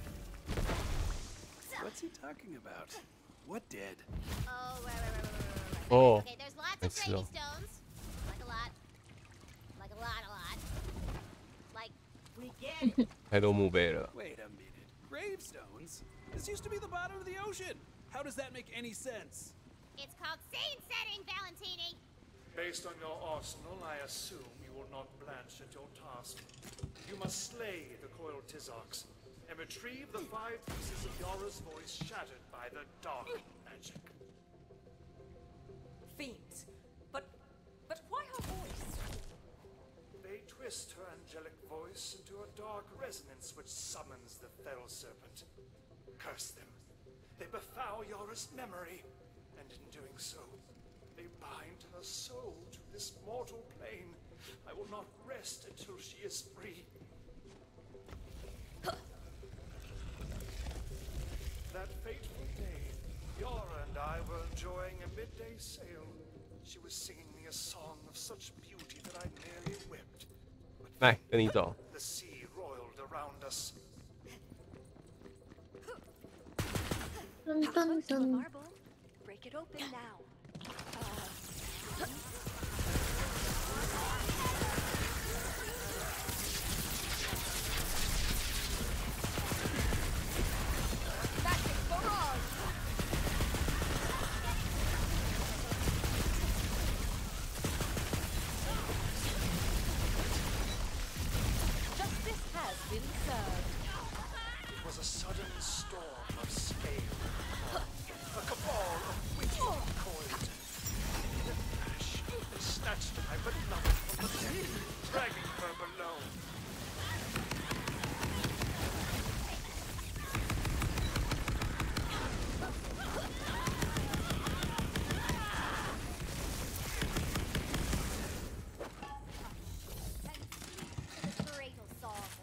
What's he talking about? What dead? Oh, right. Oh, okay, there's lots of gravy stones. Like a lot. Like, we get it. 太多墓碑了。 Wait a minute. Gravestones? This used to be the bottom of the ocean. How does that make any sense? It's called scene setting, Valentini. Based on your arsenal, I assume you will not blanch at your task. You must slay the coiled Tizarks and retrieve the 5 pieces of Yara's voice shattered by the dark magic. Fiends. But why her voice? They twist her angelic voice into a dark resonance which summons the feral serpent. Curse them. They befoul Yara's memory, and in doing so, they bind her soul to this mortal plane. I will not rest until she is free. That fateful day, Yara and and I were enjoying a midday sail. She was singing me a song of such beauty that I nearly wept. 来，跟你走。 The sea roiled around us. Marble. Break it open now. Justice has been served. It was a sudden storm of scale. A cabal of witches coiled. In a flash, they snatched my beloved from the deck, dragging her below. The parental song of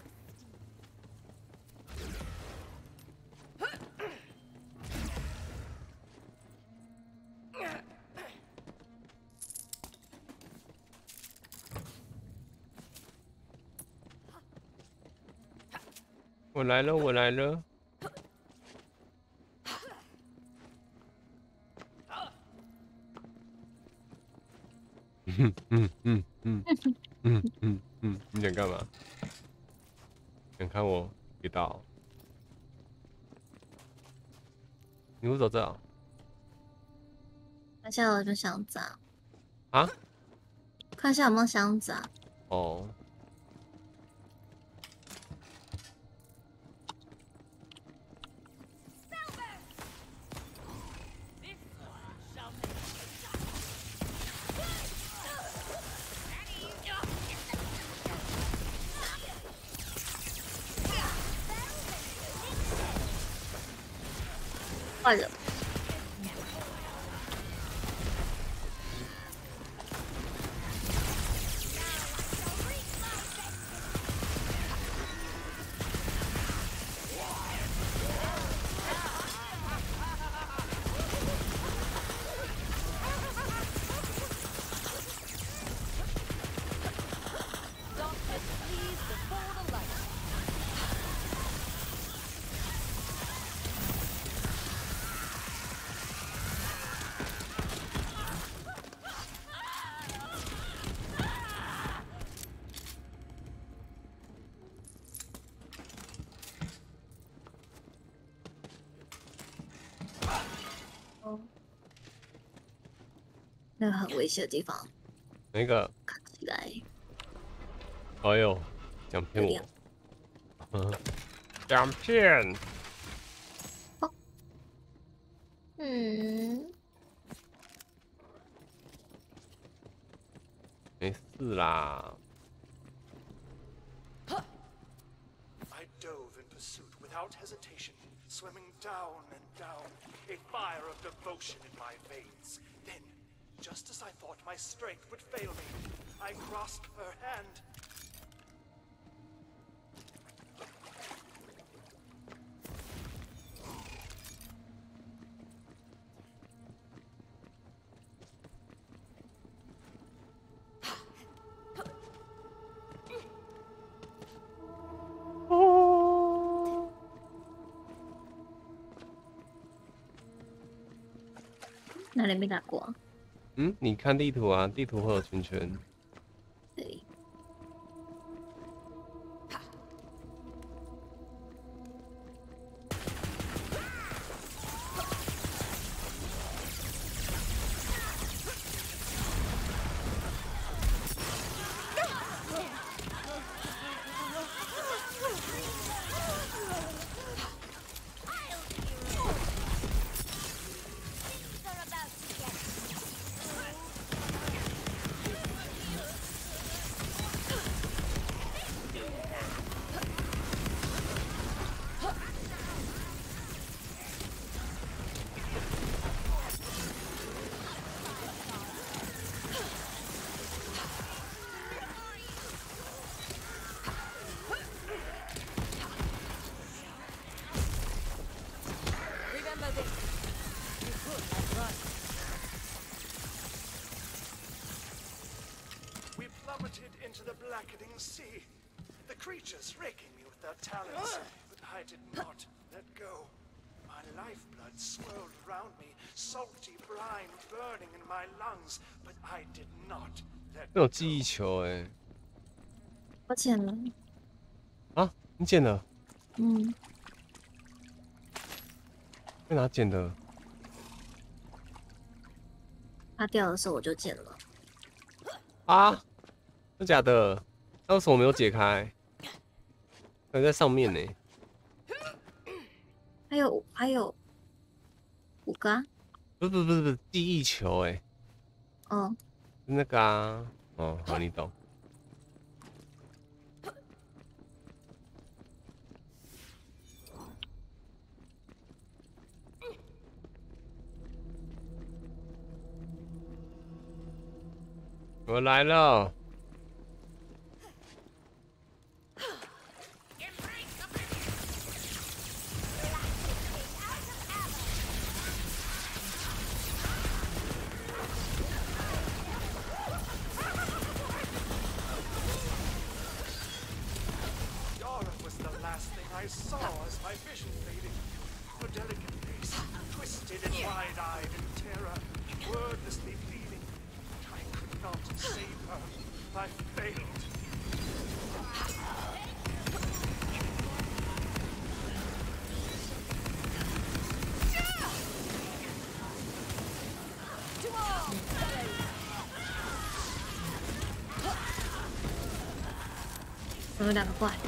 我来了，我来了。你想干嘛？想看我跌倒？你会走这啊？ 看一下我就箱子啊， 啊？ 看一下有没有箱子啊。 哦。 坏了。那个很危险的地方， 哪个？ 看起来。 哎呦，想骗我？想骗？ 嗯， 没事啦。 I dove in pursuit without hesitation, swimming down and down, a fire of devotion in my veins. Then, just as I thought my strength would fail me, I grasped her hand. Oh. 哪里没打过？ 嗯，你看地图啊，地图会有圈圈。 对。 into the blackening sea. The creatures raking me with their talons, but I did not let go. My lifeblood swirled around me, salty brine burning in my lungs, but I did not let 那种记忆球哎、 我捡了。 啊，你捡了？ 嗯， 在哪捡的？ 它掉的时候我就捡了。 啊，真假的？那为什么没有解开？还在上面呢。 还有5个、啊。 不是记忆球哎、 哦， 那个啊，哦，好，你懂。我来了。 Yara was the last thing I saw as my vision faded. Her delicate face, twisted and wide-eyed in terror, wordlessly bleeding. I could not save her. I failed. To arms, fellows! 我有2个怪。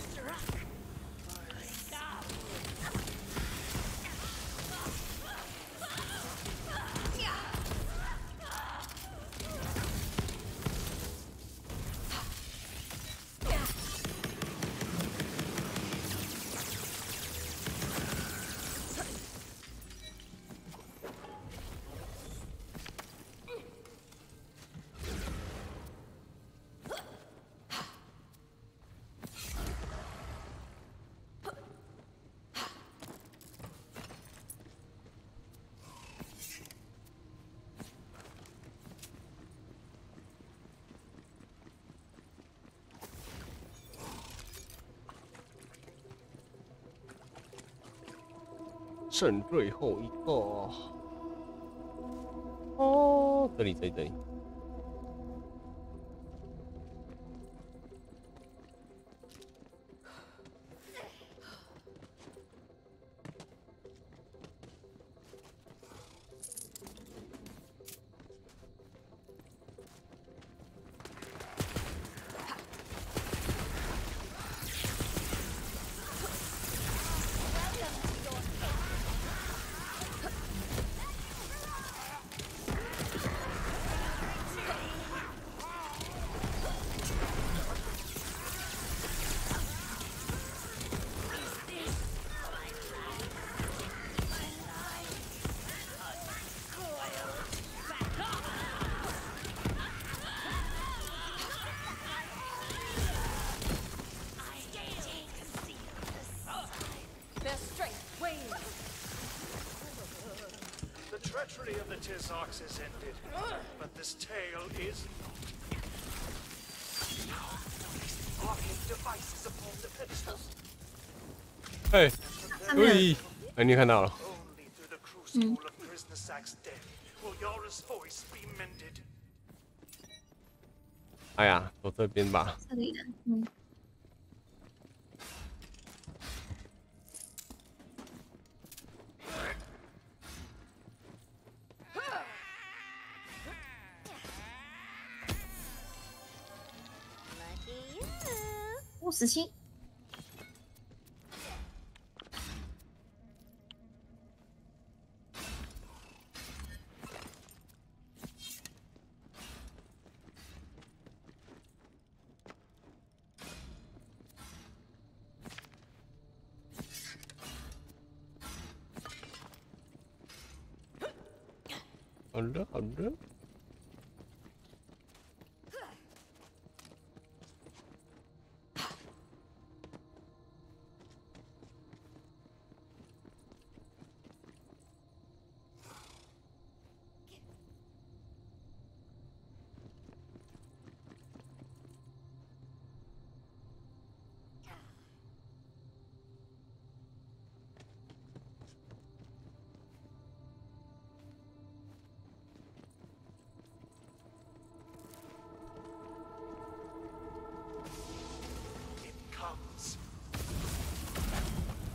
剩最后一个。哦，这里。 Their strength wanes. The treachery of the Tizocs is ended, but this tale is not. Now, place the arcane devices upon the pedestals. 哎，对，哎，你看到了。 Only through the crucible of Grisnasak's death will Yara's voice be mended. 哎呀，走这边吧。 这里的，嗯。17。 好的，好的。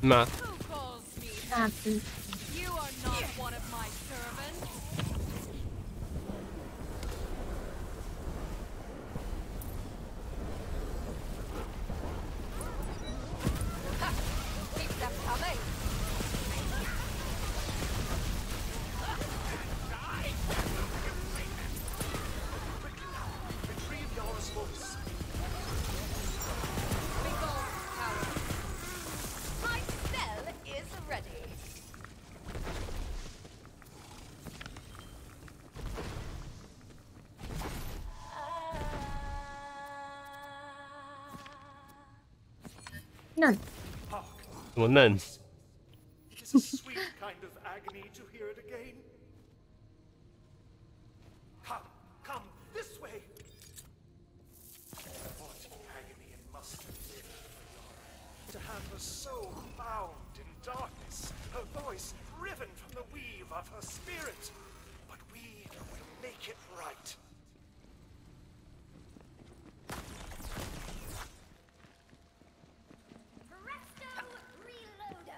吗？ 大只。 You are not one of my servants. 哈 Keep them coming. Retrieve Yara's voice. Begone, coward. My spell is ready. 嫩。 怎么嫩？ It is a sweet kind of agony to hear it again. Come, this way. What agony it must have been for Yara to have her soul bound in darkness, her voice riven from the weave of her spirit. But we will make it right. Presto reloado.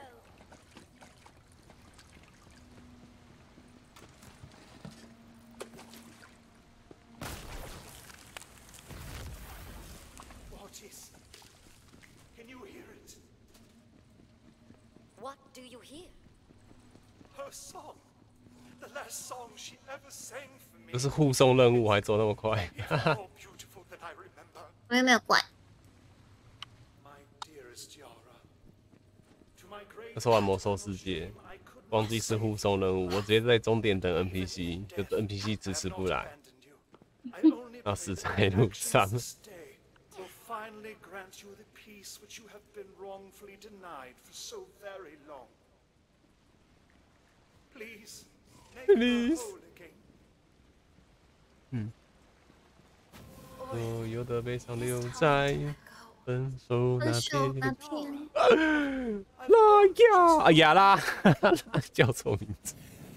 Mortis, can you hear it? What do you hear? Her song. The last song she ever sang for me. 这是护送任务，还走那么快？ More beautiful than I remember. 我也没有管。 My dearest Yara. To my great 那时候玩魔兽世界，忘记是护送任务，我直接在终点等 NPC， 就 NPC 迟迟不来，要死在路上。 will finally grant you the peace which you have been wrongfully denied for so very long. Please, make her whole again. 嗯。所有的悲伤留在分手那天。拉呀！啊亚拉，叫错名字。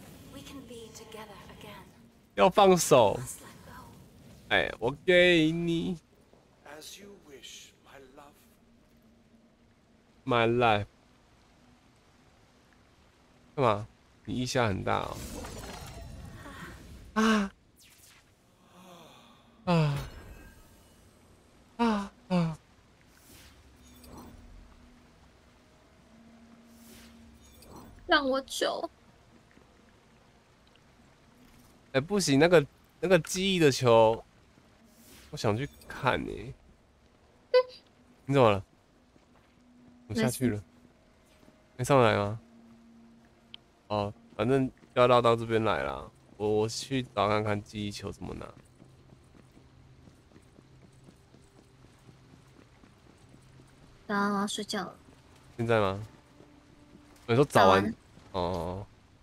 要放手。哎，我给你。 As you wish, my love. My life。干嘛？你腋下很大哦。啊啊啊啊！ 让我求。 哎，不行，那个记忆的球，我想去看呢。你怎么了？我下去了。没上来吗？哦，反正要绕到这边来啦。我去找看看记忆球怎么拿。 然后我要睡觉了。 现在吗？你说早完？哦。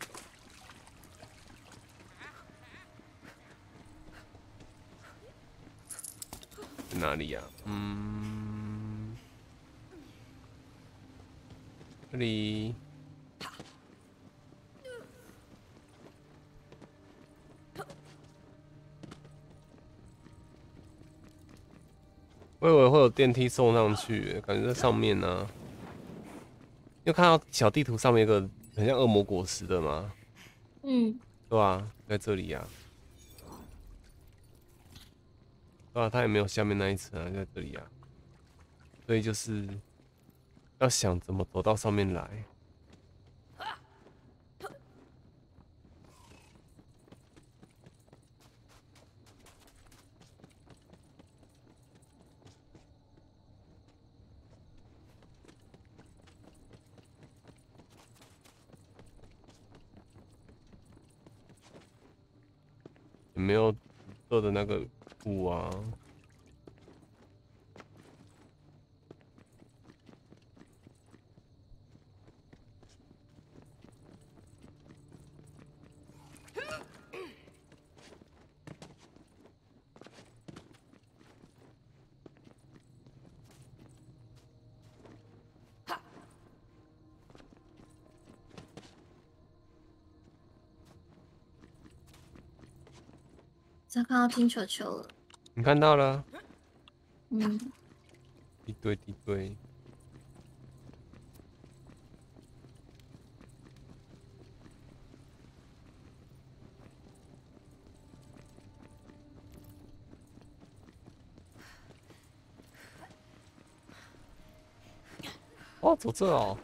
哪里呀？嗯，这里。我以为会有电梯送上去，感觉在上面呢、啊。你有看到小地图上面有个很像恶魔果实的吗？ 嗯， 对啊，在这里呀、啊。对啊，它也没有下面那一层啊，在这里啊。所以就是要想怎么走到上面来。也没有做的那个布啊。 才看到拼球球了。 你看到了？ 嗯。 一堆一堆。 哦，走这哦。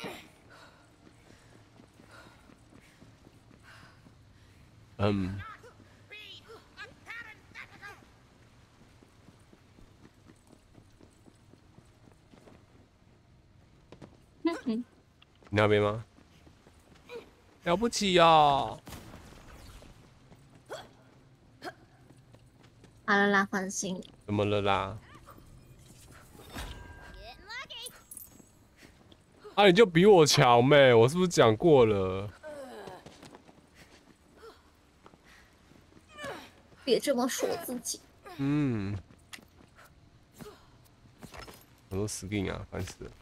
嗯。你那边吗？了不起呀、哦！ 好了啦，放心。 怎么了啦？啊，你就比我强妹，我是不是讲过了？ 别这么说自己。 嗯。很多 skin 啊，烦死了。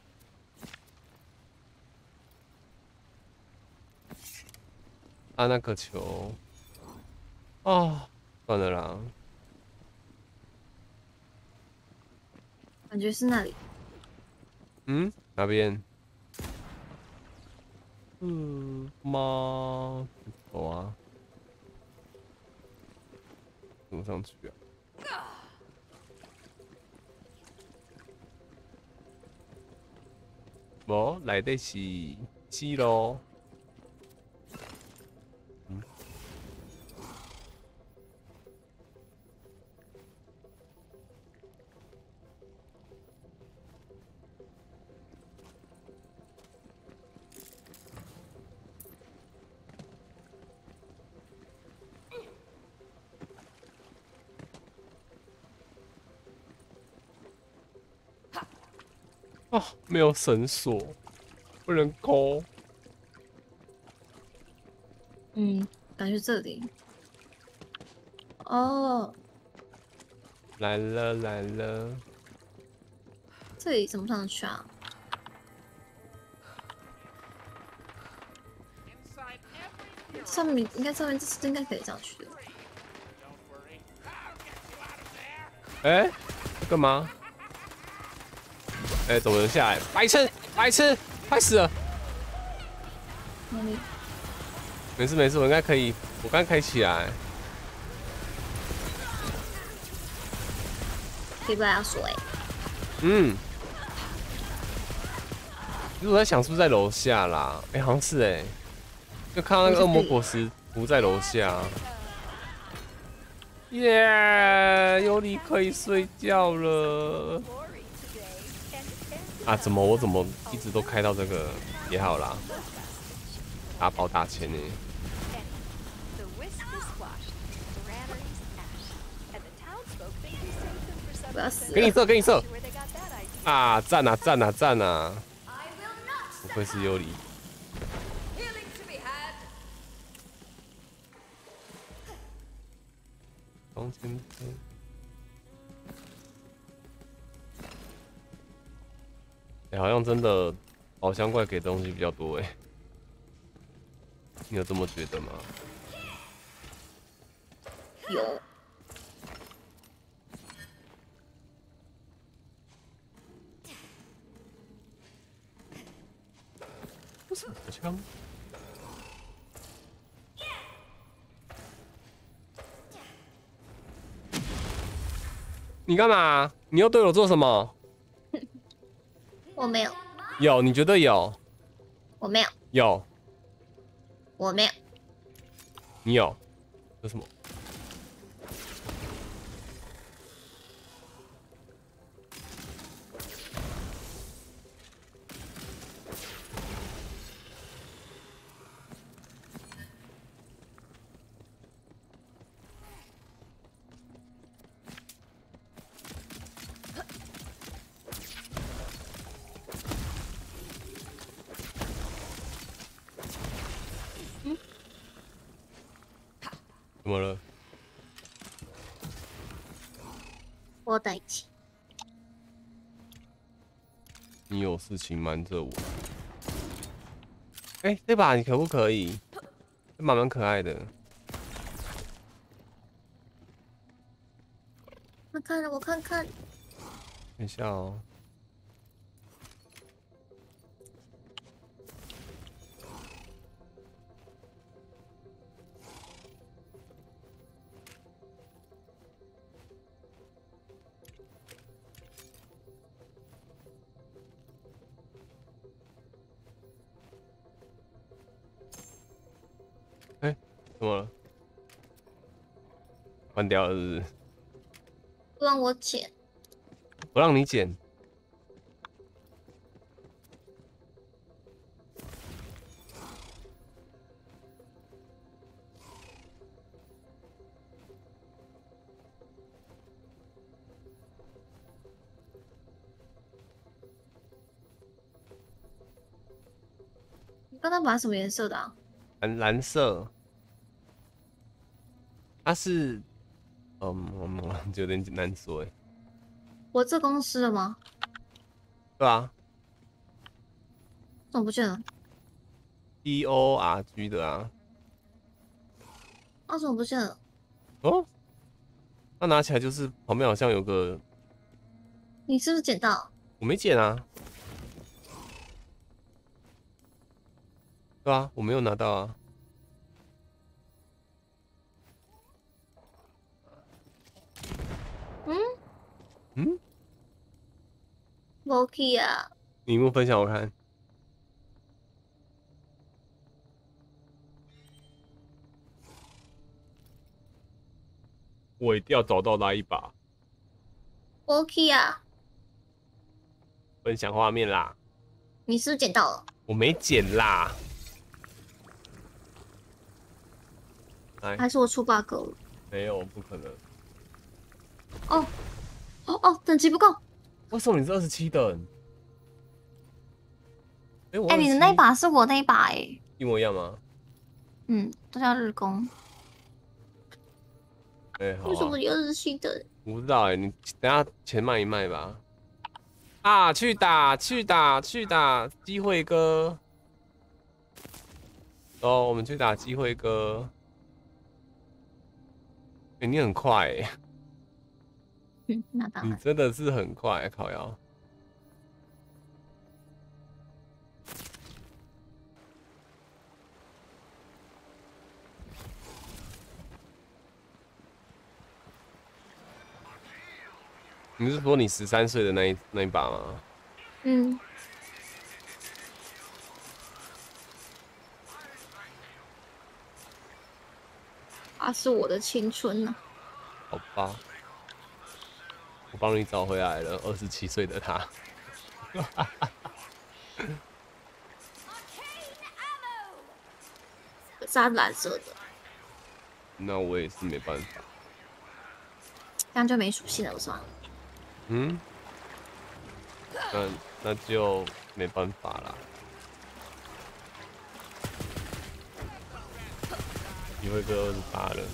啊，那个球。哦，算了啦。 感觉是那里。 嗯，哪边？妈，走啊！怎么上去啊？无，内底是鸡咯。嗯。啊，没有绳索，不能勾。 嗯，感觉这里。哦， 来了来了。 这里怎么上去啊？上面应该这应该可以上去的。 哎，干嘛？哎，怎么下来？白痴，白痴，快死了！ 哪里？ 没事没事，我应该可以，我刚可以起来。 可以不要说哎。 嗯。其实我在想是不是在楼下啦？哎，好像是哎，就看到那个恶魔果实不在楼下。耶，尤里可以睡觉了。啊，我怎么一直都开到这个也好啦，打宝打钱呢。 不要死！ 给你射，给你射！啊，赞啊赞啊赞啊！不愧是尤里。往前走。哎，好像真的宝箱怪给东西比较多哎，你有这么觉得吗？ 有。 这是我的枪。你干嘛？你又对我做什么？ 我没有。 有，你觉得有？ 我没有。 有。 我没有。 你有？这什么？怎么了？ 我在一起。 你有事情瞒着我。哎，这把你可不可以？这把蛮可爱的。 看看，我看看。 等一下哦。 怎么了？关掉了是不是？ 不让我剪。 不让你剪。 你刚才把什么颜色的啊？ 蓝色。它是，有点难说哎。 我这公司的吗？ 对啊怎么不见了？ ，DORG 的啊。 怎么不见了？ 哦，它拿起来就是旁边好像有个， 你是不是捡到？ 我没捡啊。对啊，我没有拿到啊。嗯 ，Loki 啊， 你有没有分享我看？我一定要找到那一把。 Loki 啊， 分享画面啦。 你是不是捡到了？ 我没捡啦。 还是我出 bug 了？ 没有，不可能。 等级不够。 为什么你是27等？ 你的那一把是我那一把哎。 一模一样吗？ 都叫日工。 好啊。 为什么有27等？ 我不知道你等下钱卖一卖吧。啊，去打机会哥。我们去打机会哥。你很快那当然。 你真的是很快，靠腰。你是说你13岁的那一把吗？ 是我的青春呢。 好吧，我帮你找回来了，27岁的他。 是蓝色的。 那我也是没办法。 这样就没属性了，不是吗？ 那就没办法啦。机会哥28了。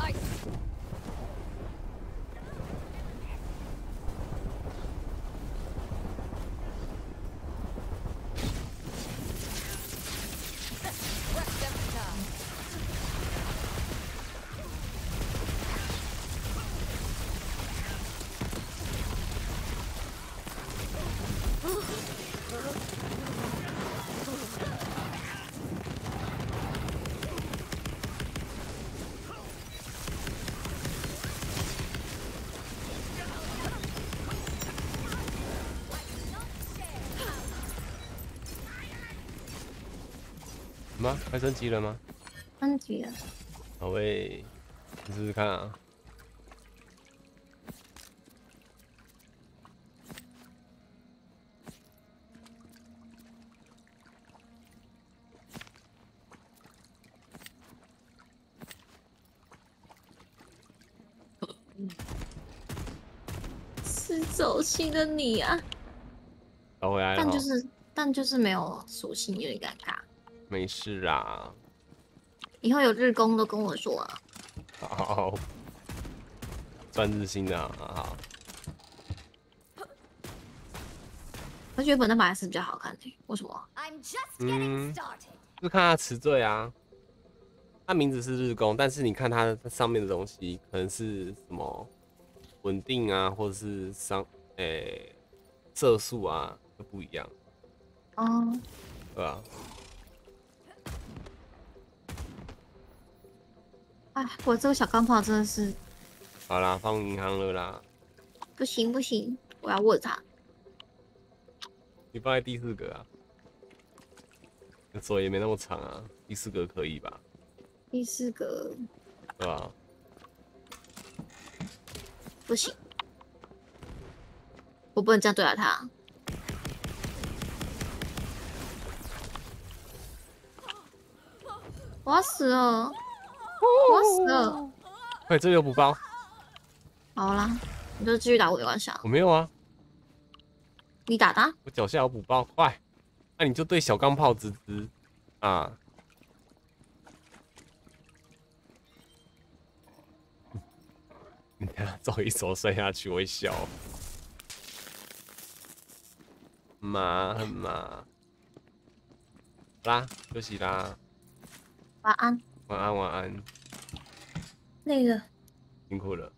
吗？快升级了吗？ 升级了。 好喂，你试试看啊。 是走心的你啊！ 找回来了。 但就是没有属性，有点尴尬。 没事啊。 以后有日工都跟我说啊。 好，赚日薪的好。 我觉得本那把还是比较好看的，为什么？ 就看他词缀啊。他名字是日工，但是你看他上面的东西，可能是什么稳定啊，或者是色素啊，都不一样。对啊。 我这个小钢炮真的是…… 好啦，放银行了啦。 不行，我要握它。 你放在第4格啊，手也没那么长啊，第4格可以吧？ 第4个， 对吧？ 不行，我不能这样对待他。我要死了！我要死了！ 快，这里有补包。 好啦，你就继续打我没关系啊。 我没有啊， 你打的啊？ 我脚下有补包，快！那你就对小钢炮吱吱啊！你等下走一手摔下去，我会笑。麻很麻。啦，休息啦。 晚安。 晚安，晚安。 累了。 辛苦了。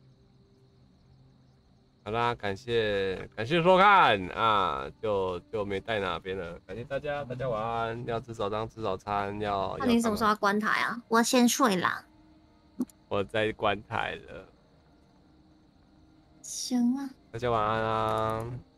好啦，感谢收看啊，就没带哪边了，感谢大家，大家晚安。要吃早餐，吃早餐要。 那你什么时候要关台啊？我先睡啦。 我在关台了。 行啊。 大家晚安啊。